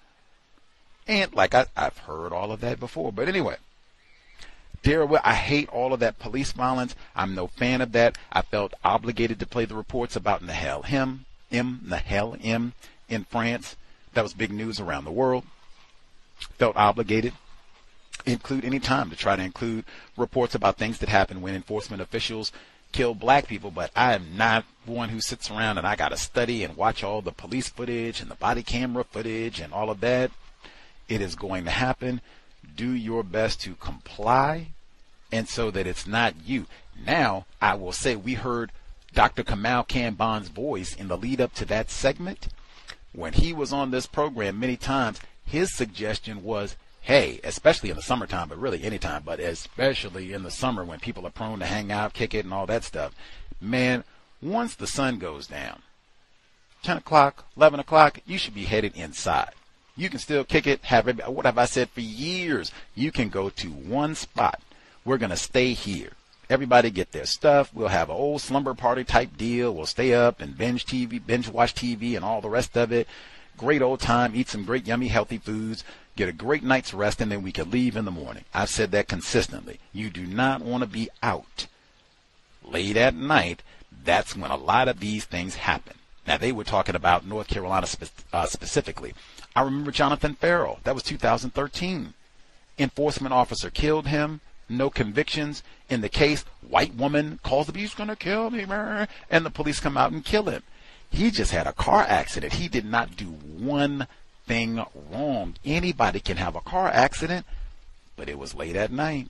And like I, I've heard all of that before. But anyway, Daryl, I hate all of that police violence. I'm no fan of that. I felt obligated to play the reports about Nahel M, M, Nahel M in France. That was big news around the world. Felt obligated. Include any time to try to include reports about things that happen when enforcement officials kill black people. But I am not one who sits around and I got to study and watch all the police footage and the body camera footage and all of that. It is going to happen. Do your best to comply, and so that it's not you. Now, I will say we heard Doctor Kamal Kanban's voice in the lead up to that segment. When he was on this program many times, his suggestion was, hey, especially in the summertime, but really anytime, but especially in the summer when people are prone to hang out, kick it, and all that stuff. Man, once the sun goes down, ten o'clock, eleven o'clock, you should be headed inside. You can still kick it, have it, what have I said for years? You can go to one spot. We're going to stay here. Everybody get their stuff. We'll have an old slumber party type deal. We'll stay up and binge T V, binge watch T V and all the rest of it. Great old time, eat some great yummy healthy foods, get a great night's rest, and then we can leave in the morning. I've said that consistently. You do not want to be out late at night. That's when a lot of these things happen. Now, they were talking about North Carolina spe- uh, specifically. I remember Jonathan Farrell. That was two thousand thirteen. Enforcement officer killed him. No convictions in the case. White woman calls the police, going to kill me, and the police come out and kill him. He just had a car accident. He did not do one thing wrong. Anybody can have a car accident, but it was late at night.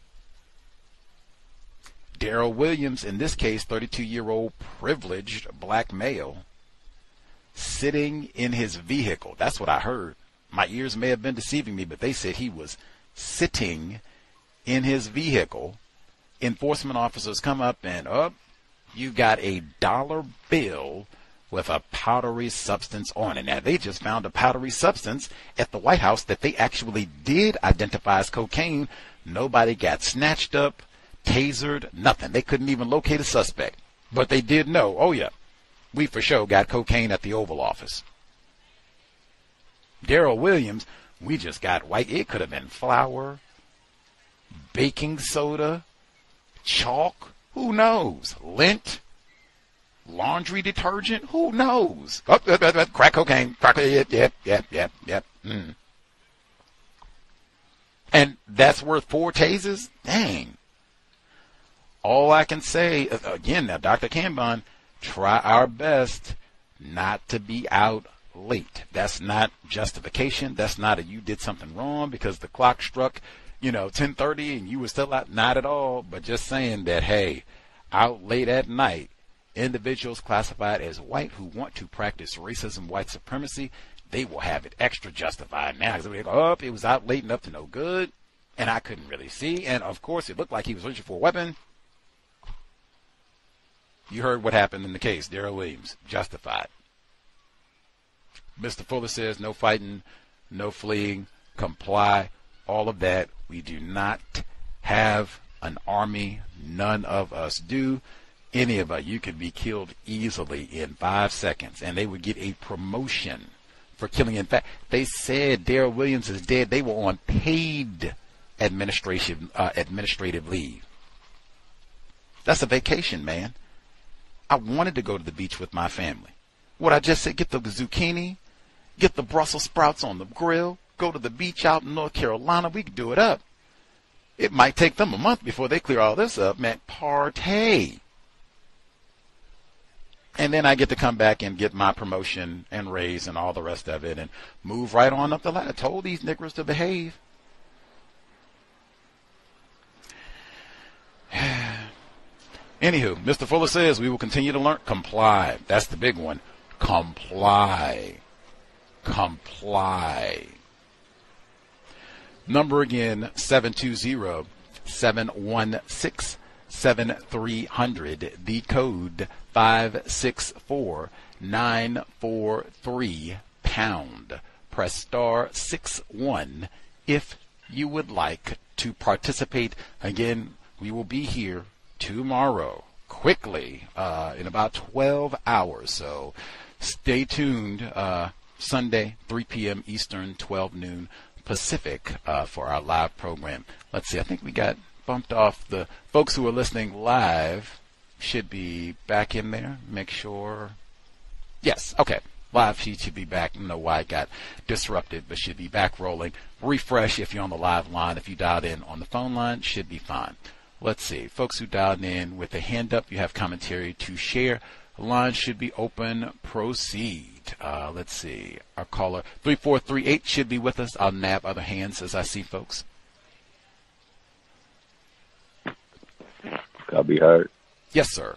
Daryl Williams, in this case, thirty-two-year-old privileged black male, sitting in his vehicle. That's what I heard. My ears may have been deceiving me, but they said he was sitting in his vehicle. Enforcement officers come up and, up, oh, you got a dollar bill with a powdery substance on it. Now, they just found a powdery substance at the White House that they actually did identify as cocaine. Nobody got snatched up, tasered, nothing. They couldn't even locate a suspect. But they did know, oh yeah, we for sure got cocaine at the Oval Office. Daryl Williams, we just got white. It could have been flour, baking soda, chalk, who knows? Lint, laundry detergent, who knows? Oh, uh, uh, uh, crack cocaine, crack, yep, yep, yep, yep, yep. Mm. And that's worth four tasers? Dang. All I can say, again, now, Doctor Kanban, try our best not to be out late. That's not justification. That's not a you did something wrong because the clock struck, you know, ten thirty and you were still out. Not at all, but just saying that, hey, out late at night, individuals classified as white who want to practice racism, white supremacy, they will have it extra justified now. Because they go, oh, it was out late enough to no good, and I couldn't really see. And, of course, it looked like he was reaching for a weapon. You heard what happened in the case. Daryl Williams, justified. Mister Fuller says no fighting, no fleeing, comply, all of that. We do not have an army. None of us do. Any of us, you could be killed easily in five seconds, and they would get a promotion for killing. In fact, they said Daryl Williams is dead. They were on paid administration uh, administrative leave. That's a vacation, man. I wanted to go to the beach with my family. What I just said, get the zucchini, get the Brussels sprouts on the grill, go to the beach out in North Carolina. We could do it up. It might take them a month before they clear all this up, man. Partay. And then I get to come back and get my promotion and raise and all the rest of it and move right on up the ladder. I told these niggers to behave. Anywho, Mister Fuller says we will continue to learn. Comply. That's the big one. Comply. Comply. Number again, seven two zero, seven one six, seven three zero zero. The code five six four, nine four three, pound. Press star six one if you would like to participate. Again, we will be here tomorrow, quickly, uh, in about twelve hours. So stay tuned. Uh, Sunday, three p.m. Eastern, twelve noon Pacific, uh, for our live program. Let's see. I think we got bumped off. The folks who are listening live should be back in there. Make sure. Yes. Okay. Live feed should be back. I don't know why it got disrupted, but should be back rolling. Refresh if you're on the live line. If you dialed in on the phone line, should be fine. Let's see. Folks who dialed in with a hand up, you have commentary to share. The line should be open. Proceed. Uh, let's see. Our caller three four three eight should be with us. I'll nab other hands as I see folks. I'll be heard. Yes, sir.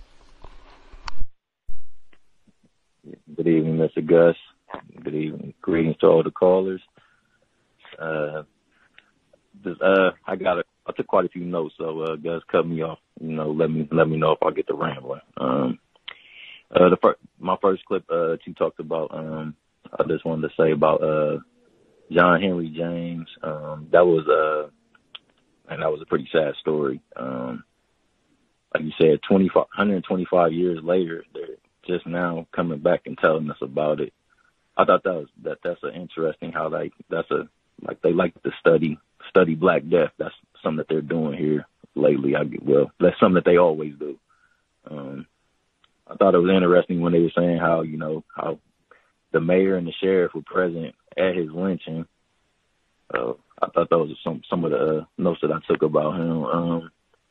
Good evening, Mister Gus. Good evening. Greetings to all the callers. Uh, this, uh, I got a, I took quite a few notes, so uh, Gus, cut me off. You know, let me let me know if I get the rambling. Um, uh, the first, my first clip uh, that you talked about, um, I just wanted to say about uh, John Henry James. Um, that was uh, and that was a pretty sad story. Um, like you said, twenty-five, one hundred twenty-five years later, they're just now coming back and telling us about it. I thought that was that that's an interesting how like that's a like they like to study study Black Death. That's something that they're doing here lately. I well, that's something that they always do. Um, I thought it was interesting when they were saying how you know how the mayor and the sheriff were present at his lynching. Uh, I thought those were some some of the uh, notes that I took about him. Um,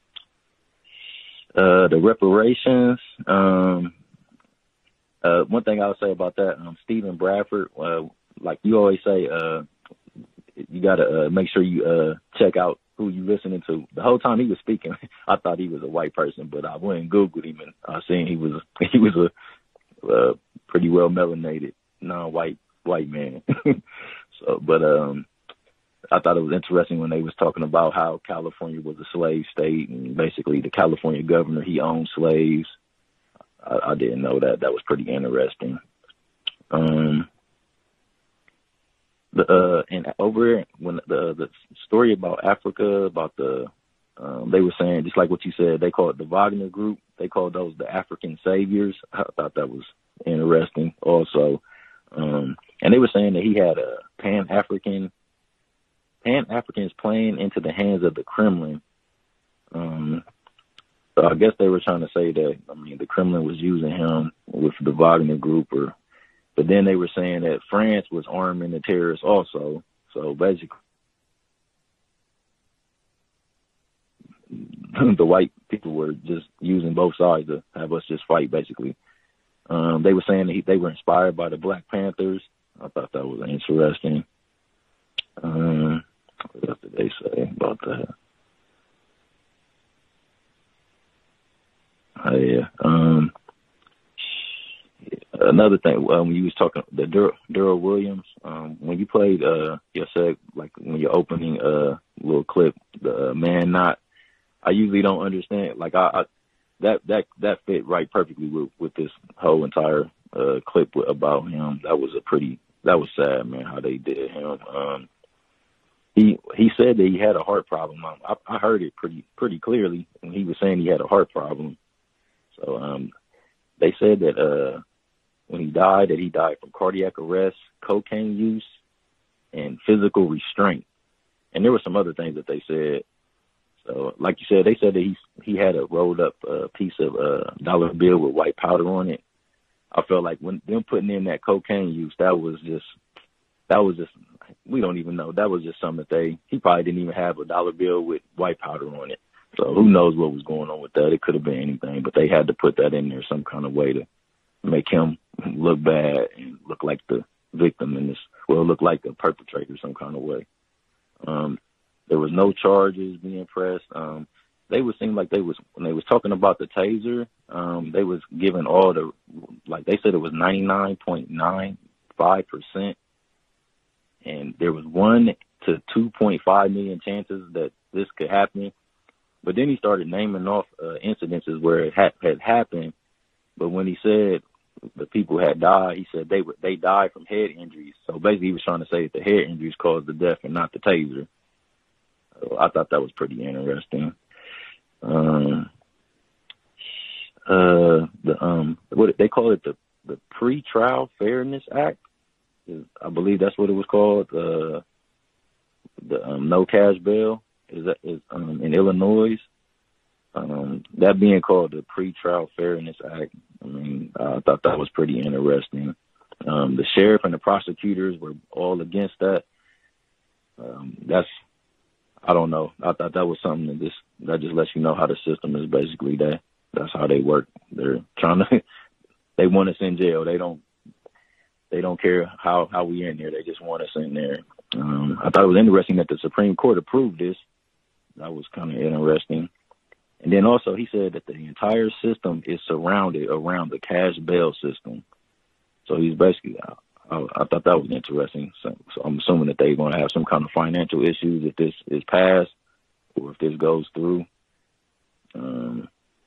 uh, the reparations. Um, Uh, one thing I would say about that, um, Stephen Bradford, uh, like you always say, uh, you got to uh, make sure you uh, check out who you listening to. The whole time he was speaking, I thought he was a white person, but I went and Googled him and I seen he was he was a uh, pretty well melanated, non-white white man. so, but um, I thought it was interesting when they was talking about how California was a slave state and basically the California governor, he owned slaves. I, I didn't know that. That was pretty interesting. Um, the uh, and over when the the story about Africa, about the um, they were saying just like what you said, they call it the Wagner Group. They called those the African saviors. I thought that was interesting. Also, um, and they were saying that he had a Pan African Pan Africans playing into the hands of the Kremlin. Um, So I guess they were trying to say that, I mean, the Kremlin was using him with the Wagner Group, or, but then they were saying that France was arming the terrorists also. So basically, the white people were just using both sides to have us just fight, basically. Um, they were saying that he, they were inspired by the Black Panthers. I thought that was interesting. Um, what else did they say about that? Uh, yeah. Um, another thing, um, when you was talking, the Dur- Daryl Williams, um, when you played, uh, you said, like, when you're opening a uh, little clip, the uh, man not, I usually don't understand, like, I, I that, that, that fit right perfectly with, with this whole entire, uh, clip about him. That was a pretty, that was sad, man, how they did him. Um, he, he said that he had a heart problem. I, I heard it pretty, pretty clearly when he was saying he had a heart problem. So um, they said that uh, when he died, that he died from cardiac arrest, cocaine use, and physical restraint. And there were some other things that they said. So, like you said, they said that he he had a rolled up uh, piece of uh, dollar bill with white powder on it. I felt like when them putting in that cocaine use, that was just that was just we don't even know. That was just something that they he probably didn't even have a dollar bill with white powder on it. So who knows what was going on with that? It could have been anything, but they had to put that in there some kind of way to make him look bad and look like the victim in this. Well, look like the perpetrator some kind of way. Um, There was no charges being pressed. Um, they would seem like they was when they was talking about the taser. Um, they was giving all the like they said it was ninety-nine point nine five percent, and there was one to two point five million chances that this could happen. But then he started naming off uh, incidences where it had, had happened. But when he said the people had died, he said they were they died from head injuries. So basically, he was trying to say that the head injuries caused the death and not the taser. So I thought that was pretty interesting. Um, uh, the um, what they call it, the the Pre-Trial Fairness Act. I believe that's what it was called. Uh, the um, no cash bail is that is um, in Illinois. Um, that being called the Pre-Trial Fairness Act. I mean, uh, I thought that was pretty interesting. Um, the sheriff and the prosecutors were all against that. Um, that's I don't know. I thought that was something that just that just lets you know how the system is basically that. That's how they work. They're trying to. They want us in jail. They don't. They don't care how how we in there. They just want us in there. Um, I thought it was interesting that the Supreme Court approved this. That was kind of interesting. And then also he said that the entire system is surrounded around the cash bail system. So he's basically. I, I thought that was interesting. So, so I'm assuming that they're going to have some kind of financial issues if this is passed or if this goes through. Um,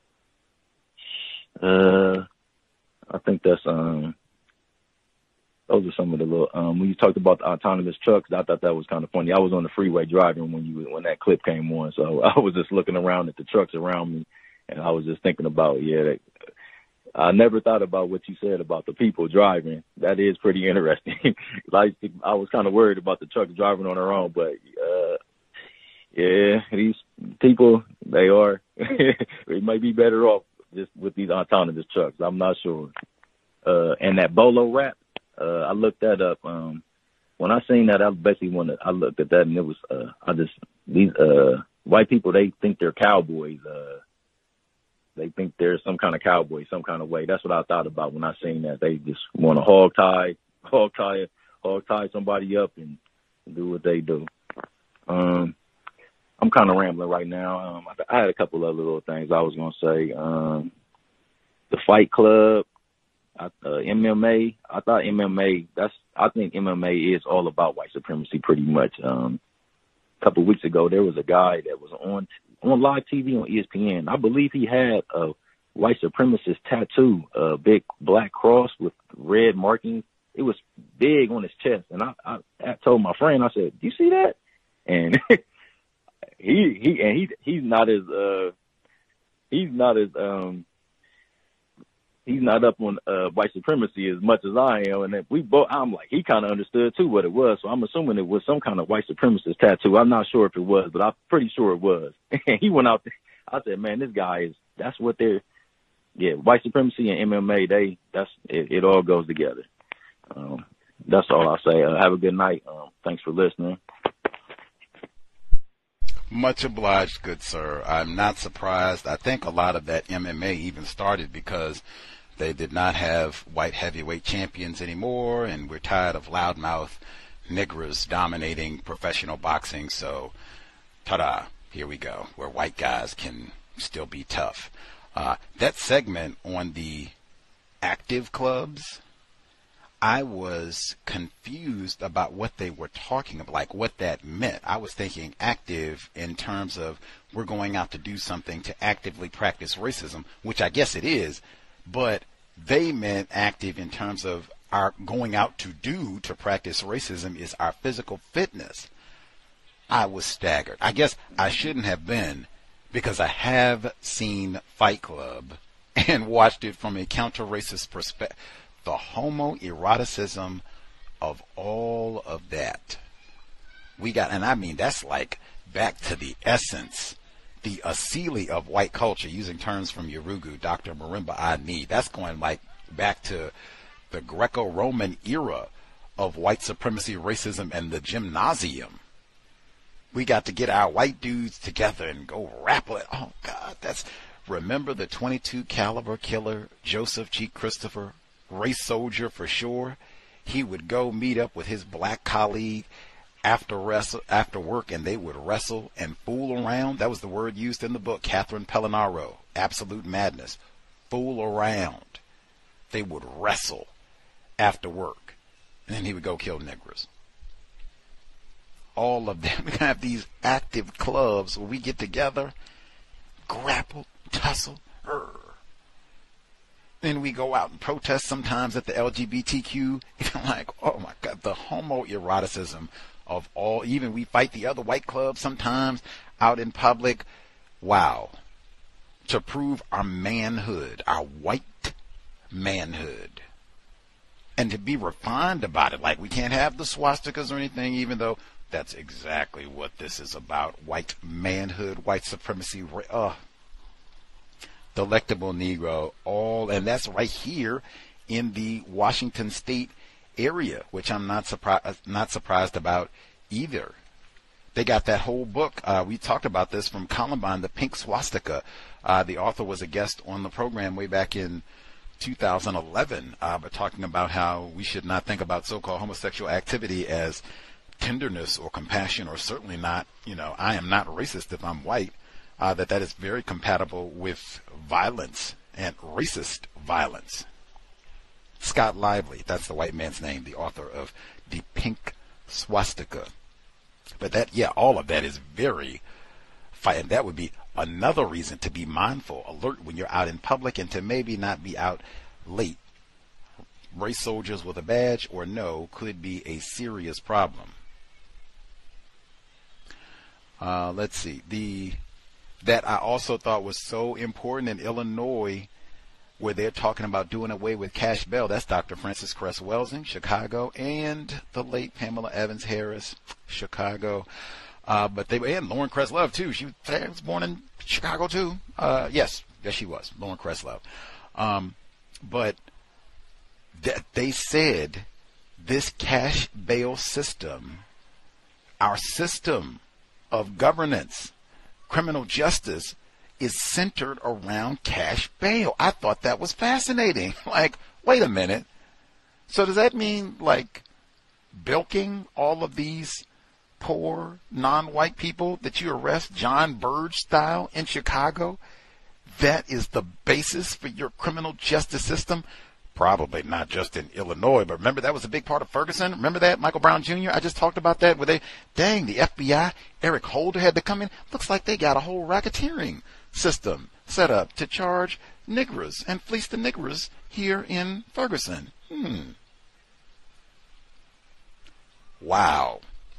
uh, I think that's um, those are some of the little. Um, when you talked about the autonomous trucks, I thought that was kind of funny. I was on the freeway driving when you when that clip came on, so I was just looking around at the trucks around me, and I was just thinking about yeah. They, I never thought about what you said about the people driving. That is pretty interesting. Like I was kind of worried about the trucks driving on their own, but uh, yeah, these people, they are, they might be better off just with these autonomous trucks. I'm not sure. Uh, and that Bolo rap, uh, I looked that up. Um, when I seen that, I basically wanted, I looked at that and it was, uh, I just, these uh, white people, they think they're cowboys. Uh, They think they're some kind of cowboy, some kind of way. That's what I thought about when I seen that. They just want to hog tie, hog tie, hog tie somebody up and do what they do. Um, I'm kind of rambling right now. Um, I, I had a couple other little things I was going to say. Um, the Fight Club, I, uh, M M A. I thought M M A. That's. I think M M A is all about white supremacy, pretty much. Um, a couple of weeks ago, there was a guy that was on. on live T V on E S P N. I believe he had a white supremacist tattoo, a big black cross with red markings. It was big on his chest. And I, I, I told my friend, I said, do you see that? And he, he, and he, he's not as, uh, he's not as, um, he's not up on, uh, white supremacy as much as I am. And if we both, I'm like, he kind of understood too what it was. So I'm assuming it was some kind of white supremacist tattoo. I'm not sure if it was, but I'm pretty sure it was. And he went out there. I said, man, this guy is, that's what they're, yeah, white supremacy and M M A, they, that's, it, it all goes together. Um, that's all I'll say. Uh, have a good night. Um, thanks for listening. Much obliged, good sir. I'm not surprised. I think a lot of that M M A even started because they did not have white heavyweight champions anymore, and we're tired of loudmouth niggers dominating professional boxing. So, ta-da, here we go, where white guys can still be tough. Uh, that segment on the active clubs, I was confused about what they were talking about, like what that meant. I was thinking active in terms of we're going out to do something to actively practice racism, which I guess it is, but they meant active in terms of our going out to do to practice racism is our physical fitness. I was staggered. I guess I shouldn't have been, because I have seen Fight Club and watched it from a counter-racist perspective. the homoeroticism of all of that. We got, and I mean, that's like back to the essence, the asili of white culture, using terms from Yurugu, Doctor Marimba Ani. That's going like back to the Greco-Roman era of white supremacy, racism, and the gymnasium. We got to get our white dudes together and go rap it. Oh God, that's, remember the twenty-two caliber killer, Joseph G. Christopher, race soldier for sure. He would go meet up with his black colleague after wrestle, after work, and they would wrestle and fool around. That was the word used in the book, Catherine Pellinaro, Absolute Madness. Fool around. They would wrestle after work, and then he would go kill niggers. All of them. We have these active clubs where we get together, grapple, tussle, er. Then we go out and protest sometimes at the L G B T Q. You know, like, oh my God, the homoeroticism of all. Even we fight the other white clubs sometimes out in public. Wow. To prove our manhood, our white manhood. And to be refined about it. Like, we can't have the swastikas or anything, even though that's exactly what this is about. White manhood, white supremacy. Uh, delectable Negro. All, and that's right here in the Washington State area, which I'm not surprised not surprised about either. They got that whole book. Uh, we talked about this from Columbine, The Pink Swastika. Uh, the author was a guest on the program way back in two thousand eleven, uh, but talking about how we should not think about so-called homosexual activity as tenderness or compassion, or certainly not, you know, I am not racist if I'm white, uh, that that is very compatible with violence and racist violence. Scott Lively, that's the white man's name, the author of The Pink Swastika. But that, yeah, all of that is very, and that would be another reason to be mindful, alert when you're out in public, and to maybe not be out late. Race soldiers with a badge or no could be a serious problem. Uh, let's see. The that I also thought was so important in Illinois, where they're talking about doing away with cash bail. That's Doctor Frances Cress Welsing, Chicago, and the late Pamela Evans Harris, Chicago. Uh, but they and Lauren Kreslove too. She was born in Chicago too. Uh, yes, yes she was, Lauren Kreslove. Um, but th- they said this cash bail system, our system of governance, criminal justice, is centered around cash bail. I thought that was fascinating. Like, wait a minute. So does that mean like bilking all of these poor non-white people that you arrest John Burge style in Chicago? That is the basis for your criminal justice system? Probably not just in Illinois, but remember that was a big part of Ferguson. Remember that, Michael Brown Junior? I just talked about that where they, dang, the F B I, Eric Holder had to come in. Looks like they got a whole racketeering system set up to charge niggers and fleece the niggers here in Ferguson. Hmm. Wow.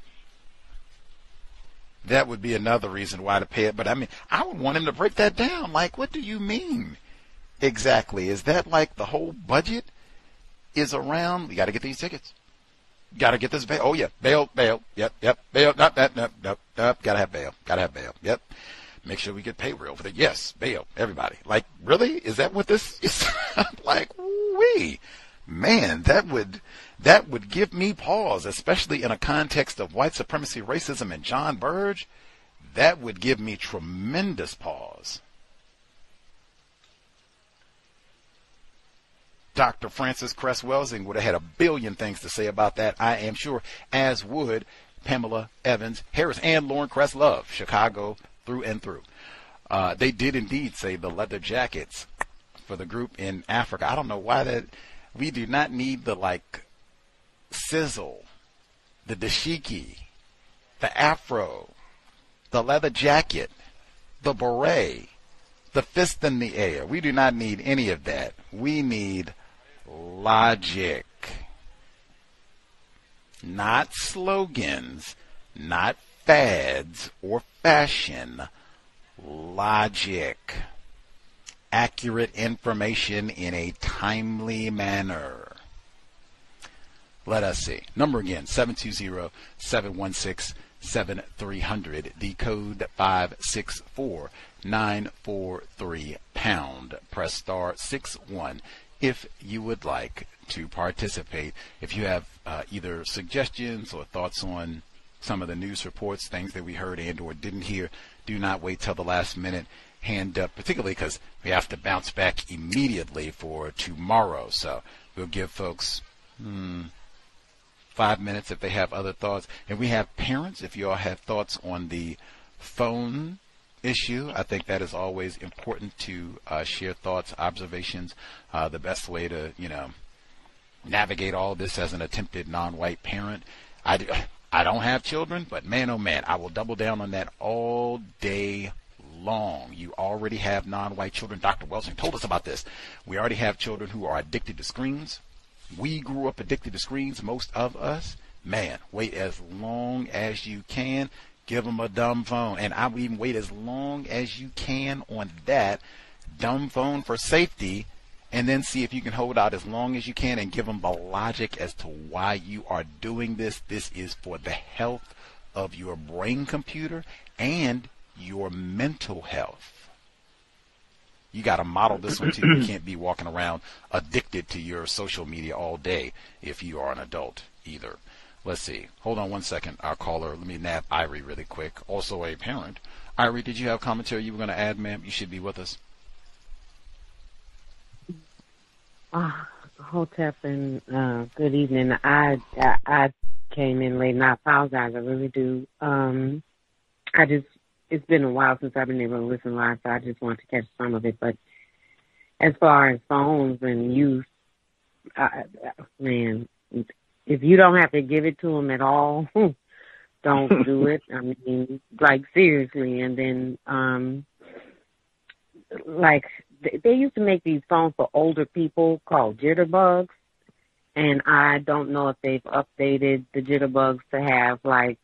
That would be another reason why to pay it. But I mean, I would want him to break that down. Like, what do you mean exactly? Is that like the whole budget is around, we got to get these tickets. Got to get this bail. Oh, yeah. Bail, bail. Yep, yep. Bail. Nope, nope, nope, nope, nope. Got to have bail. Got to have bail. Yep. Make sure we get payroll for that. Yes, bail. Everybody. Like, really? Is that what this is? Like, wee. Man, that would that would give me pause, especially in a context of white supremacy, racism, and John Burge. That would give me tremendous pause. Doctor Frances Cress Welsing would have had a billion things to say about that, I am sure, as would Pamela Evans Harris and Lauren Kreslove, Chicago through and through. Uh, they did indeed say the leather jackets for the group in Africa. I don't know why that. We do not need the, like, sizzle, the dashiki, the afro, the leather jacket, the beret, the fist in the air. We do not need any of that. We need logic. Not slogans, not fads or fashion. Logic. Accurate information in a timely manner. Let us see. Number again, seven two zero, seven one six, seven three zero zero. The code five six four, nine four three pound. Press star six one if you would like to participate. If you have uh, either suggestions or thoughts on some of the news reports, things that we heard and or didn't hear, do not wait till the last minute. Hand up, particularly because we have to bounce back immediately for tomorrow. So we'll give folks hmm, five minutes if they have other thoughts. And we have parents, if you all have thoughts on the phone issue, I think that is always important to uh, share thoughts, observations. Uh, the best way to, you know, navigate all this as an attempted non-white parent. I, do, I don't have children, but man, oh man, I will double down on that all day long. You already have non-white children. Doctor Welsing told us about this. We already have children who are addicted to screens. We grew up addicted to screens, most of us. Man, wait as long as you can. Give them a dumb phone. And I would even wait as long as you can on that dumb phone for safety, and then see if you can hold out as long as you can and give them the logic as to why you are doing this. This is for the health of your brain computer and your mental health. You got to model this one too. You can't be walking around addicted to your social media all day if you are an adult either. Let's see. Hold on one second. Our caller, let me nab Irie really quick. Also a parent. Irie, did you have commentary you were going to add, ma'am? You should be with us. Uh, Hotep, and uh, good evening. I, I I came in late, and I apologize. I really do. Um, I just, it's been a while since I've been able to listen live, so I just want to catch some of it. But as far as phones and use, I, man, if you don't have to give it to them at all, don't do it. I mean, like, seriously. And then, um, like, they used to make these phones for older people called jitterbugs, and I don't know if they've updated the jitterbugs to have, like,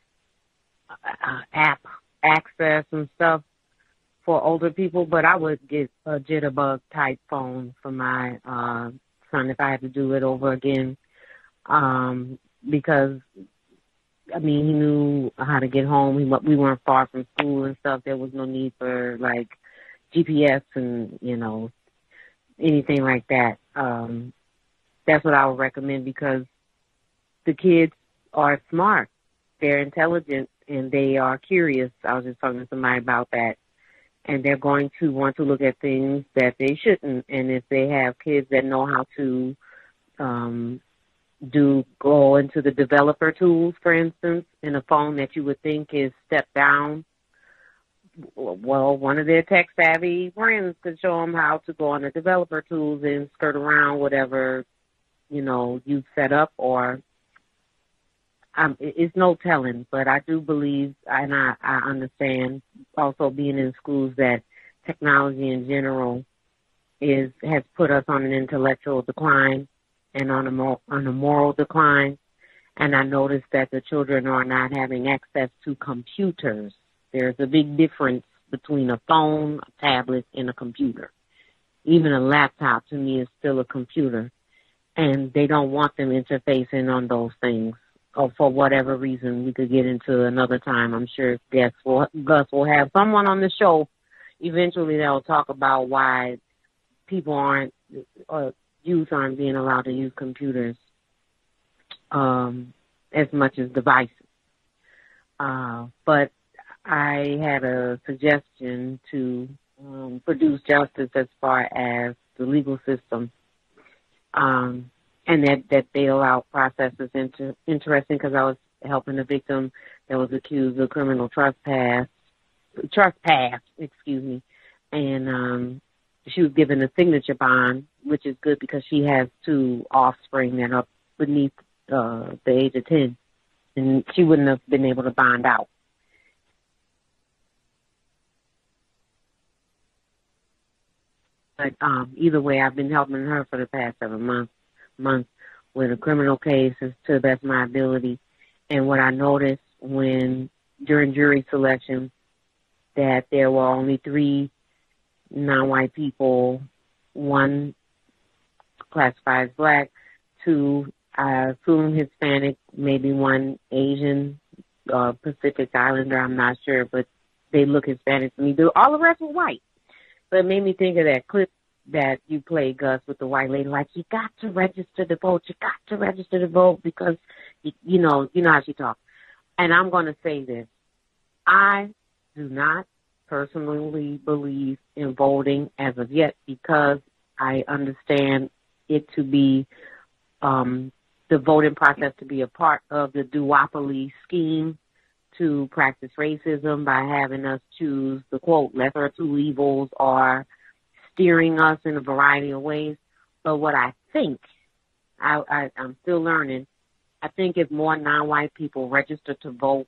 uh, app access and stuff for older people, but I would get a jitterbug-type phone for my uh, son if I had to do it over again, um, because, I mean, he knew how to get home. He, we weren't far from school and stuff. There was no need for, like, G P S and, you know, anything like that. Um, that's what I would recommend, because the kids are smart. They're intelligent and they are curious. I was just talking to somebody about that. And they're going to want to look at things that they shouldn't. And if they have kids that know how to um, do go into the developer tools, for instance, in a phone that you would think is step down, well, one of their tech-savvy friends could show them how to go on the developer tools and skirt around whatever, you know, you've set up. Or um, it's no telling, but I do believe, and I, I understand also being in schools, that technology in general is has put us on an intellectual decline and on a, mo- on a moral decline. And I noticed that the children are not having access to computers. There's a big difference between a phone, a tablet, and a computer. Even a laptop, to me, is still a computer. And they don't want them interfacing on those things. Or for whatever reason, we could get into another time. I'm sure Gus will, Gus will have someone on the show eventually that will talk about why people aren't, or youth aren't being allowed to use computers um, as much as devices. Uh, but I had a suggestion to um, produce justice as far as the legal system, um, and that, that bail out process is inter- interesting, because I was helping a victim that was accused of criminal trespass, trespass, excuse me, and um, she was given a signature bond, which is good because she has two offspring that are beneath uh, the age of ten, and she wouldn't have been able to bond out. But um, either way, I've been helping her for the past seven months, months with a criminal case to the best of my ability. And what I noticed when during jury selection, that there were only three non-white people, one classified as black, two I assume Hispanic, maybe one Asian, uh, Pacific Islander, I'm not sure, but they look Hispanic to me. All the rest were white. So it made me think of that clip that you played, Gus, with the white lady, like, you got to register to vote, you got to register to vote because, you, you know, you know how she talks. And I'm going to say this. I do not personally believe in voting as of yet because I understand it to be um, the voting process to be a part of the duopoly scheme to practice racism by having us choose the, quote, lesser of two evils or steering us in a variety of ways. But what I think, I, I, I'm still learning, I think if more non-white people register to vote,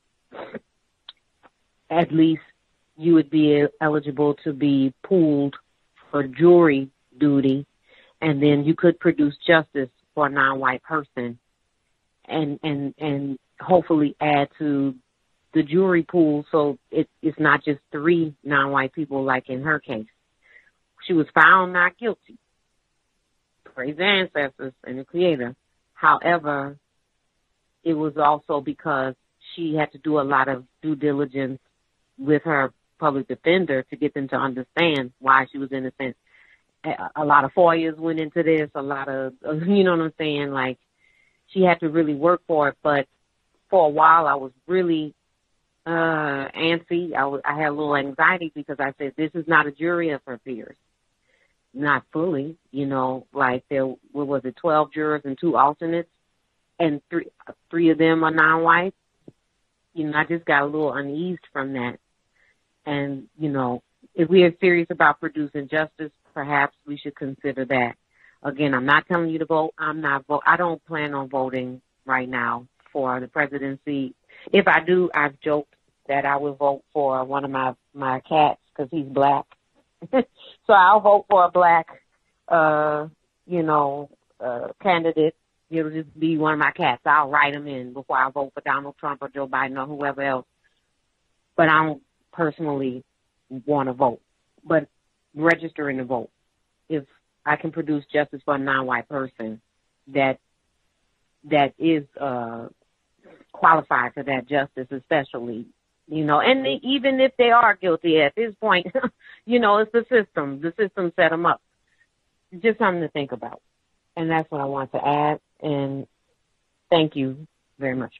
at least you would be eligible to be pooled for jury duty, and then you could produce justice for a non-white person and, and, and hopefully add to the jury pool so it, it's not just three non-white people like in her case. She was found not guilty. Praise the ancestors and the Creator. However, it was also because she had to do a lot of due diligence with her public defender to get them to understand why she was innocent. A lot of FOIAs went into this, a lot of, you know what I'm saying? Like, she had to really work for it. But for a while, I was really uh, antsy. I, was, I had a little anxiety because I said, this is not a jury of her peers. Not fully, you know, like there, what was it, twelve jurors and two alternates, and three three of them are non-white. You know, I just got a little uneased from that. And, you know, if we are serious about producing justice, perhaps we should consider that. Again, I'm not telling you to vote. I'm not vote. I don't plan on voting right now for the presidency. If I do, I've joked that I would vote for one of my, my cats because he's black. So I'll vote for a black, uh, you know, uh, candidate. It'll just be one of my cats. I'll write them in before I vote for Donald Trump or Joe Biden or whoever else. But I don't personally want to vote. But registering to vote, if I can produce justice for a non-white person that that is uh, qualified for that justice, especially. You know, and they, even if they are guilty at this point, you know, it's the system. The system set them up. Just something to think about. And that's what I want to add. And thank you very much.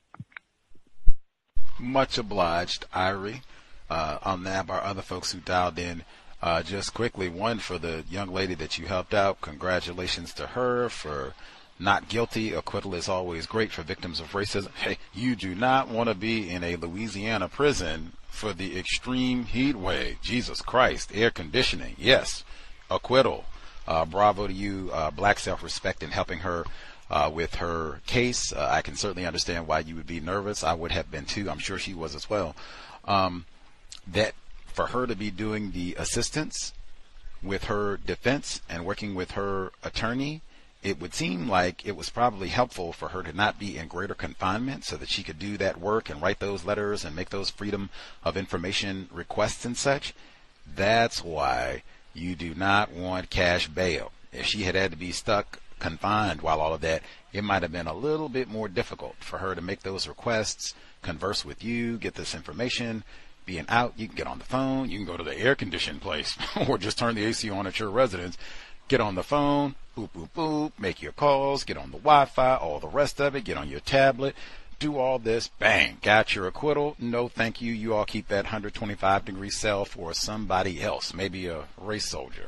Much obliged, Irie. Uh, on that, our other folks who dialed in, uh, just quickly, one for the young lady that you helped out. Congratulations to her for not guilty. Acquittal is always great for victims of racism. Hey, you do not want to be in a Louisiana prison for the extreme heat wave. Jesus Christ. Air conditioning. Yes. Acquittal. Uh, bravo to you. Uh, black self-respect in helping her uh, with her case. Uh, I can certainly understand why you would be nervous. I would have been too. I'm sure she was as well. Um, that for her to be doing the assistance with her defense and working with her attorney, it would seem like it was probably helpful for her to not be in greater confinement so that she could do that work and write those letters and make those freedom of information requests and such. That's why you do not want cash bail. If she had had to be stuck confined while all of that, it might have been a little bit more difficult for her to make those requests, converse with you, get this information. Being out, you can get on the phone, you can go to the air-conditioned place or just turn the A C on at your residence, get on the phone, boop, boop, boop, make your calls, get on the Wi-Fi, all the rest of it, get on your tablet, do all this, bang, got your acquittal. No, thank you. You all keep that one hundred twenty-five degree cell for somebody else, maybe a race soldier.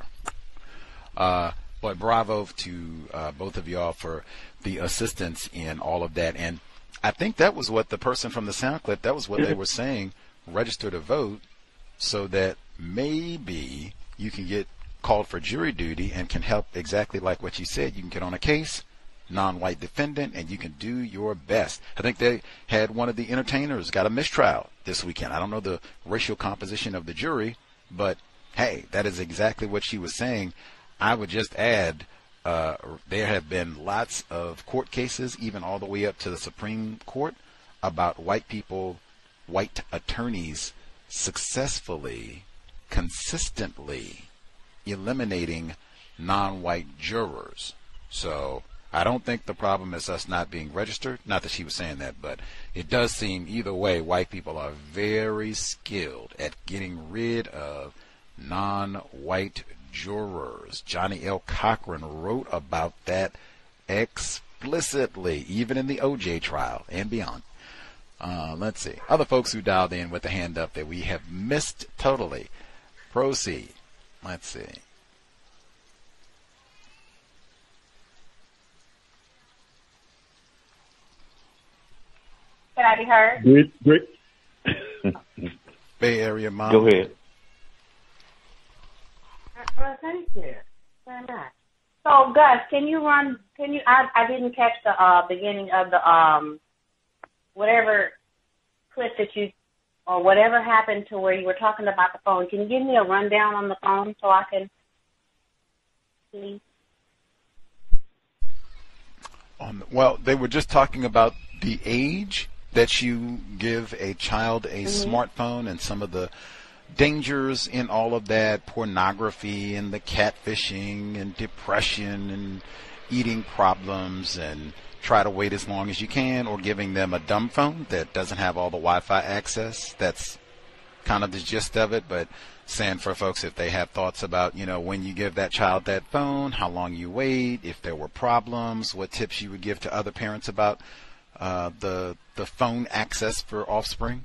Uh, but bravo to uh, both of y'all for the assistance in all of that. And I think that was what the person from the sound clip, that was what they were saying, register to vote so that maybe you can get called for jury duty and can help exactly like what you said. You can get on a case, non-white defendant, and you can do your best. I think they had one of the entertainers got a mistrial this weekend. I don't know the racial composition of the jury, but hey, that is exactly what she was saying. I would just add, uh, there have been lots of court cases, even all the way up to the Supreme Court, about white people, white attorneys successfully, consistently eliminating non-white jurors. So I don't think the problem is us not being registered. Not that she was saying that, but it does seem either way, white people are very skilled at getting rid of non-white jurors. Johnny L. Cochran wrote about that explicitly, even in the O J trial and beyond. Uh, let's see. Other folks who dialed in with a hand up that we have missed totally. Proceed. Let's see. Can I be heard? Great, great. Bay Area mom. Go ahead. Well, thank you very much. So, Gus, can you run? Can you? I I didn't catch the uh, beginning of the um whatever clip that you or whatever happened to where you were talking about the phone. Can you give me a rundown on the phone so I can see? Um, well, they were just talking about the age that you give a child a mm-hmm. smartphone and some of the dangers in all of that, pornography and the catfishing and depression and eating problems, and try to wait as long as you can, or giving them a dumb phone that doesn't have all the Wi-Fi access. That's kind of the gist of it, but saying for folks, if they have thoughts about, you know, when you give that child that phone, how long you wait, if there were problems, what tips you would give to other parents about uh, the the phone access for offspring.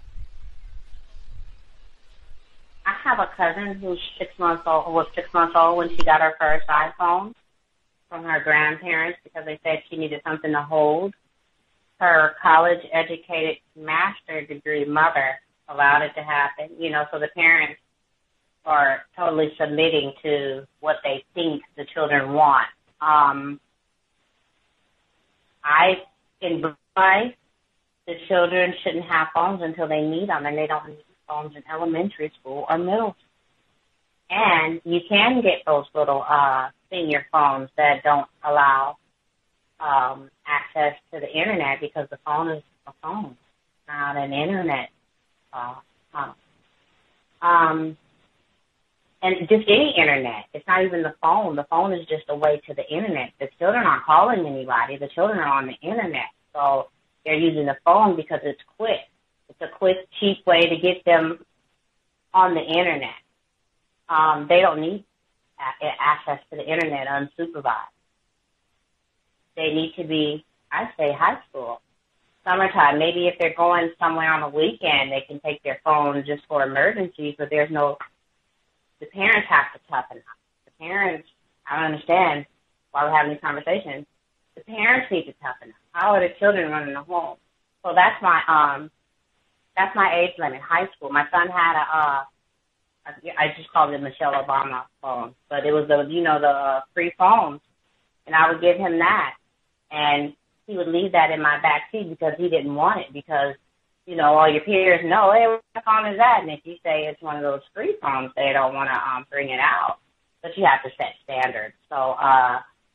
I have a cousin who's six months old, who was six months old when she got her first iPhone from her grandparents because they said she needed something to hold. Her college-educated master's degree mother allowed it to happen, you know, so the parents are totally submitting to what they think the children want. Um, I, in advice, the children shouldn't have phones until they need them, and they don't need phones in elementary school or middle school. And you can get those little uh, senior phones that don't allow um, access to the internet because the phone is a phone, not an internet uh, phone. Um, and just any internet. It's not even the phone. The phone is just a way to the internet. The children aren't calling anybody. The children are on the internet. So they're using the phone because it's quick. It's a quick, cheap way to get them on the internet. Um, they don't need a- access to the internet unsupervised. They need to be, I'd say, high school. Summertime, maybe if they're going somewhere on a weekend, they can take their phone just for emergencies, but there's no, the parents have to toughen up. The parents, I don't understand why we're having these conversations. The parents need to toughen up. How are the children running the home? So that's my, um, that's my age limit, high school. My son had a, uh, I just called it Michelle Obama phone, but it was the, you know, the uh, free phones, and I would give him that, and he would leave that in my back seat because he didn't want it because, you know, all your peers know, hey, what phone is that? And if you say it's one of those free phones, they don't want to um, bring it out, but you have to set standards. So, uh,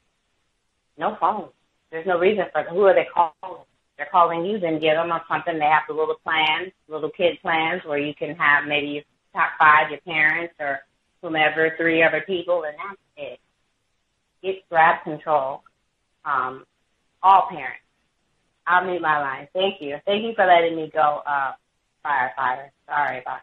no phones. There's no reason for, who are they calling? They're calling you, then give them something. They have the little plans, little kid plans where you can have maybe your top five, your parents or whomever, three other people, and that's it. Get grab control. Um, all parents. I'll mute my line. Thank you. Thank you for letting me go, uh, firefighter. Sorry about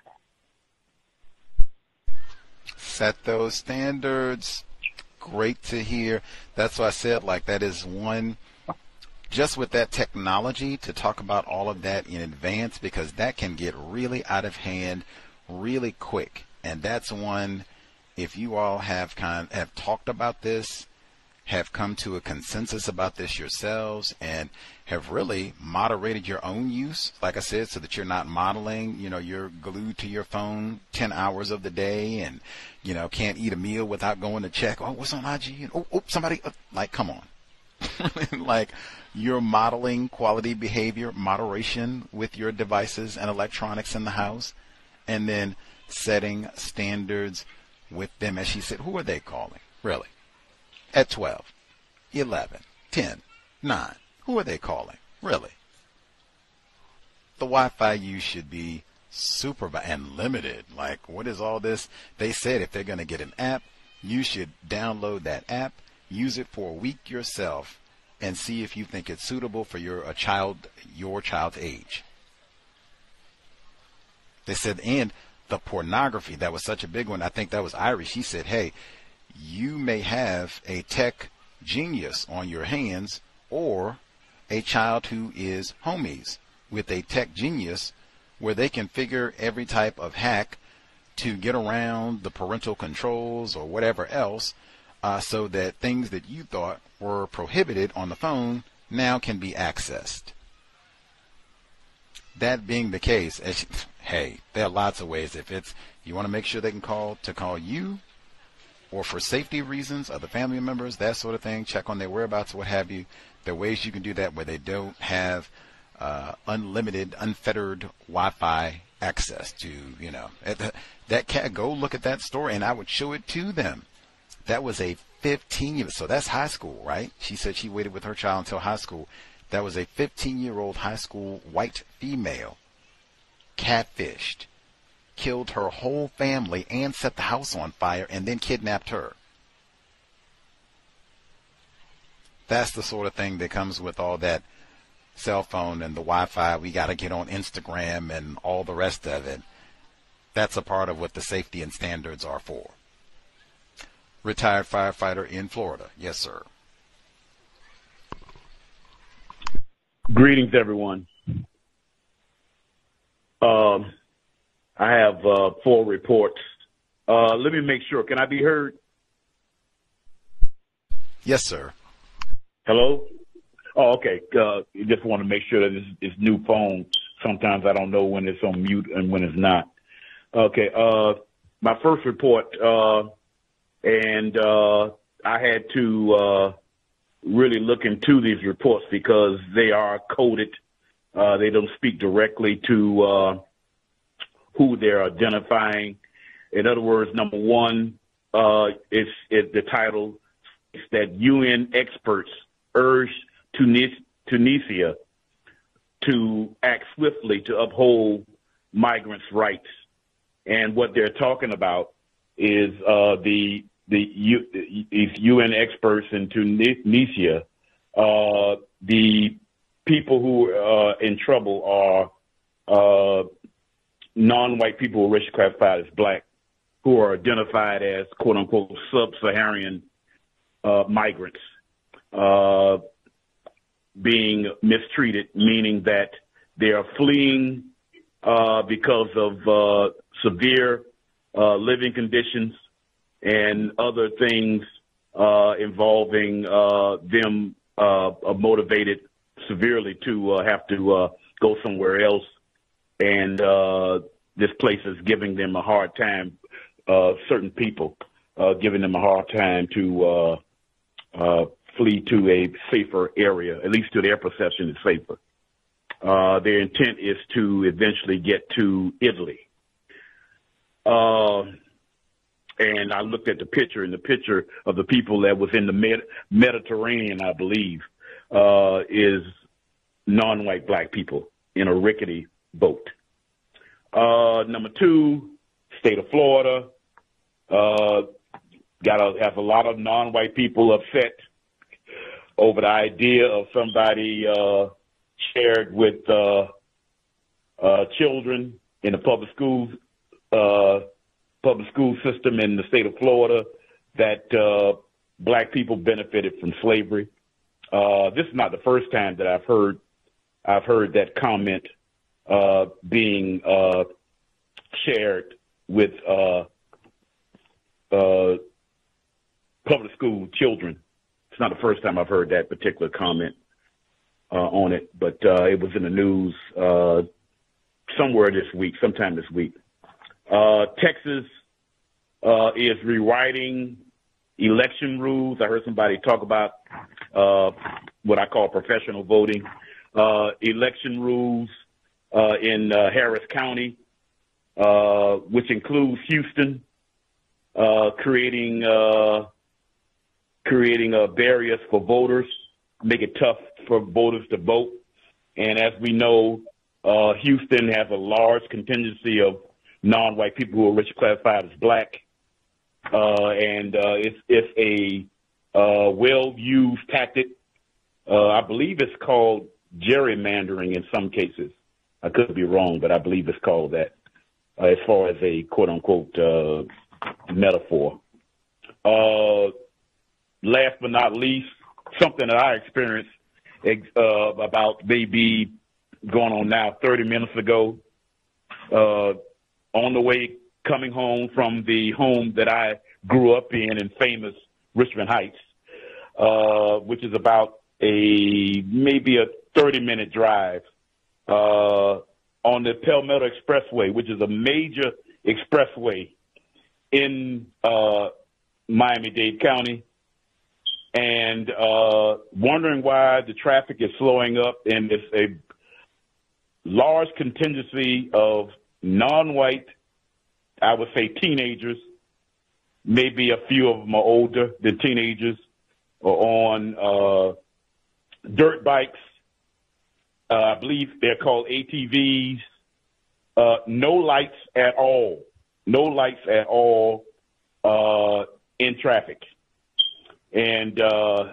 that. Set those standards. Great to hear. That's why I said, like, that is one, just with that technology, to talk about all of that in advance, because that can get really out of hand really quick. And that's one, if you all have kind have talked about this, have come to a consensus about this yourselves, and have really moderated your own use, like I said, so that you're not modeling, you know, you're glued to your phone ten hours of the day and, you know, can't eat a meal without going to check, oh, what's on I G? Oh, oh somebody, uh, like, come on. Like, you're modeling quality behavior, moderation with your devices and electronics in the house, and then setting standards with them. As she said, who are they calling? Really? At twelve, eleven, ten, nine. Who are they calling? Really? The Wi-Fi use should be supervised and limited. Like, what is all this? They said if they're going to get an app, you should download that app, use it for a week yourself, and see if you think it's suitable for your a child, your child's age. They said, and the pornography, that was such a big one. I think that was Iris. She said, hey, you may have a tech genius on your hands or a child who is homies with a tech genius where they can figure every type of hack to get around the parental controls or whatever else, uh, so that things that you thought were prohibited on the phone now can be accessed. That being the case, as, hey, there are lots of ways. If it's you want to make sure they can call to call you, or for safety reasons, other family members, that sort of thing, check on their whereabouts, what have you. There are ways you can do that where they don't have uh, unlimited, unfettered Wi-Fi access to, you know, that cat. Go look at that story, and I would show it to them. That was a fifteen-year, so that's high school, right? She said she waited with her child until high school. That was a fifteen-year-old high school white female, catfished, killed her whole family, and set the house on fire, and then kidnapped her. That's the sort of thing that comes with all that cell phone and the Wi-Fi. We got to get on Instagram and all the rest of it. That's a part of what the safety and standards are for. Retired firefighter in Florida. Yes, sir. Greetings, everyone. Um, I have uh, four reports. Uh, let me make sure. Can I be heard? Yes, sir. Hello? Oh, okay. Uh, just want to make sure that it's, it's new phone. Sometimes I don't know when it's on mute and when it's not. Okay. Uh, my first report, uh, and uh, I had to uh, really look into these reports because they are coded. Uh, they don't speak directly to uh, who they're identifying. In other words, number one, uh, it's, it, the title is that U N experts urge Tunis, Tunisia to act swiftly to uphold migrants' rights. And what they're talking about is uh, the the U, these U N experts in Tunisia. Uh, the people who are in trouble are uh, non-white people who are racially classified as black, who are identified as quote unquote sub-Saharan uh, migrants, uh, being mistreated, meaning that they are fleeing uh, because of uh, severe uh, living conditions and other things uh, involving uh, them uh, motivated severely to uh, have to uh, go somewhere else. And uh, this place is giving them a hard time, uh, certain people uh, giving them a hard time to uh, uh, flee to a safer area, at least to their perception is safer. Uh, their intent is to eventually get to Italy. Uh, and I looked at the picture, and the picture of the people that was in the Med- Mediterranean, I believe, uh, is non-white black people in a rickety boat. Uh, number two, state of Florida, uh, got a, have a lot of non-white people upset over the idea of somebody uh, shared with uh, uh, children in the public schools, uh, public school system in the state of Florida that uh, black people benefited from slavery. Uh, this is not the first time that I've heard I've heard that comment uh, being uh, shared with uh, uh, public school children. It's not the first time I've heard that particular comment uh, on it, but uh, it was in the news uh, somewhere this week, sometime this week. Uh, Texas uh, is rewriting election rules. I heard somebody talk about uh, what I call professional voting. Uh, election rules uh, in uh, Harris County, uh, which includes Houston, uh, creating uh, creating uh, barriers for voters, make it tough for voters to vote. And as we know, uh, Houston has a large contingency of non-white people who are racially classified as black, uh, and uh, it's, it's a uh, well-used tactic Uh, I believe it's called gerrymandering in some cases. I could be wrong, but I believe it's called that uh, as far as a quote-unquote uh, metaphor. Uh, last but not least, something that I experienced uh, about maybe going on now thirty minutes ago, uh, on the way coming home from the home that I grew up in in famous Richmond Heights, uh, which is about a maybe a thirty minute drive uh, on the Palmetto Expressway, which is a major expressway in uh, Miami-Dade County, and uh, wondering why the traffic is slowing up, and it's a large contingency of non-white, I would say teenagers, maybe a few of them are older than teenagers, are on uh, dirt bikes. Uh, I believe they're called A T Vs. Uh, no lights at all. No lights at all uh, in traffic. And uh,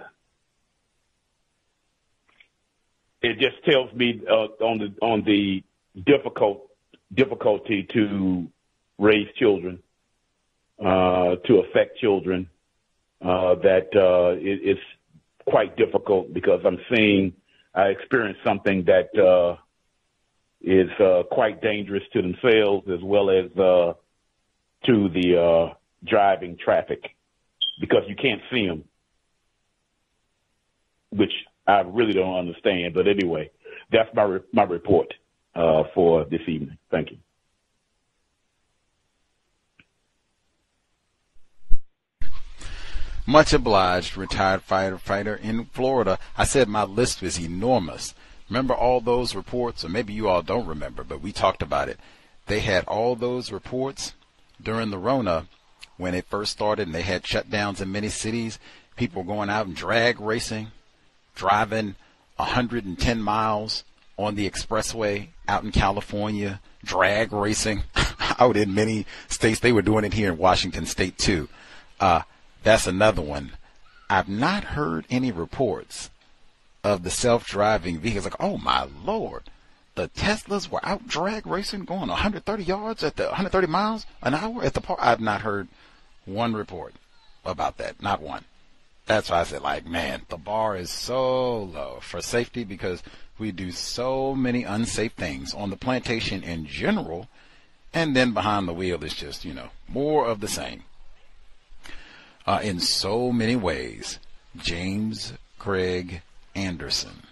it just tells me uh, on the on the difficult difficulty to raise children, uh, to affect children, uh, that uh, it, it's quite difficult because I'm seeing, I experienced something that uh, is uh, quite dangerous to themselves as well as uh, to the uh, driving traffic because you can't see them, which I really don't understand. But anyway, that's my re- my report uh, for this evening. Thank you. Much obliged, retired firefighter in Florida. I said my list was enormous. Remember all those reports? Or maybe you all don't remember, but we talked about it. They had all those reports during the Rona when it first started, and they had shutdowns in many cities. People were going out and drag racing, driving one hundred ten miles on the expressway out in California, drag racing out in many states. They were doing it here in Washington State, too. Uh, That's another one. I've not heard any reports of the self-driving vehicles. Like, oh, my Lord, the Teslas were out drag racing going one hundred thirty yards at the one hundred thirty miles an hour at the park. I've not heard one report about that. Not one. That's why I said, like, man, the bar is so low for safety because we do so many unsafe things on the plantation in general. And then behind the wheel is just, you know, more of the same. Uh, in so many ways, James Craig Anderson.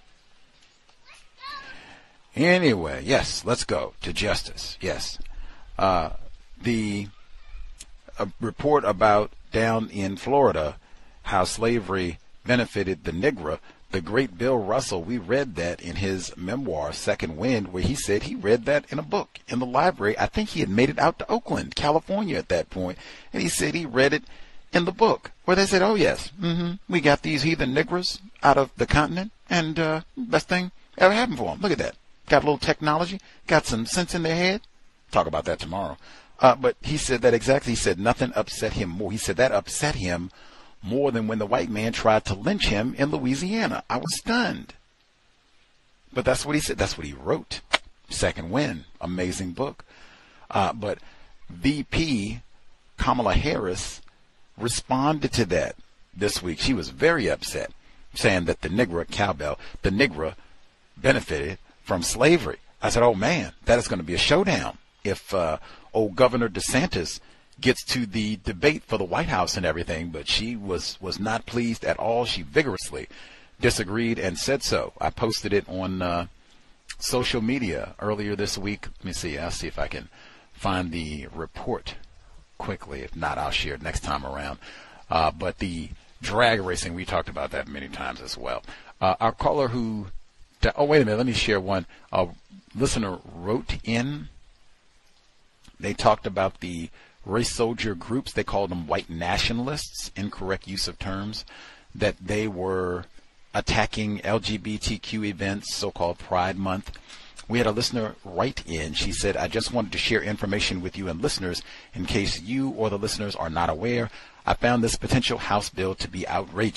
Anyway, yes, let's go to justice. Yes. Uh, the uh, report about down in Florida, how slavery benefited the Negro, the great Bill Russell, we read that in his memoir, Second Wind, where he said he read that in a book in the library. I think he had made it out to Oakland, California at that point, and he said he read it in the book where they said, oh, yes, mm-hmm, we got these heathen Negroes out of the continent, and uh, best thing ever happened for them. Look at that. Got a little technology, got some sense in their head. Talk about that tomorrow. Uh, but he said that exactly. He said nothing upset him more. He said that upset him more than when the white man tried to lynch him in Louisiana. I was stunned. But that's what he said. That's what he wrote. Second Wind. Amazing book. Uh, but V P Kamala Harris responded to that this week. She was very upset, saying that the Negro cowbell, the Negro benefited from slavery. I said, oh, man, that is going to be a showdown if uh, old Governor DeSantis gets to the debate for the White House and everything. But she was, was not pleased at all. She vigorously disagreed and said so. I posted it on uh, social media earlier this week. Let me see. I'll see if I can find the report quickly. If not, I'll share it next time around. Uh, but the drag racing, we talked about that many times as well. Uh, our caller who, oh, wait a minute, let me share one. A listener wrote in. They talked about the race soldier groups. They called them white nationalists, incorrect use of terms, that they were attacking L G B T Q events, so-called Pride Month. We had a listener write in. She said, I just wanted to share information with you and listeners in case you or the listeners are not aware. I found this potential House bill to be outrageous.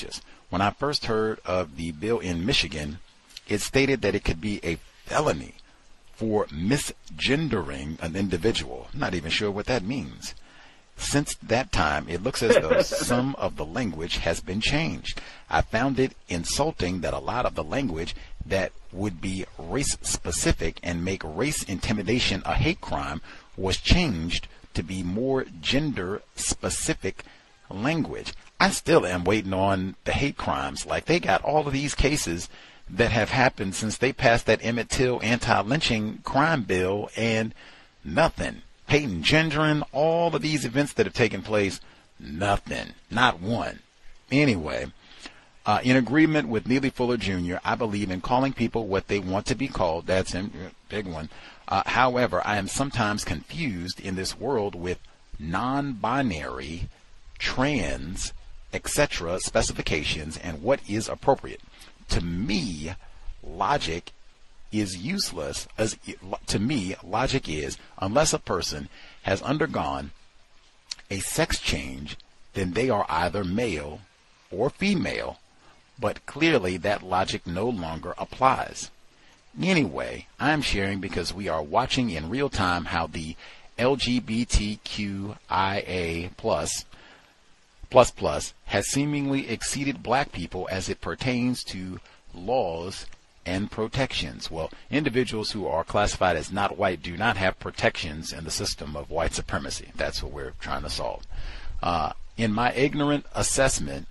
When I first heard of the bill in Michigan, it stated that it could be a felony for misgendering an individual. I'm not even sure what that means. Since that time, it looks as though some of the language has been changed. I found it insulting that a lot of the language that would be race-specific and make race intimidation a hate crime was changed to be more gender-specific language. I still am waiting on the hate crimes. Like, they got all of these cases that have happened since they passed that Emmett Till anti-lynching crime bill, and nothing. Hating, gendering, all of these events that have taken place, nothing. Not one. Anyway, uh, in agreement with Neely Fuller Junior, I believe in calling people what they want to be called. That's a big one. Uh, however, I am sometimes confused in this world with non-binary, trans, et cetera specifications and what is appropriate. To me, logic is useless. As to me, logic is, unless a person has undergone a sex change, then they are either male or female, but clearly that logic no longer applies. Anyway, I'm sharing because we are watching in real time how the L G B T Q I A plus plus plus has seemingly exceeded black people as it pertains to laws and protections. Well, individuals who are classified as not white do not have protections in the system of white supremacy. That's what we're trying to solve. Uh, in my ignorant assessment,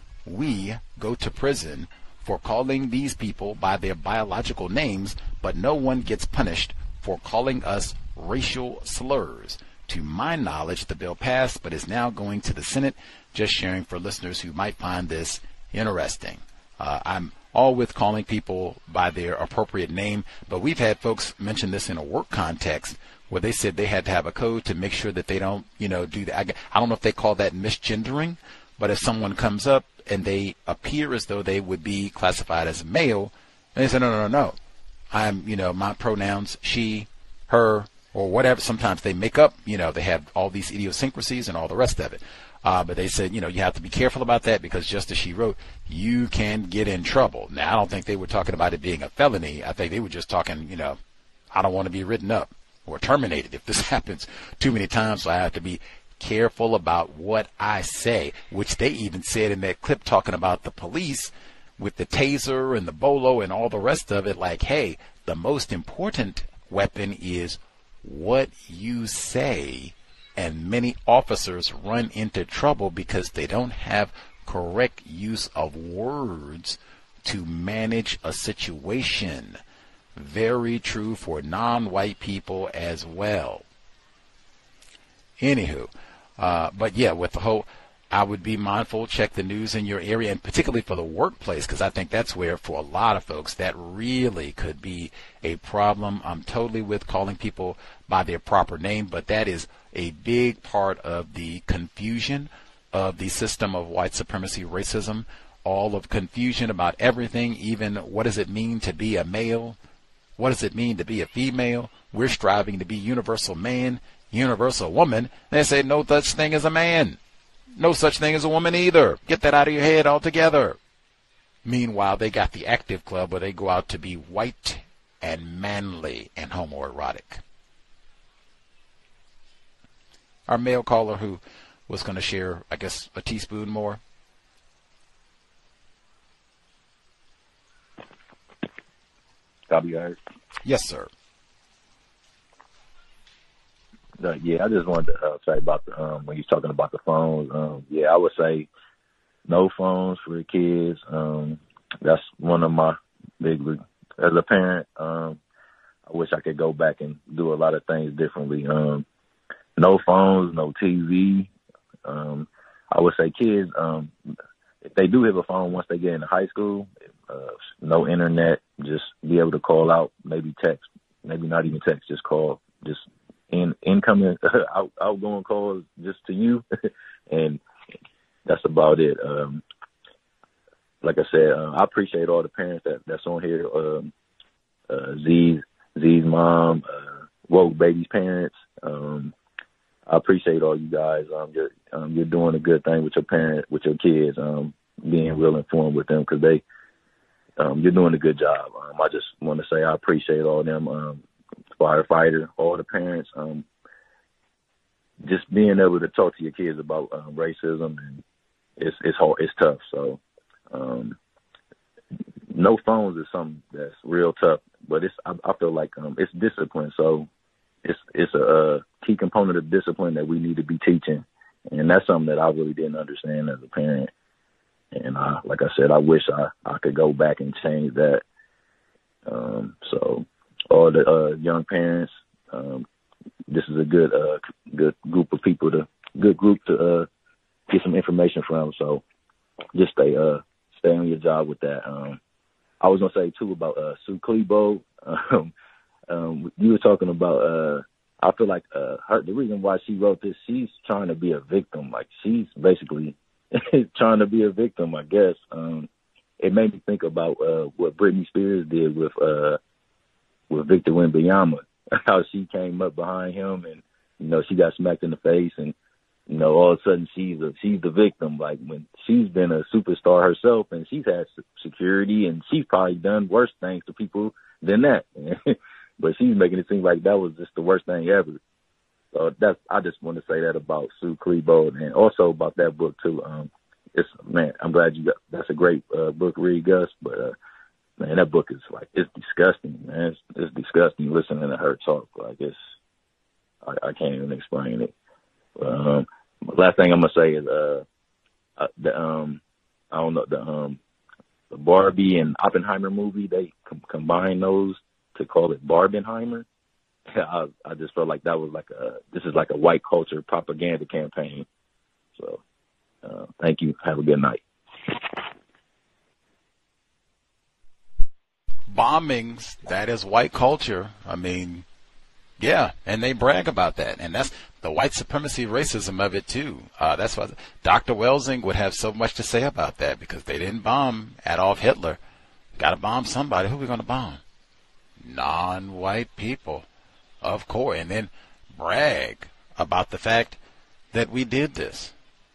we go to prison for calling these people by their biological names, but no one gets punished for calling us racial slurs. To my knowledge, the bill passed, but is now going to the Senate. Just sharing for listeners who might find this interesting. Uh, I'm all with calling people by their appropriate name, but we've had folks mention this in a work context where they said they had to have a code to make sure that they don't, you know, do that. I, I don't know if they call that misgendering, but if someone comes up and they appear as though they would be classified as a male, and they say, no, no, no, no. I'm, you know, my pronouns, she, her, or whatever. Sometimes they make up, you know, they have all these idiosyncrasies and all the rest of it. Uh, but they said, you know, you have to be careful about that because just as she wrote, you can get in trouble. Now, I don't think they were talking about it being a felony. I think they were just talking, you know, I don't want to be written up or terminated if this happens too many times. So I have to be careful about what I say, which they even said in that clip talking about the police with the taser and the bolo and all the rest of it. Like, hey, the most important weapon is what you say. And many officers run into trouble because they don't have correct use of words to manage a situation. Very true for non-white people as well. Anywho, uh, but yeah, with the whole, I would be mindful, check the news in your area, and particularly for the workplace, because I think that's where, for a lot of folks, that really could be a problem. I'm totally with calling people by their proper name, but that is a big part of the confusion of the system of white supremacy racism, all of confusion about everything, even what does it mean to be a male? What does it mean to be a female? We're striving to be universal man, universal woman. They say no such thing as a man. No such thing as a woman either. Get that out of your head altogether. Meanwhile, they got the active club where they go out to be white and manly and homoerotic. Our male caller who was going to share, I guess, a teaspoon more. Copy, guys. Yes, sir. Uh, yeah, I just wanted to uh, say about the, um, when you're talking about the phones. Um, yeah, I would say no phones for the kids. Um, that's one of my big, as a parent, um, I wish I could go back and do a lot of things differently. Um, no phones, no T V. Um, I would say kids, um, if they do have a phone once they get into high school, uh, no internet, just be able to call out, maybe text, maybe not even text, just call, just in incoming, out, outgoing calls just to you, and that's about it. Um, like I said, uh, I appreciate all the parents that, that's on here. Um, uh, Z's, Z's mom, uh, Woke Baby's parents. Um, I appreciate all you guys. Um, you're um, you're doing a good thing with your parent, with your kids. Um, being real informed with them because they, um, you're doing a good job. Um, I just want to say I appreciate all them, um, firefighter, all the parents, um, just being able to talk to your kids about um, racism, and it's it's hard, it's tough. So, um, no phones is something that's real tough, but it's I, I feel like um, it's discipline. So, it's it's a, a key component of discipline that we need to be teaching, and that's something that I really didn't understand as a parent. And I, like I said, I wish I, I could go back and change that. Um, so, all the uh, young parents. Um, This is a good, uh, good group of people to, good group to uh, get some information from. So just stay, uh, stay on your job with that. Um, I was gonna say too about uh, C O W S Um, um, you were talking about. Uh, I feel like uh, her, the reason why she wrote this, she's trying to be a victim. Like she's basically trying to be a victim, I guess. Um, it made me think about uh, what Britney Spears did with uh, with Victor Wembanyama. How she came up behind him and, you know, she got smacked in the face and, you know, all of a sudden she's a, she's the victim. Like when she's been a superstar herself and she's had security and she's probably done worse things to people than that. But she's making it seem like that was just the worst thing ever. So that's, I just want to say that about C O W S and also about that book too. Um, it's, man, I'm glad you got, that's a great uh, book to read, Gus, but, uh, man, that book is like, it's disgusting, man. It's, it's disgusting listening to her talk. Like, it's, I, I can't even explain it. Um, last thing I'm going to say is, uh, uh, the, um, I don't know, the, um, the Barbie and Oppenheimer movie, they com- combine those to call it Barbenheimer. I, I just felt like that was like a, this is like a white culture propaganda campaign. So, uh, thank you. Have a good night. Bombings, that is white culture. I mean, yeah, and they brag about that. And that's the white supremacy racism of it, too. Uh, that's why Doctor Welsing would have so much to say about that because they didn't bomb Adolf Hitler. Got to bomb somebody. Who are we going to bomb? Non-white people, of course. And then brag about the fact that we did this.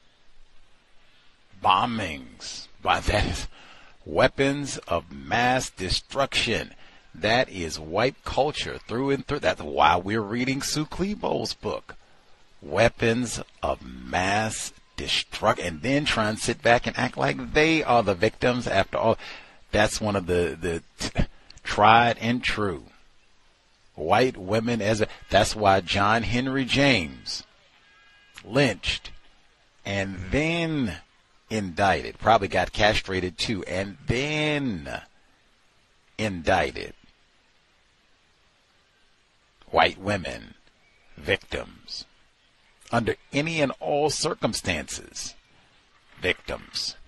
Bombings. Why, that is weapons of mass destruction. That is white culture through and through. That's why we're reading C O W S book. Weapons of mass destruction. And then try and sit back and act like they are the victims after all. That's one of the, the t- tried and true. White women as a, that's why John Henry James lynched and then indicted, probably got castrated too, and then indicted white women, victims, under any and all circumstances, victims.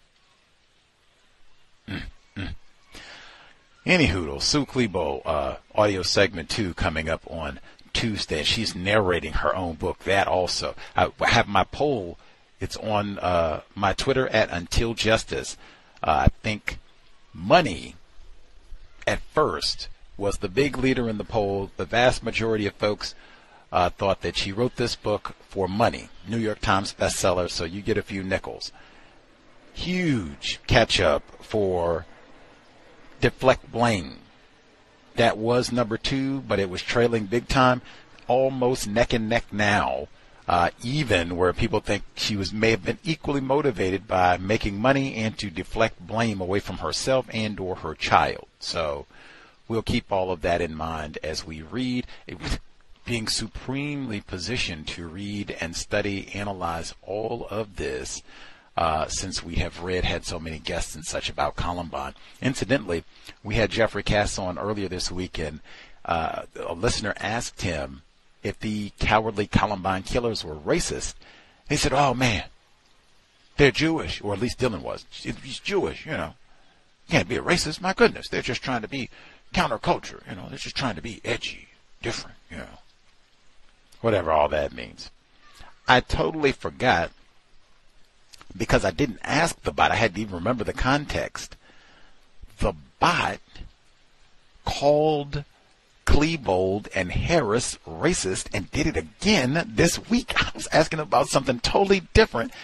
Mm, mm. Anywho, C O W S uh, audio segment two coming up on Tuesday. She's narrating her own book. That also. I have my poll. It's on uh, my Twitter at Until Justice. Uh, I think money at first was the big leader in the poll. The vast majority of folks uh, thought that she wrote this book for money. New York Times bestseller, so you get a few nickels. Huge catch up for deflect blame. That was number two, but it was trailing big time, almost neck and neck now. Uh, even where people think she was may have been equally motivated by making money and to deflect blame away from herself and or her child. So we'll keep all of that in mind as we read. It, being supremely positioned to read and study, analyze all of this, uh, since we have read, had so many guests and such about Columbine. Incidentally, we had Jeffrey Cass on earlier this week, and uh, a listener asked him if the cowardly Columbine killers were racist. He said, oh, man, they're Jewish, or at least Dylan was. He's Jewish, you know. Can't be a racist. My goodness, they're just trying to be counterculture, you know. They're just trying to be edgy, different, you know. Whatever all that means. I totally forgot, because I didn't ask the bot. I had to even remember the context. The bot called Klebold and Harris racist and did it again this week. I was asking about something totally different,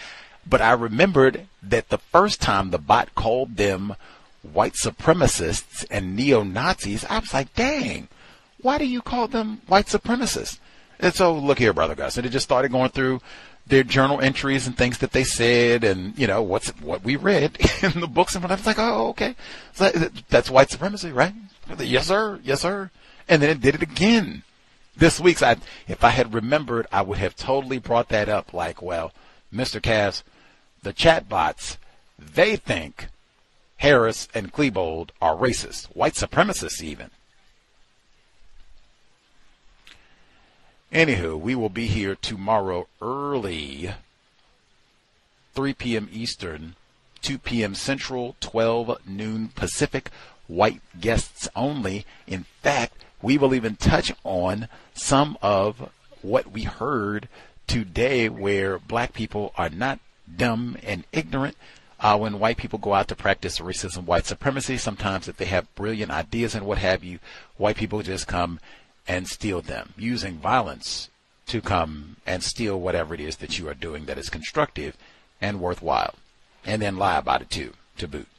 But I remembered that the first time the bot called them white supremacists and neo-Nazis, I was like, dang, why do you call them white supremacists? And so, look here, Brother Gus. And it just started going through their journal entries and things that they said and, you know, what's what we read in the books. And I was like, oh, okay. So that's white supremacy, right? Yes, sir. Yes, sir. And then it did it again this week. So I, if I had remembered, I would have totally brought that up. Like, well, Mister Cass, the chatbots, they think Harris and Klebold are racist, white supremacists even. Anywho, we will be here tomorrow early, three p.m. Eastern, two p.m. Central, twelve noon Pacific, white guests only. In fact, we will even touch on some of what we heard today where black people are not dumb and ignorant. Uh, when white people go out to practice racism, white supremacy, sometimes if they have brilliant ideas and what have you, white people just come and steal them, using violence to come and steal whatever it is that you are doing that is constructive and worthwhile, and then lie about it too, to boot.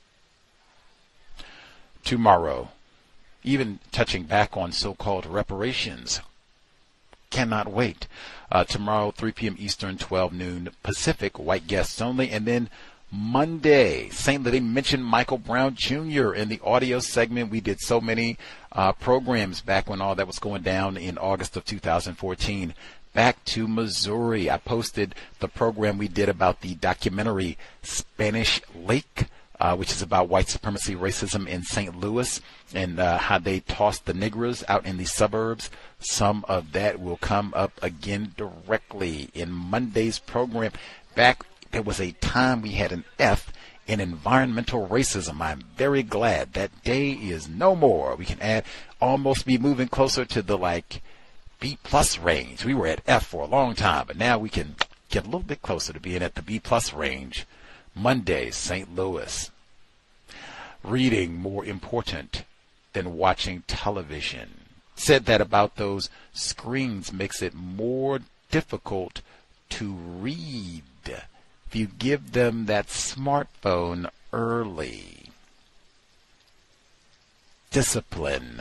Tomorrow, even touching back on so-called reparations, cannot wait. Uh, tomorrow, three p.m. Eastern, twelve noon Pacific, white guests only, and then Monday, Saint Liddy mentioned Michael Brown Junior in the audio segment. We did so many uh, programs back when all that was going down in August of two thousand fourteen. Back to Missouri. I posted the program we did about the documentary Spanish Lake, uh, which is about white supremacy racism in Saint Louis and uh, how they tossed the Negroes out in the suburbs. Some of that will come up again directly in Monday's program. Back There was a time we had an F in environmental racism. I'm very glad that day is no more. We can add, almost be moving closer to the like B plus range. We were at F for a long time, but now we can get a little bit closer to being at the B plus range. Monday, Saint Louis. Reading more important than watching television. Said that about those screens makes it more difficult to read if you give them that smartphone early. Discipline,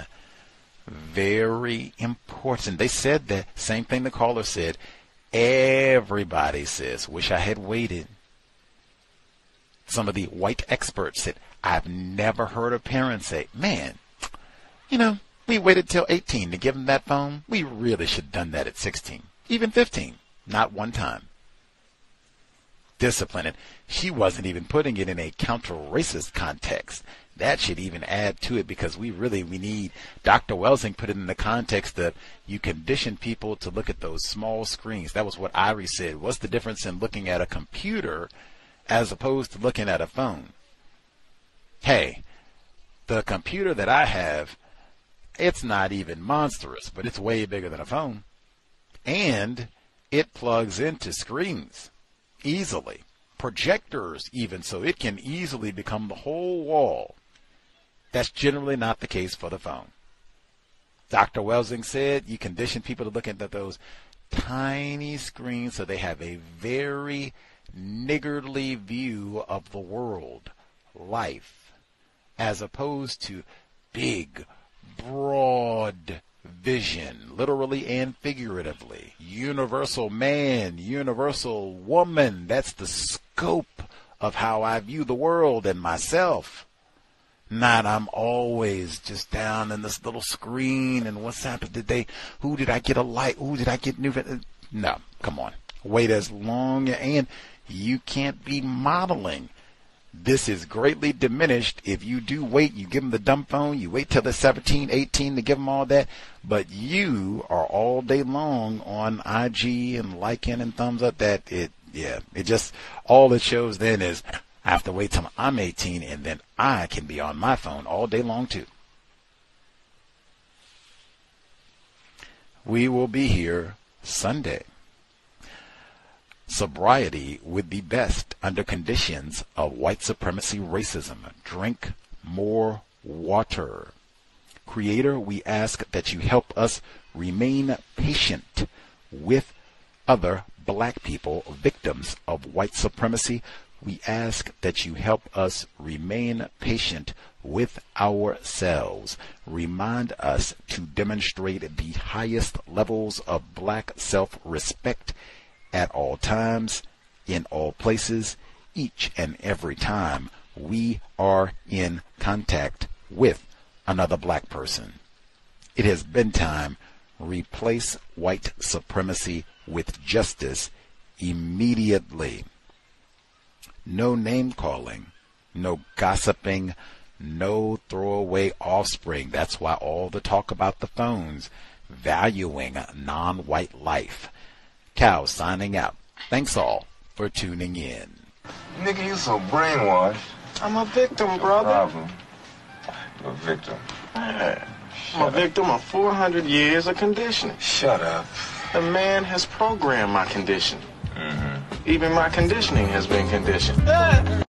very important. They said the same thing the caller said. Everybody says, wish I had waited. Some of the white experts said, I've never heard a parent say, man, you know, we waited till eighteen to give them that phone. We really should have done that at sixteen, even fifteen. Not one time. Discipline. And she wasn't even putting it in a counter-racist context. That should even add to it because we really, we need, Doctor Welsing put it in the context of you condition people to look at those small screens. That was what Irie said. What's the difference in looking at a computer as opposed to looking at a phone? Hey, the computer that I have, it's not even monstrous, but it's way bigger than a phone. And it plugs into screens easily, projectors even, so it can easily become the whole wall. That's generally not the case for the phone. Doctor Welsing said you condition people to look at those tiny screens so they have a very niggardly view of the world, life, as opposed to big, broad vision, literally and figuratively. Universal man, universal woman. That's the scope of how I view the world and myself. Not I'm always just down in this little screen and what's happened today. Who did I get a like? Who did I get new? No, come on. Wait as long, and you can't be modeling. This is greatly diminished if you do wait. You give them the dumb phone. You wait till they're seventeen, eighteen to give them all that. But you are all day long on I G and liking and thumbs up. That it, yeah, it just, all it shows then is I have to wait till I'm eighteen and then I can be on my phone all day long too. We will be here Sunday. Sobriety would be best under conditions of white supremacy racism. Drink more water. Creator, we ask that you help us remain patient with other black people, victims of white supremacy, we ask that you help us remain patient with ourselves. Remind us to demonstrate the highest levels of black self-respect at all times, in all places, each and every time we are in contact with another black person. It has been time. Replace white supremacy with justice immediately. No name calling, no gossiping, no throwaway offspring. That's why all the talk about the phones, valuing non-white life. Cow signing out. Thanks all for tuning in. Nigga, you so brainwashed. I'm a victim, brother. Problem. You're a victim. Man, I'm a victim of four hundred years of conditioning. Shut up. The man has programmed my condition. Mm-hmm. Even my conditioning has been conditioned.